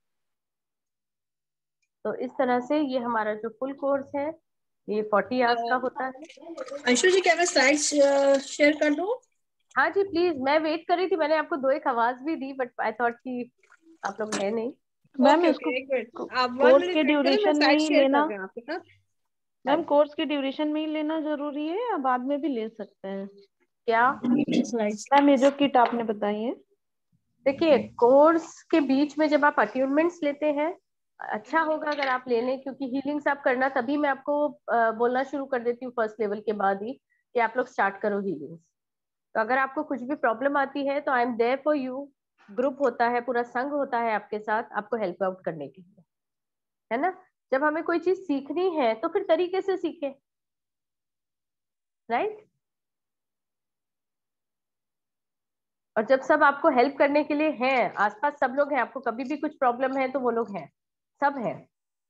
तो इस तरह से ये हमारा जो फुल कोर्स है ये 40 आवर्स का होता है। अंशु जी, क्या मैं स्लाइड्स शेयर कर दूं? हाँ जी प्लीज, मैं वेट कर रही थी, मैंने आपको 2 एक आवाज भी दी, बट आई थॉट कि आप लोग है नहीं। मैम ओके इसको ओके, एक मिनट, आप 1 कोर्स मिनट के वेट करें, मैं ड्यूरेशन में स्लाइड ही शेयर लेना, कर रहे हैं आपके साथ। मैम कोर्स के ड्यूरेशन में ही लेना जरूरी है या बाद में भी ले सकते हैं? क्या? स्लाइड्स। मैम ये जो किट आपने बताई है, देखिए कोर्स के बीच में जब आप अट्यूनमेंट्स लेते हैं, अच्छा होगा अगर आप ले लें, क्योंकि हीलिंग्स आप करना, तभी मैं आपको बोलना शुरू कर देती हूँ फर्स्ट लेवल के बाद ही कि आप लोग स्टार्ट करो हीलिंग्स। तो अगर आपको कुछ भी प्रॉब्लम आती है तो I am there for you. Group होता है, पूरा संघ होता है आपके साथ, आपको हेल्प आउट करने के लिए, है ना। जब हमें कोई चीज सीखनी है तो फिर तरीके से सीखें, राइट। और जब सब आपको हेल्प करने के लिए हैं, आसपास सब लोग हैं, आपको कभी भी कुछ प्रॉब्लम है तो वो लोग हैं, सब हैं।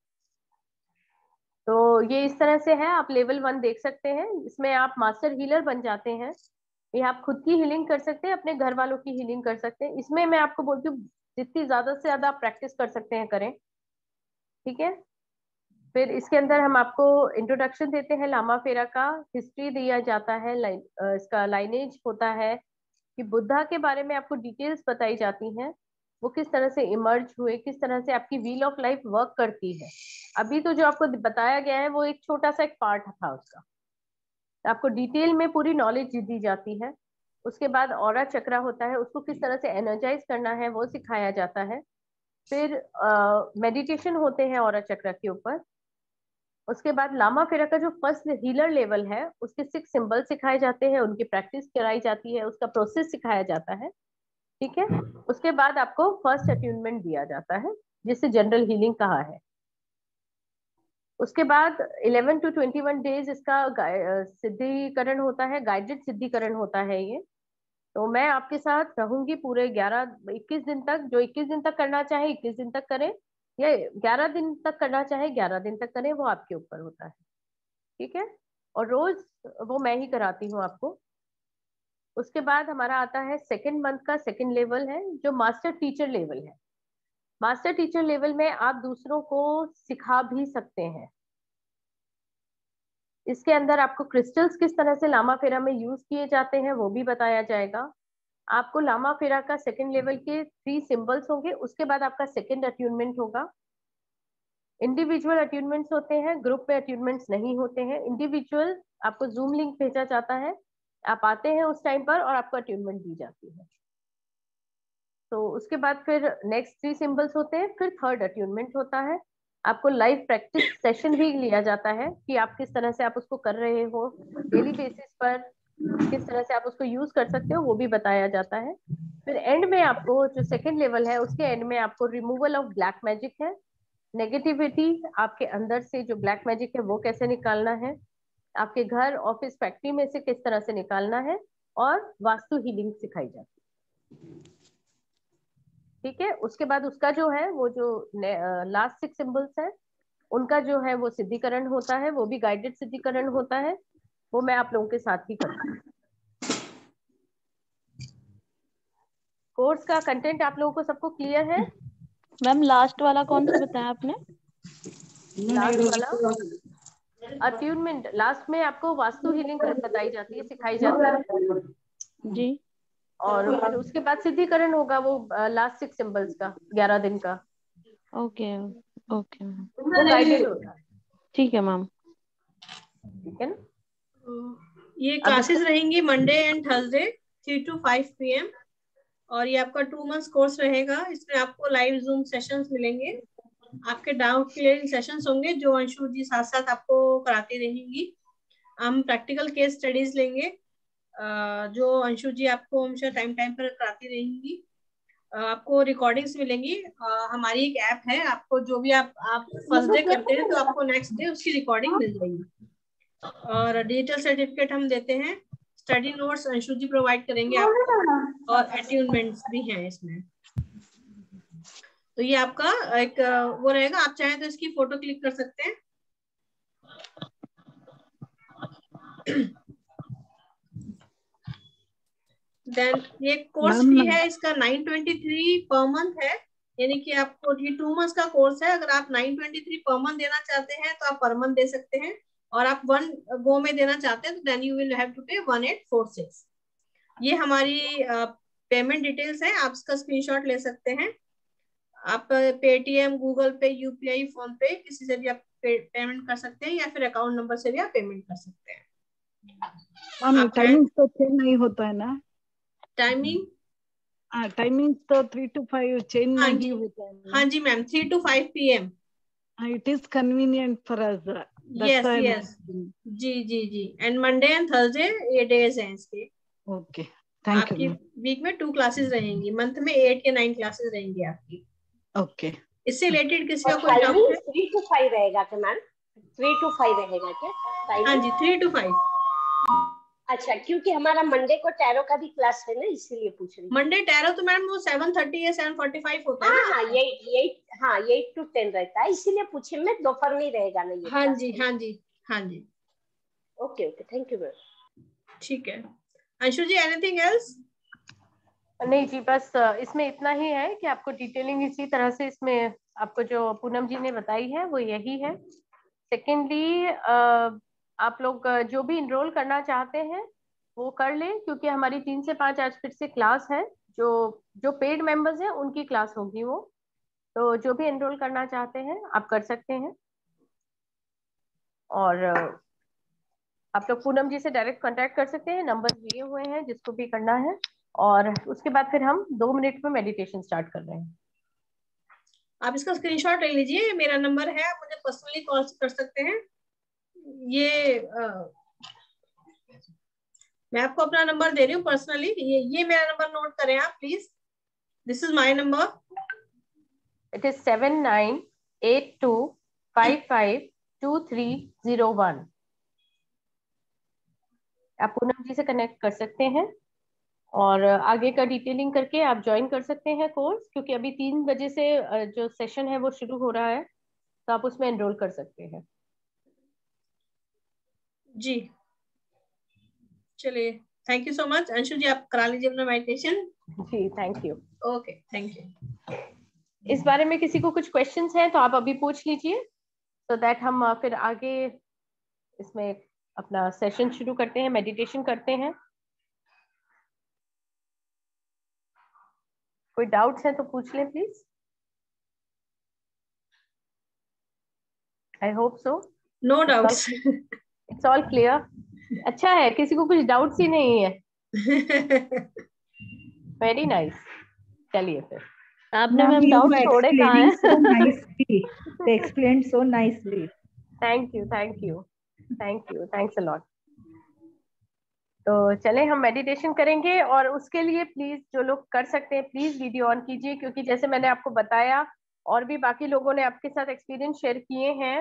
तो ये इस तरह से है, आप लेवल 1 देख सकते हैं, इसमें आप मास्टर हीलर बन जाते हैं। ये आप खुद की हीलिंग कर सकते हैं, अपने घर वालों की हीलिंग कर सकते हैं। इसमें मैं आपको बोलती हूँ जितनी ज्यादा से ज्यादा आप प्रैक्टिस कर सकते हैं करें। ठीक है, फिर इसके अंदर हम आपको इंट्रोडक्शन देते हैं लामा फेरा का, हिस्ट्री दिया जाता है, इसका लाइनेज होता है कि बुद्धा के बारे में आपको डिटेल्स बताई जाती हैं, वो किस तरह से इमर्ज हुए, किस तरह से आपकी व्हील ऑफ लाइफ वर्क करती है। अभी तो जो आपको बताया गया है वो एक छोटा सा एक पार्ट था उसका, आपको डिटेल में पूरी नॉलेज दी जाती है। उसके बाद ऑरा चक्रा होता है, उसको किस तरह से एनर्जाइज करना है वो सिखाया जाता है। फिर मेडिटेशन होते हैं ऑरा चक्रा के ऊपर। उसके बाद लामा फेरा का जो फर्स्ट हीलर लेवल है उसके 6 सिंबल सिखाए जाते हैं, उनकी प्रैक्टिस कराई जाती है, उसका प्रोसेस सिखाया जाता है। ठीक है, उसके बाद आपको फर्स्ट अट्यूनमेंट दिया जाता है जिसे जनरल हीलिंग कहा है। उसके बाद 11 to 21 डेज इसका सिद्धिकरण होता है, गाइडेड सिद्धिकरण होता है ये। तो मैं आपके साथ रहूंगी पूरे 21 दिन तक। जो 21 दिन तक करना चाहे 21 दिन तक करें, या 11 दिन तक करना चाहे 11 दिन तक करें, वो आपके ऊपर होता है। ठीक है, और रोज वो मैं ही कराती हूँ आपको। उसके बाद हमारा आता है सेकेंड मंथ का सेकेंड लेवल है, जो मास्टर टीचर लेवल है। मास्टर टीचर लेवल में आप दूसरों को सिखा भी सकते हैं। इसके अंदर आपको क्रिस्टल्स किस तरह से लामा फेरा में यूज किए जाते हैं वो भी बताया जाएगा। आपको लामा फेरा का सेकेंड लेवल के 3 सिंबल्स होंगे, उसके बाद आपका सेकेंड अट्यूनमेंट होगा। इंडिविजुअल अट्यूनमेंट्स होते हैं, ग्रुप में अट्यूनमेंट्स नहीं होते हैं। इंडिविजुअल आपको जूम लिंक भेजा जाता है, आप आते हैं उस टाइम पर और आपको अट्यूनमेंट दी जाती है। तो उसके बाद फिर नेक्स्ट 3 सिंबल्स होते हैं, फिर थर्ड अट्यूनमेंट होता है। आपको लाइव प्रैक्टिस सेशन भी लिया जाता है कि आप किस तरह से आप उसको कर रहे हो डेली बेसिस पर, किस तरह से आप उसको यूज कर सकते हो वो भी बताया जाता है। फिर एंड में आपको जो सेकेंड लेवल है उसके एंड में आपको रिमूवल ऑफ ब्लैक मैजिक है, नेगेटिविटी आपके अंदर से जो ब्लैक मैजिक है वो कैसे निकालना है, आपके घर ऑफिस फैक्ट्री में से किस तरह से निकालना है, और वास्तु हीलिंग सिखाई जाती है। ठीक है, उसके बाद उसका जो है वो जो लास्ट 6 सिंबल्स है उनका जो है वो सिद्धिकरण होता है, वो भी गाइडेड सिद्धिकरण होता है, वो मैं आप लोगों के साथ ही करती हूँ। कोर्स का कंटेंट आप लोगों को सबको क्लियर है? मैम लास्ट वाला कौन सा बताया आपने? लास्ट वाला अट्यूनमेंट, लास्ट में आपको वास्तु हीलिंग बताई जाती है, सिखाई जाती है जी। और फिर उसके बाद सिद्धिकरण होगा, वो लास्ट 6 सिंबल्स का 11 दिन का, ओके ओके, वो गाइडेड होगा। ठीक है मैम। ठीक है ना? ये क्लासेस रहेंगी Monday and Thursday 3 to 5 PM और ये आपका 2 months कोर्स रहेगा। इसमें आपको लाइव जूम सेशंस मिलेंगे, आपके डाउट क्लियरिंग सेशंस होंगे जो अंशु जी साथ साथ आपको कराती रहेंगी। हम प्रैक्टिकल केस स्टडीज लेंगे जो अंशु जी आपको हमेशा टाइम टाइम पर कराती रहेंगी। आपको रिकॉर्डिंग्स मिलेंगी। हमारी एक ऐप है, आपको जो भी आप फर्स्ट डे करते हैं तो आपको नेक्स्ट डे उसकी रिकॉर्डिंग मिल जाएगी। और डिजिटल सर्टिफिकेट हम देते हैं, study notes Anshu ji provide करेंगे आपको और अट्यूनमेंट्स भी हैं इसमें। तो ये आपका एक वो रहेगा, आप चाहें तो इसकी फोटो क्लिक कर सकते हैं। देन ये कोर्स फी है इसका 923 पर मंथ है, यानी कि आपको ये 2 months का कोर्स है। अगर आप 923 पर मंथ देना चाहते हैं तो आप पर मंथ दे सकते हैं, और आप 1 गो में देना चाहते हैं तो then you will have to pay 1846। ये हमारी पेमेंट डिटेल्स है, आप इसका स्क्रीनशॉट ले सकते हैं। आप Paytm, Google Pay, UPI, PhonePe किसी से भी आप पेमेंट कर सकते हैं, या फिर अकाउंट नंबर से भी आप पेमेंट कर सकते हैं। टाइमिंग तो चेंज नहीं होता है ना? टाइमिंग तो 3 to 5 चेंज हाँ नहीं जी, होता है ना? हाँ जी ma'am, 3 to 5 PM। It is convenient for us. Yes, yes. जी जी जी। एंड मंडे एंड थर्सडे ये डेज हैं इसके। ओके, थैंक आपकी यू। वीक में 2 क्लासेस रहेंगी, मंथ में 8 या 9 क्लासेस रहेंगी आपकी। ओके, इससे रिलेटेड किसी का और कोई डाउट टाइमिंग है? 3 to 5 रहेगा क्या मैम? 3 to 5 रहेगा क्या हाँ टाइमिंग? Ji, 3 to 5। अच्छा, क्योंकि हमारा मंडे को टैरो का भी क्लास है ना, इसीलिए पूछ रही हूँ। मंडे टैरो तो मैम वो 7:30 या 7:45 होता है ना? हाँ, यही 8 to 10 रहता है, इसीलिए पूछे मैं, दोपहर में रहेगा ना ये हाँ क्लास? जी, हाँ जी, हाँ जी। Okay okay, thank you ma'am. ठीक है अंशु जी, एनीथिंग एल्स? नहीं जी, बस इसमें इतना ही है कि आपको डिटेलिंग इसी तरह से इसमें आपको जो पूनम जी ने बताई है वो यही है। सेकेंडली आप लोग जो भी इनरोल करना चाहते हैं वो कर लें, क्योंकि हमारी 3 से 5 आज फिर से क्लास है। जो जो पेड मेंबर्स हैं उनकी क्लास होगी वो, तो जो भी एनरोल करना चाहते हैं आप कर सकते हैं। और आप लोग पूनम जी से डायरेक्ट कांटेक्ट कर सकते हैं, नंबर दिए हुए हैं जिसको भी करना है। और उसके बाद फिर हम 2 मिनट में मेडिटेशन स्टार्ट कर रहे हैं। आप इसका स्क्रीनशॉट ले लीजिए, मेरा नंबर है, आप मुझे पर्सनली कॉल कर सकते हैं। ये मैं आपको अपना नंबर दे रही हूँ पर्सनली, ये मेरा नंबर नोट करें आप please. This is my number, it is 7982552301। आप पूनम जी से कनेक्ट कर सकते हैं और आगे का डिटेलिंग करके आप ज्वाइन कर सकते हैं कोर्स, क्योंकि अभी 3 बजे से जो सेशन है वो शुरू हो रहा है, तो आप उसमें एनरोल कर सकते हैं। जी चलिए, thank you so much. Anshu ji आप करा लीजिए अपना मेडिटेशन। जी thank you. Okay, thank you. इस बारे में किसी को कुछ क्वेश्चंस हैं तो आप अभी पूछ लीजिए, so दैट हम फिर आगे इसमें अपना सेशन शुरू करते हैं, मेडिटेशन करते हैं। कोई डाउट्स हैं तो पूछ लें please. I hope so no doubts. It's all clear. अच्छा है, किसी को कुछ डाउट्स ही नहीं है। Very nice. चलिए फिर। आपने मैम डाउट छोड़े कहाँ हैं? so nicely. They explained so nicely. Thank you, thank you, thank you, thanks a lot. तो चले हम मेडिटेशन करेंगे, और उसके लिए प्लीज जो लोग कर सकते हैं प्लीज वीडियो ऑन कीजिए, क्योंकि जैसे मैंने आपको बताया और भी बाकी लोगों ने आपके साथ एक्सपीरियंस शेयर किए हैं।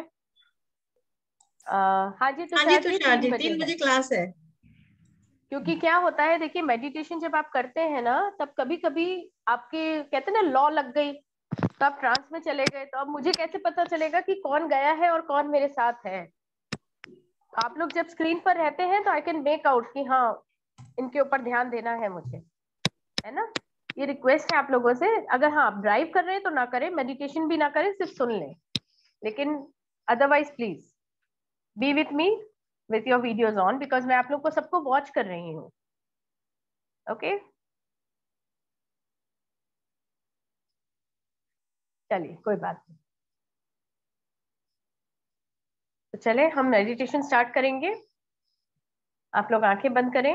हाँ जी, तो हाँ जी, 3 बजे क्लास है। क्योंकि क्या होता है, देखिए मेडिटेशन जब आप करते हैं ना, तब कभी कभी आपके कहते हैं ना लॉ लग गई, तो आप ट्रांस में चले गए, तो अब मुझे कैसे पता चलेगा कि कौन गया है और कौन मेरे साथ है। आप लोग जब स्क्रीन पर रहते हैं तो आई कैन मेक आउट कि हाँ इनके ऊपर ध्यान देना है मुझे, है ना। ये रिक्वेस्ट है आप लोगों से, अगर हाँ आप ड्राइव कर रहे हैं तो ना करें, मेडिटेशन भी ना करें, सिर्फ सुन लें, लेकिन otherwise please be with me with your videos on, because मैं आप लोग को सबको वॉच कर रही हूँ। ओके चलिए, कोई बात नहीं। तो चले हम मेडिटेशन स्टार्ट करेंगे। आप लोग आंखें बंद करें,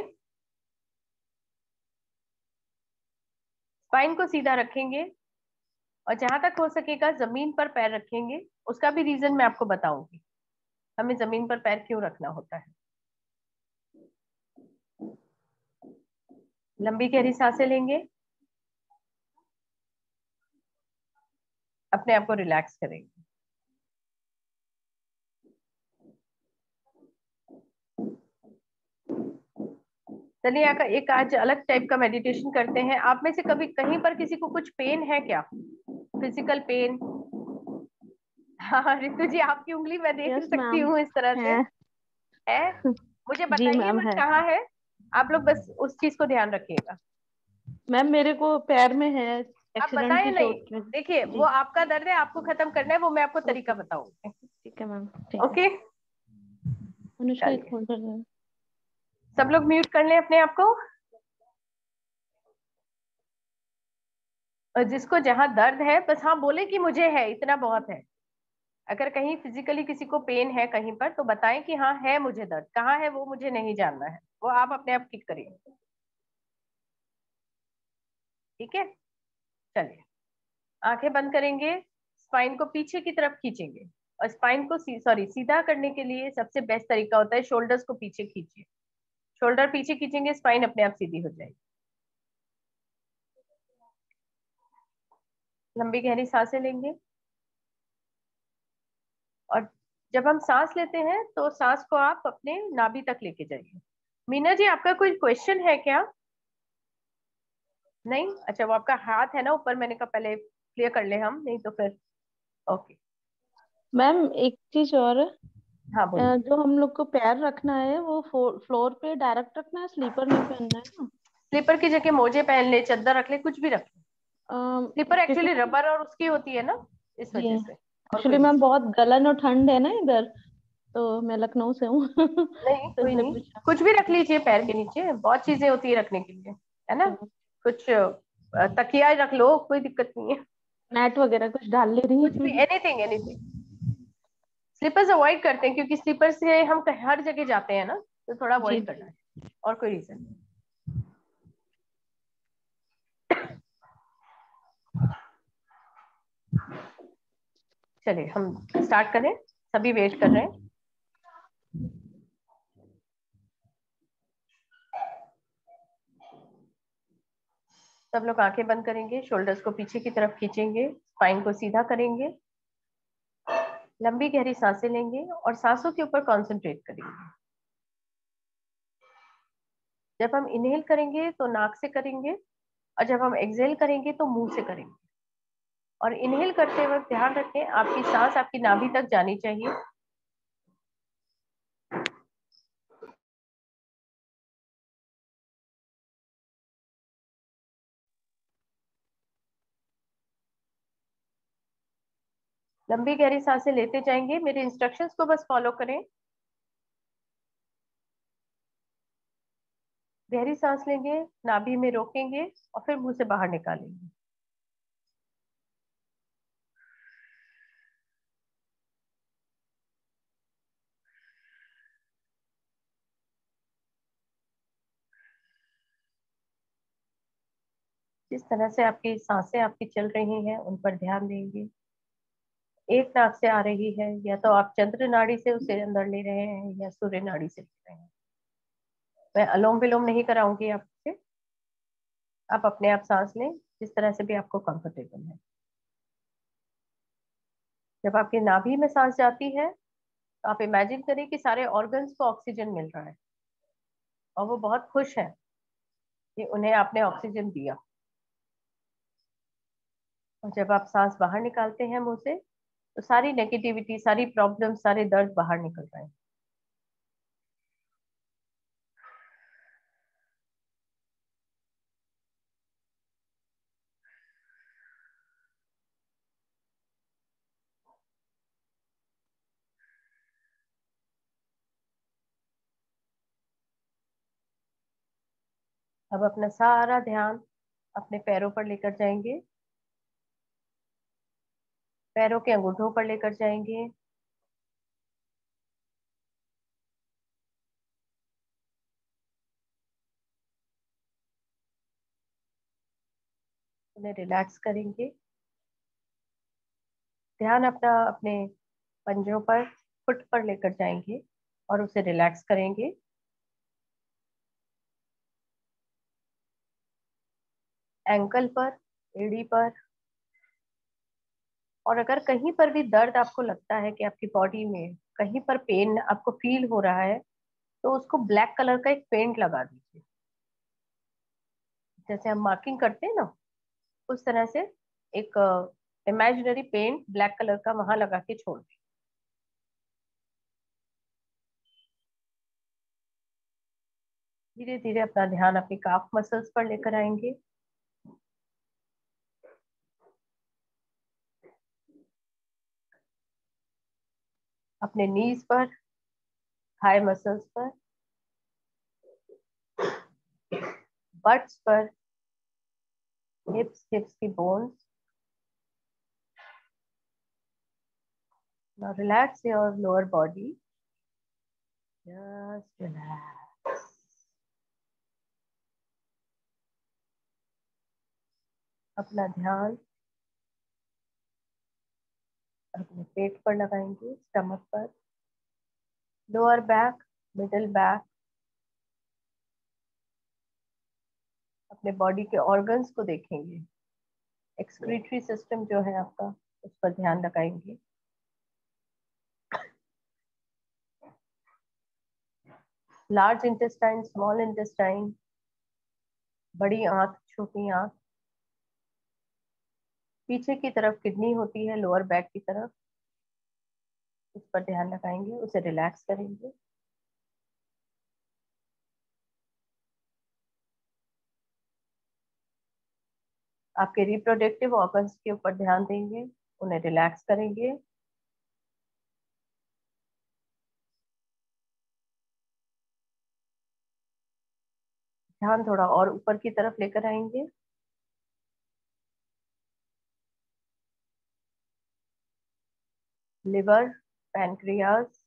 स्पाइन को सीधा रखेंगे और जहां तक हो सकेगा जमीन पर पैर रखेंगे। उसका भी रीजन मैं आपको बताऊंगी हमें जमीन पर पैर क्यों रखना होता है। लंबी गहरी सांसें लेंगे, अपने आप को रिलैक्स करेंगे। चलिए एक आज अलग टाइप का मेडिटेशन करते हैं। आप में से कभी कहीं पर किसी को कुछ पेन है क्या, फिजिकल पेन? हाँ रितु जी, आपकी उंगली मैं देख यस सकती मैम हूँ इस तरह से है। मुझे जी बताइए मैम बस है कहाँ है। आप लोग बस उस चीज को ध्यान रखिएगा। मैम, मेरे को पैर में है, आप एक्सीडेंट बताएं की नहीं, चोट में। देखिए जी वो आपका दर्द है, आपको खत्म करना है, वो मैं आपको तरीका ओके, बताऊंगी। ठीक है मैम, ठीक है। ओके अनुष्का एक चलिए फोन कर रहा है। सब लोग म्यूट कर लें अपने आप को। और जिसको जहां दर्द है बस हाँ बोले कि मुझे है, इतना बहुत है। अगर कहीं फिजिकली किसी को पेन है कहीं पर तो बताएं कि हाँ है मुझे दर्द, कहाँ है वो मुझे नहीं जानना है, वो आप अपने आप ठीक करिए। ठीक है चलिए आंखें बंद करेंगे, स्पाइन को पीछे की तरफ खींचेंगे और स्पाइन को सीधा करने के लिए सबसे बेस्ट तरीका होता है शोल्डर्स को पीछे खींचिए। शोल्डर पीछे खींचेंगे, स्पाइन अपने आप सीधी हो जाएगी। लंबी गहरी सांसें लेंगे और जब हम सांस लेते हैं तो सांस को आप अपने नाभि तक लेके जाइए। मीना जी आपका कोई क्वेश्चन है क्या? नहीं, अच्छा वो आपका हाथ है ना ऊपर, मैंने कहा पहले क्लियर कर ले हम, नहीं तो फिर ओके। मैम एक चीज और है, हाँ बोलिए। जो हम लोग को पैर रखना है वो फ्लोर पे डायरेक्ट रखना है, स्लीपर नहीं पहनना है ना? स्लीपर की जगह मोजे पहन ले, चद्दर रख ले, कुछ भी रख ले। स्लीपर क्योंकि एक्चुअली रबर और उसकी होती है ना, इस जी वजह से और एक्चुअली कोई मैम रीजन बहुत गलन और ठंड है ना इधर, तो मैं लखनऊ से हूँ नहीं। तो कोई इसलिए नहीं, पूछा। कुछ भी रख जी लीजिए पैर के नीचे, बहुत चीजें होती है रखने के लिए, है ना। चलो, कुछ तकिया रख लो, कोई दिक्कत नहीं है। मैट वगैरह कुछ डाल ले रही कुछ भी, हूँ। Anything anything. स्लीपर्स अवॉइड करते हैं क्योंकि स्लीपर से हम हर जगह जाते हैं ना, तो थोड़ा जी अवॉइड करना है और कोई रीजन। चलिए हम स्टार्ट करें, सभी वेट कर रहे हैं। सब लोग आंखें बंद करेंगे, शोल्डर्स को पीछे की तरफ खींचेंगे, स्पाइन को सीधा करेंगे, लंबी गहरी सांसें लेंगे और सांसों के ऊपर कंसंट्रेट करेंगे। जब हम इनहेल करेंगे तो नाक से करेंगे और जब हम एक्सहेल करेंगे तो मुंह से करेंगे। और इनहेल करते वक्त ध्यान रखें आपकी सांस आपकी नाभि तक जानी चाहिए। लंबी गहरी सांसें लेते जाएंगे, मेरे इंस्ट्रक्शंस को बस फॉलो करें। गहरी सांस लेंगे, नाभि में रोकेंगे और फिर मुंह से बाहर निकालेंगे। जिस तरह से आपकी सांसें आपकी चल रही हैं उन पर ध्यान देंगे। एक नाक से आ रही है, या तो आप चंद्र नाड़ी से उसे अंदर ले रहे हैं या सूर्य नाड़ी से ले रहे हैं। मैं अलोम विलोम नहीं कराऊंगी आपसे, आप अपने आप सांस लें जिस तरह से भी आपको कंफर्टेबल है। जब आपकी नाभि में सांस जाती है तो आप इमेजिन करें कि सारे ऑर्गन्स को ऑक्सीजन मिल रहा है और वो बहुत खुश हैं कि उन्हें आपने ऑक्सीजन दिया। और जब आप सांस बाहर निकालते हैं मुंह से तो सारी नेगेटिविटी, सारी प्रॉब्लम, सारे दर्द बाहर निकल रहे हैं। अब अपना सारा ध्यान अपने पैरों पर लेकर जाएंगे, पैरों के अंगूठों पर लेकर जाएंगे, उन्हें रिलैक्स करेंगे। ध्यान अपना अपने पंजों पर, फुट पर लेकर जाएंगे और उसे रिलैक्स करेंगे। एंकल पर, एड़ी पर, और अगर कहीं पर भी दर्द आपको लगता है कि आपकी बॉडी में कहीं पर पेन आपको फील हो रहा है, तो उसको ब्लैक कलर का एक पेंट लगा दीजिए। जैसे हम मार्किंग करते हैं ना, उस तरह से एक इमेजिनरी पेंट ब्लैक कलर का वहां लगा के छोड़ दें। धीरे धीरे अपना ध्यान अपनी काफ मसल्स पर लेकर आएंगे। अपने नीज पर, थाई मसल्स पर, बट्स पर, हिप्स की bones. Now relax your lower body. Just relax. अपना ध्यान अपने पेट पर लगाएंगे, स्टमक पर, लोअर बैक, मिडिल बैक, अपने बॉडी के ऑर्गन्स को देखेंगे। एक्सक्रीटरी सिस्टम जो है आपका, उस पर ध्यान लगाएंगे। लार्ज इंटेस्टाइन, स्मॉल इंटेस्टाइन, बड़ी आंत, छोटी आंत, पीछे की तरफ किडनी होती है, लोअर बैक की तरफ, उस पर ध्यान लगाएंगे, उसे रिलैक्स करेंगे। आपके रिप्रोडक्टिव ऑर्गन्स के ऊपर ध्यान देंगे, उन्हें रिलैक्स करेंगे। ध्यान थोड़ा और ऊपर की तरफ लेकर आएंगे। Liver, pancreas,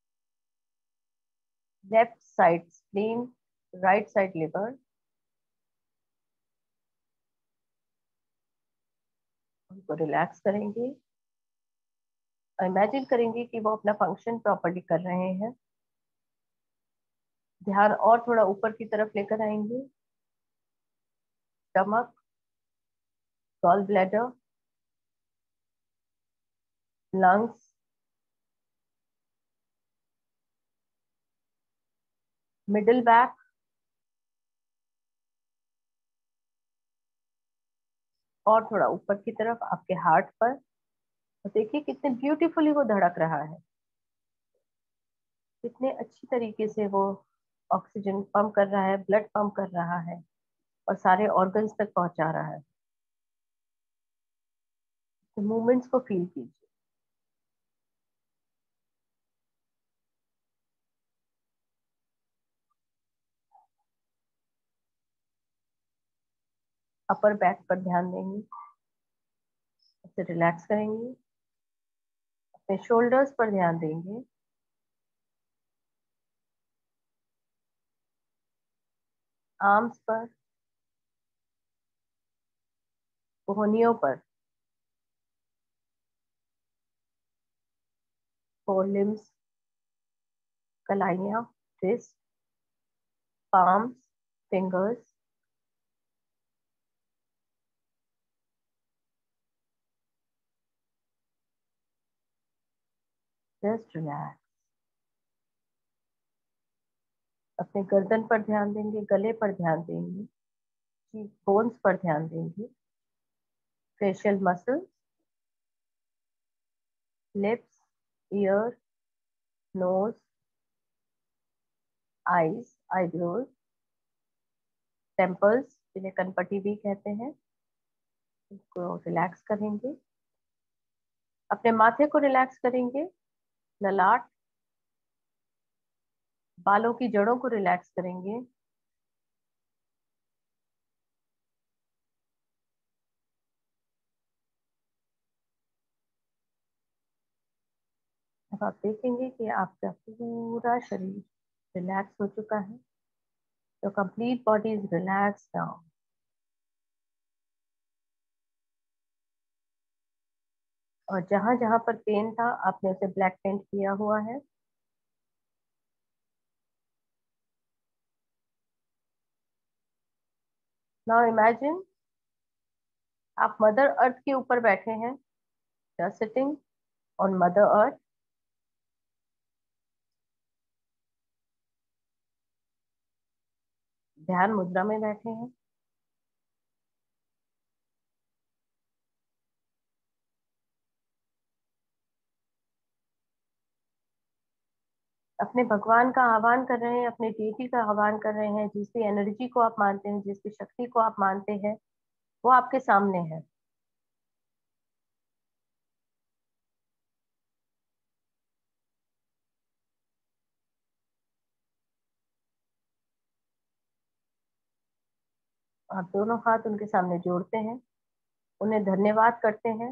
left side spleen, right side liver, उनको रिलैक्स करेंगे। इमेजिन करेंगे कि वो अपना फंक्शन प्रॉपर्ली कर रहे हैं। ध्यान और थोड़ा ऊपर की तरफ लेकर आएंगे। Stomach, gall bladder, lungs, middle back, और थोड़ा ऊपर की तरफ आपके हार्ट पर। तो देखिए कितने ब्यूटीफुली वो धड़क रहा है, कितने अच्छी तरीके से वो ऑक्सीजन पंप कर रहा है, ब्लड पंप कर रहा है और सारे ऑर्गन्स तक पहुंचा रहा है। तो मूवमेंट्स को फील कीजिए। अपर बैक पर ध्यान देंगे, उसे रिलैक्स करेंगे। अपने शोल्डर्स पर ध्यान देंगे। आर्म्स पर, कोहनियों पर, फोरलिम्स, कलाइयां, wrist, palms, fingers. Just relax. अपने गर्दन पर ध्यान देंगे, गले पर ध्यान देंगे, चीक बोन्स पर ध्यान देंगे, facial muscles, lips, ear, nose, eyes, eyebrows, temples, जिन्हें कनपट्टी भी कहते हैं, इसको रिलैक्स करेंगे। अपने माथे को रिलैक्स करेंगे, ललाट, बालों की जड़ों को रिलैक्स करेंगे। अब आप देखेंगे कि आपका पूरा शरीर रिलैक्स हो चुका है। तो complete body is relax now. और जहां जहां पर पेन था आपने उसे ब्लैक पेंट किया हुआ है। नाउ इमेजिन आप मदर अर्थ के ऊपर बैठे हैं, just sitting on mother earth. ध्यान मुद्रा में बैठे हैं। अपने भगवान का आह्वान कर रहे हैं, अपने डीटी का आह्वान कर रहे हैं। जिस भी एनर्जी को आप मानते हैं, जिस भी शक्ति को आप मानते हैं, वो आपके सामने है। आप दोनों हाथ उनके सामने जोड़ते हैं, उन्हें धन्यवाद करते हैं।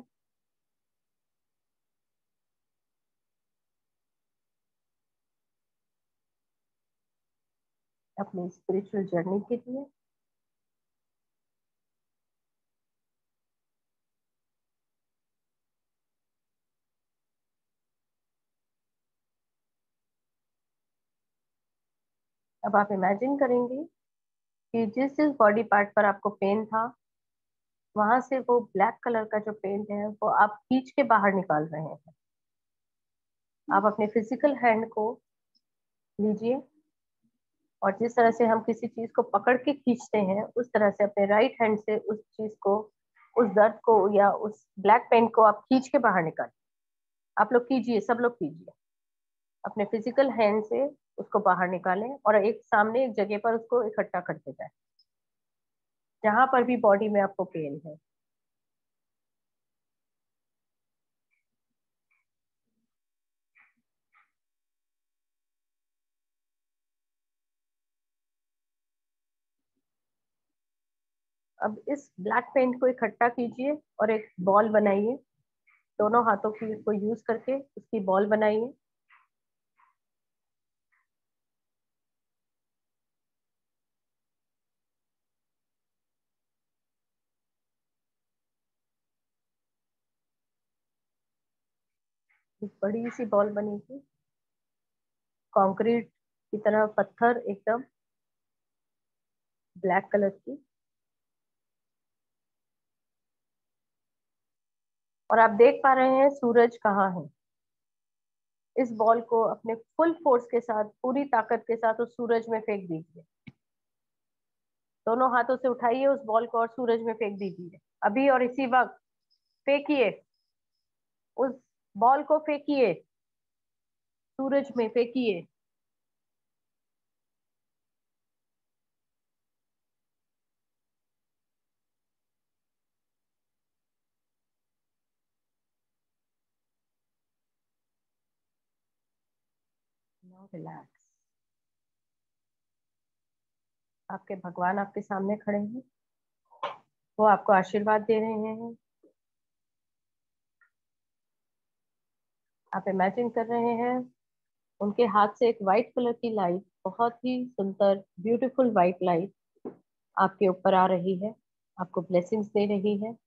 अपनी स्पिरिचुअल जर्नी के लिए। अब आप इमेजिन करेंगे कि जिस जिस बॉडी पार्ट पर आपको पेन था, वहां से वो ब्लैक कलर का जो पेंट है वो आप खींच के बाहर निकाल रहे हैं। आप अपने फिजिकल हैंड को लीजिए और जिस तरह से हम किसी चीज को पकड़ के खींचते हैं, उस तरह से अपने राइट हैंड से उस चीज को, उस दर्द को या उस ब्लैक पेंट को आप खींच के बाहर निकालिए। आप लोग कीजिए, सब लोग कीजिए। अपने फिजिकल हैंड से उसको बाहर निकालें और एक सामने एक जगह पर उसको इकट्ठा करते जाए, जहां पर भी बॉडी में आपको पेन है। अब इस ब्लैक पेंट को इकट्ठा कीजिए और एक बॉल बनाइए। दोनों हाथों की को यूज करके उसकी बॉल बनाइए। एक बड़ी सी बॉल बनेगी, कंक्रीट की तरह, पत्थर एकदम ब्लैक कलर की। और आप देख पा रहे हैं सूरज कहाँ है। इस बॉल को अपने फुल फोर्स के साथ, पूरी ताकत के साथ उस सूरज में फेंक दीजिए। दोनों हाथों से उठाइए उस बॉल को और सूरज में फेंक दीजिए। अभी और इसी वक्त फेंकिए, उस बॉल को फेंकिए, सूरज में फेंकिए। Now relax. आपके भगवान आपके सामने खड़े हैं, वो आपको आशीर्वाद दे रहे हैं। आप इमेजिन कर रहे हैं उनके हाथ से एक वाइट कलर की लाइट, बहुत ही सुंदर ब्यूटीफुल वाइट लाइट आपके ऊपर आ रही है, आपको ब्लेसिंग्स दे रही है।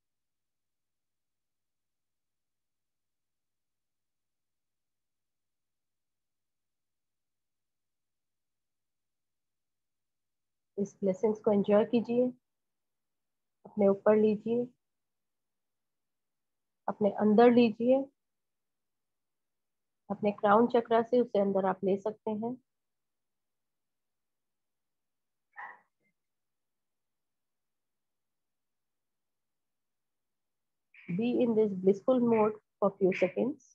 इस ब्लेसिंग्स को एंजॉय कीजिए, अपने ऊपर लीजिए, अपने अंदर लीजिए। अपने क्राउन चक्रा से उसे अंदर आप ले सकते हैं। Be in this blissful mode for few seconds.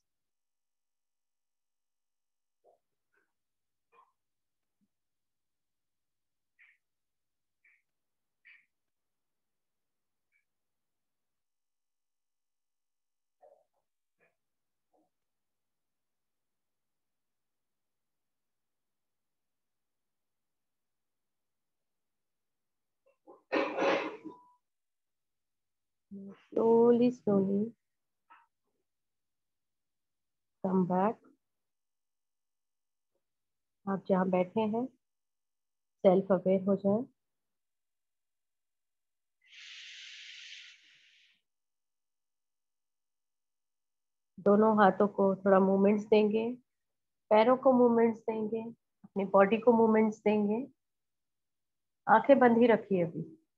Slowly, slowly come back. आप जहाँ बैठे हैं सेल्फ अवेयर हो जाए। दोनों हाथों को थोड़ा मूवमेंट्स देंगे, पैरों को मूवमेंट्स देंगे, अपनी बॉडी को मूवमेंट्स देंगे। आंखें बंद ही रखिए अभी।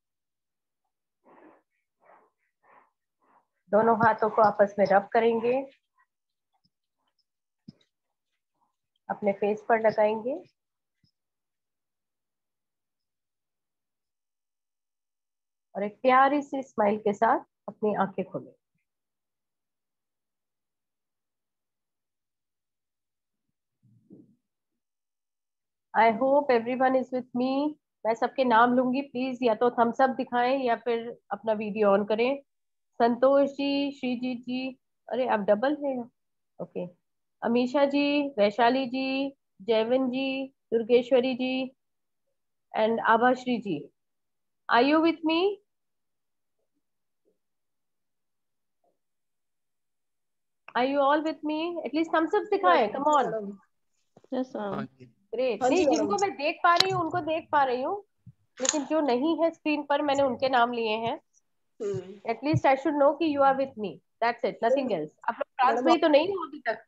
दोनों हाथों को आपस में रब करेंगे, अपने फेस पर लगाएंगे और एक प्यारी सी स्माइल के साथ अपनी आंखें खोलें। I hope everyone is with me. मैं सबके नाम लूंगी, प्लीज या तो थम्स अप दिखाएं या फिर अपना वीडियो ऑन करें। संतोष जी, श्रीजीत जी, अरे आप डबल है, okay. Amisha ji, Vaishali ji, Jaivan ji, Durgeshwari ji and Abhashri ji, are you with me? Are you all with me? At least thumbs up दिखाएं, come on. Yes ma'am. Great. हाँ जी नहीं, मैडम। जिनको मैं देख पा रही हूँ उनको देख पा रही हूँ, लेकिन जो नहीं है स्क्रीन पर मैंने उनके नाम लिए हैं। एटलीस्ट आई शुड नो कि you are with me, that's it, nothing else. आप लोग फ्रांस में ही तो नहीं हो अभी तक?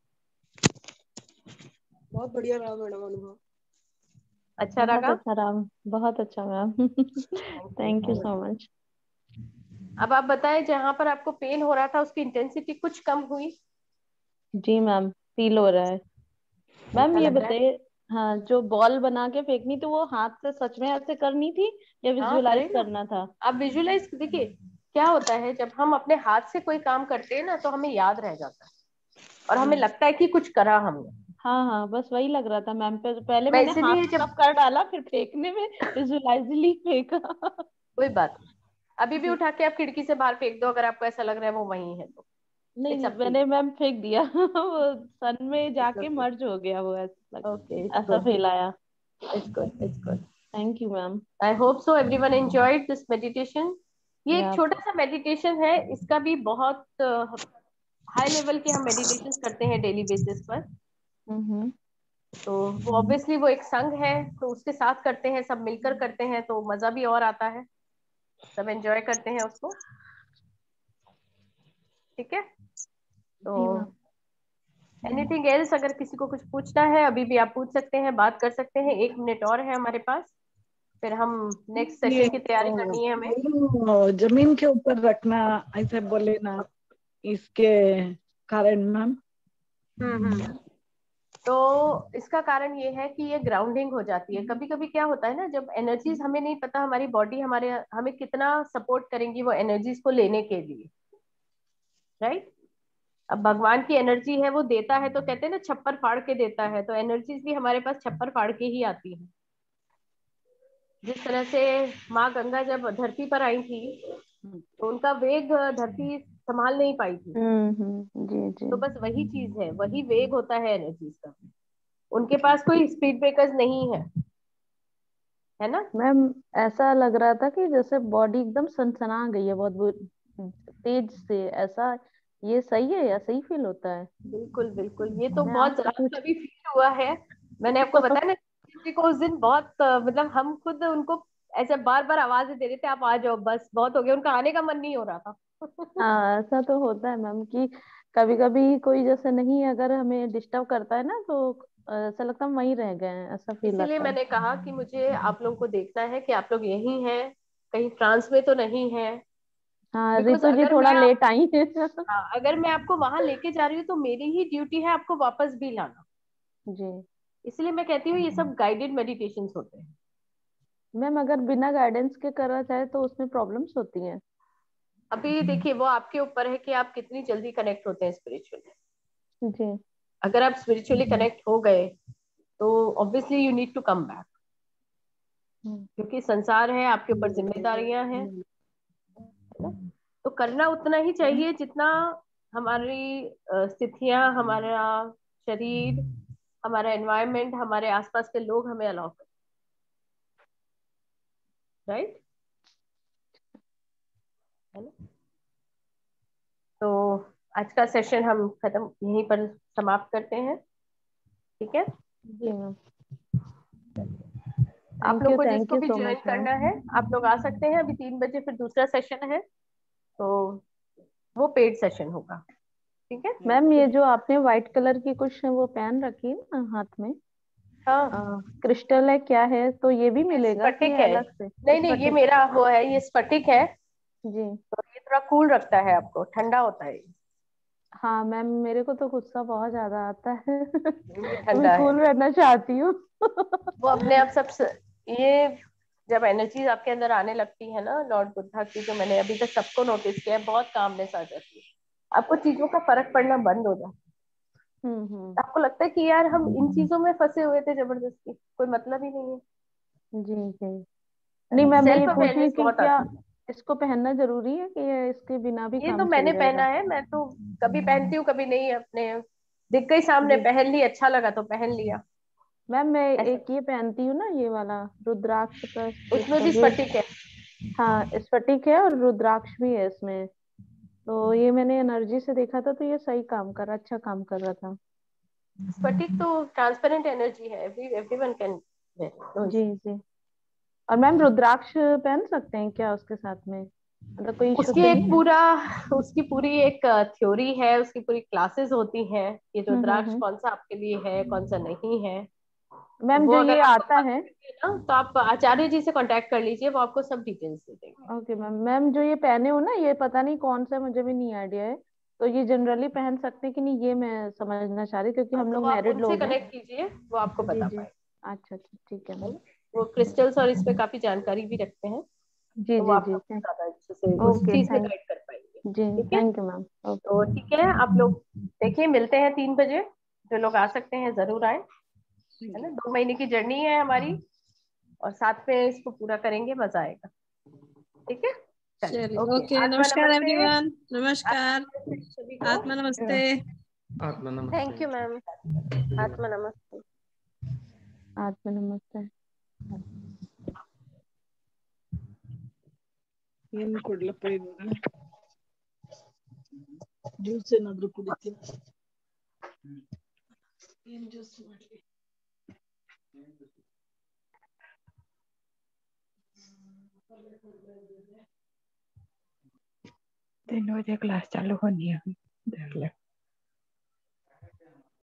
बहुत बढ़िया रहा मैडम अनुभव। अच्छा बहुत लगा? अच्छा रहा, बहुत अच्छा ma'am. Thank you so much. अब आप बताएं, जहां पर आपको पेन हो रहा था उसकी इंटेंसिटी कुछ कम हुई? जी मैम, फील हो रहा है मैम। हल्का ये लग रहा है? बताइए, हाँ, जो बॉल बना के फेंकनी थी वो हाथ से सच में ऐसे करनी थी या हाँ विजुअलाइज करें ना। करना था? आप विजुलाइज देखिए, क्या होता है जब हम अपने हाथ से कोई काम करते हैं ना तो हमें याद रह जाता है और हमें लगता है कि कुछ करा हमने। हाँ हाँ, बस वही लग रहा था मैम। पहले मैं मैंने हाथ इसीलिए सब कर डाला, फिर फेंकने में विजुअलाइजली फेंका। कोई बात नहीं, अभी भी जी। उठा के आप खिड़की से बाहर फेंक दो अगर आपको ऐसा लग रहा है वो वहीं है तो। नहीं इट्स नहीं, अप टू मैंने मैम फेंक दिया। वो सन में जाके यू। मर्ज हो गया, वो ओके, ऐसा फील आया। It's good, it's good. Thank you ma'am. I hope so everyone enjoyed this meditation. ये एक या छोटा सा मेडिटेशन है, इसका भी बहुत हाई लेवल के हम मेडिटेशन करते हैं डेली बेसिस पर। हम्म। तो वो ऑब्वियसली वो एक संघ है तो उसके साथ करते हैं, सब मिलकर करते हैं तो मजा भी और आता है, सब एंजॉय करते हैं उसको। ठीक है, तो जी मैम। एनीथिंग एल्स अगर किसी को कुछ पूछना है अभी भी आप पूछ सकते हैं, बात कर सकते हैं। 1 मिनट और है हमारे पास, फिर हम नेक्स्ट ये सेशन की तैयारी करनी है हमें। वो जमीन के ऊपर रखना ऐसे बोले ना, इसके कारण मैम। तो इसका कारण ये है कि ये ग्राउंडिंग हो जाती है। कभी कभी क्या होता है ना, जब एनर्जीज हमें नहीं पता हमारी बॉडी हमारे हमें कितना सपोर्ट करेंगी वो एनर्जीज को लेने के लिए, राइट? अब भगवान की एनर्जी है, वो देता है तो कहते हैं ना छप्पर फाड़ के देता है, तो एनर्जीज भी हमारे पास छप्पर फाड़ के ही आती है। जिस तरह से माँ गंगा जब धरती पर आई थी तो उनका वेग धरती संभाल नहीं पाई थी। जी जी। तो बस वही चीज है, वही वेग होता है एनर्जीज का। उनके पास कोई स्पीड ब्रेकर्स नहीं है ना? मैम, ऐसा लग रहा था कि जैसे बॉडी एकदम सनसना गई है बहुत तेज से, ऐसा ये सही है या सही फील होता है? बिल्कुल बिल्कुल, ये तो मैं बहुत आपसे जरा पूछ कभी फील हुआ है। मैंने आपको बताया ना किसी को उस दिन बहुत मतलब हम खुद उनको ऐसे बार बार आवाजें दे रहे थे, आप आ जाओ, बस बहुत हो गया, उनका आने का मन नहीं हो रहा था। हाँ, ऐसा तो होता है मैम कि कभी कभी कोई जैसे नहीं अगर हमें डिस्टर्ब करता है ना, तो ऐसा लगता है हम वहीं रह गए हैं, ऐसा फील इसीलिए आता है। मैंने कहा कि मुझे आप लोगों को देखना है कि आप लोग यही हैं, कहीं फ्रांस में तो नहीं है। हाँ, बिकॉज रितु जी अगर थोड़ा मैं लेट आई है। हाँ, अगर मैं आपको वहां लेके जा रही हूँ तो मेरी ही ड्यूटी है आपको वापस भी लाना। जी इसलिए मैं कहती हूँ ये सब गाइडेड मेडिटेशंस होते हैं। मैम, अगर बिना गाइडेंस के करा जाए तो उसमें प्रॉब्लम्स होती हैं। अभी देखिए वो आपके ऊपर है कि आप कितनी जल्दी कनेक्ट होते हैं स्पिरिचुअली। जी। अगर आप स्पिरिचुअली कनेक्ट हो गए तो obviously you need to come back, क्योंकि संसार है, आपके ऊपर जिम्मेदारियां हैं, है ना? तो करना उतना ही चाहिए जितना हमारी स्थितियां, हमारा शरीर, हमारा एनवायरनमेंट, हमारे आसपास के लोग हमें अलाउ करें, राइट? है ना? तो आज का सेशन हम खत्म यहीं पर समाप्त करते हैं, ठीक है? जी मैम। आप लोग को थैंक जिसको यू भी सो ज्वाइन मच मैम। करना है आप लोग आ सकते हैं। अभी 3 बजे फिर दूसरा सेशन है, तो वो पेड सेशन होगा। ठीक है मैम ये जो आपने व्हाइट कलर की कुछ वो पहन रखी है ना हाथ में, हाँ क्रिस्टल है क्या है, तो ये भी ये मिलेगा कि स्फटिक ये है। अलग से? नहीं नहीं, ये स्फटिक। मेरा वो है, ये स्फटिक है। जी तो ये थोड़ा कूल रखता है, आपको ठंडा होता है ये। हाँ मैम, मेरे को तो गुस्सा बहुत ज्यादा आता है ये तो मैं ठंडा है। कूल रहना चाहती हूँ वो अपने आप ये जब एनर्जी आपके अंदर आने लगती है ना लॉर्ड बुद्धा की, जो मैंने अभी तक सबको नोटिस किया है, बहुत कामनेस आ जाती है, आपको चीजों का फर्क पड़ना बंद हो जाता हम्म। है। आपको लगता है कि यार हम इन चीजों में फंसे हुए थे जबरदस्ती, कोई मतलब ही नहीं जी जी। नहीं मैम, मैं ये सेल्फ पूछ रही हूँ अवेयरनेस कि बहुत क्या आती है। इसको पहनना जरूरी है कि ये इसके बिना भी ये तो काम चल मैंने पहना जाएगा? है, मैं तो कभी पहनती हूँ कभी नहीं, अपने दिख गई सामने जी पहन ली, अच्छा लगा तो पहन लिया मैम, मैं ऐसा। एक ये पहनती हूँ ना, ये वाला रुद्राक्ष का उसमें भी रुद्र। स्फटिक है। हाँ स्फटिक है और रुद्राक्ष भी है इसमें। तो ये मैंने एनर्जी से देखा था, तो ये सही काम कर रहा, अच्छा काम कर रहा था। स्फटिक तो ट्रांसपेरेंट एनर्जी है, एवरीवन कैन। जी जी। और मैम रुद्राक्ष पहन सकते हैं क्या उसके साथ में, मतलब कोई इशू उसकी तो एक नहीं है? पूरा उसकी पूरी एक थ्योरी है, उसकी पूरी क्लासेस होती हैं कि रुद्राक्ष हम्म। कौन सा आपके लिए है कौन सा नहीं है। तो मैम वो जो अगर ये आपको आता है, पता लगे ना, तो आप आचार्य जी से कांटेक्ट कर लीजिए, वो आपको सब डिटेल्स दे देंगे। Okay ma'am. मैम जो ये पहने हो ना, ये पता नहीं कौन सा, मुझे भी नहीं आइडिया है, तो ये जनरली पहन सकते हैं कि नहीं, ये मैं समझना चाह रही, क्योंकि हम तो लोग आप मैरिड उनसे लोग हैं। कनेक्ट कीजिए, वो आपको जी बता जी। पाएंगे। अच्छा अच्छा ठीक है है मैम। ना? वो क्रिस्टल्स और इस पे काफी जानकारी भी रखते हैं, जी तो वो जी आपको जी। ज्यादा अच्छे से उस ओके चीज में थैंक। गाइड कर पाएंगे। जी ठीक है, थैंक यू मैम। ओके। तो ठीक है, आप लोग देखिए, मिलते हैं 3 बजे। जो लोग आ सकते हैं जरूर आए, है ना, 2 महीने की जर्नी है हमारी, और साथ में इसको पूरा करेंगे, मजा आएगा। ठीक है, चलिए, चलिए ओके, ओके, आत्मा नमस्कार नमस्ते। एवरीवन, आत्मा नमस्कार, नमस्ते सभी को। आत्मा नमस्ते। आत्मा थैंक नमस्ते। You ma'am. आत्मा नमस्ते। आत्मा नमस्ते। ಏನ್ ಕೊಡ್ಲಪ್ಪ ಇವಾಗ ಜ್ಯೂಸ್ ಏನಾದ್ರು ಕುಡಿತೀನಿ ಏನ್ ಜ್ಯೂಸ್ ಮಾಡ್ಲಿ तीन बजे क्लास चालू होनी है, देख ले।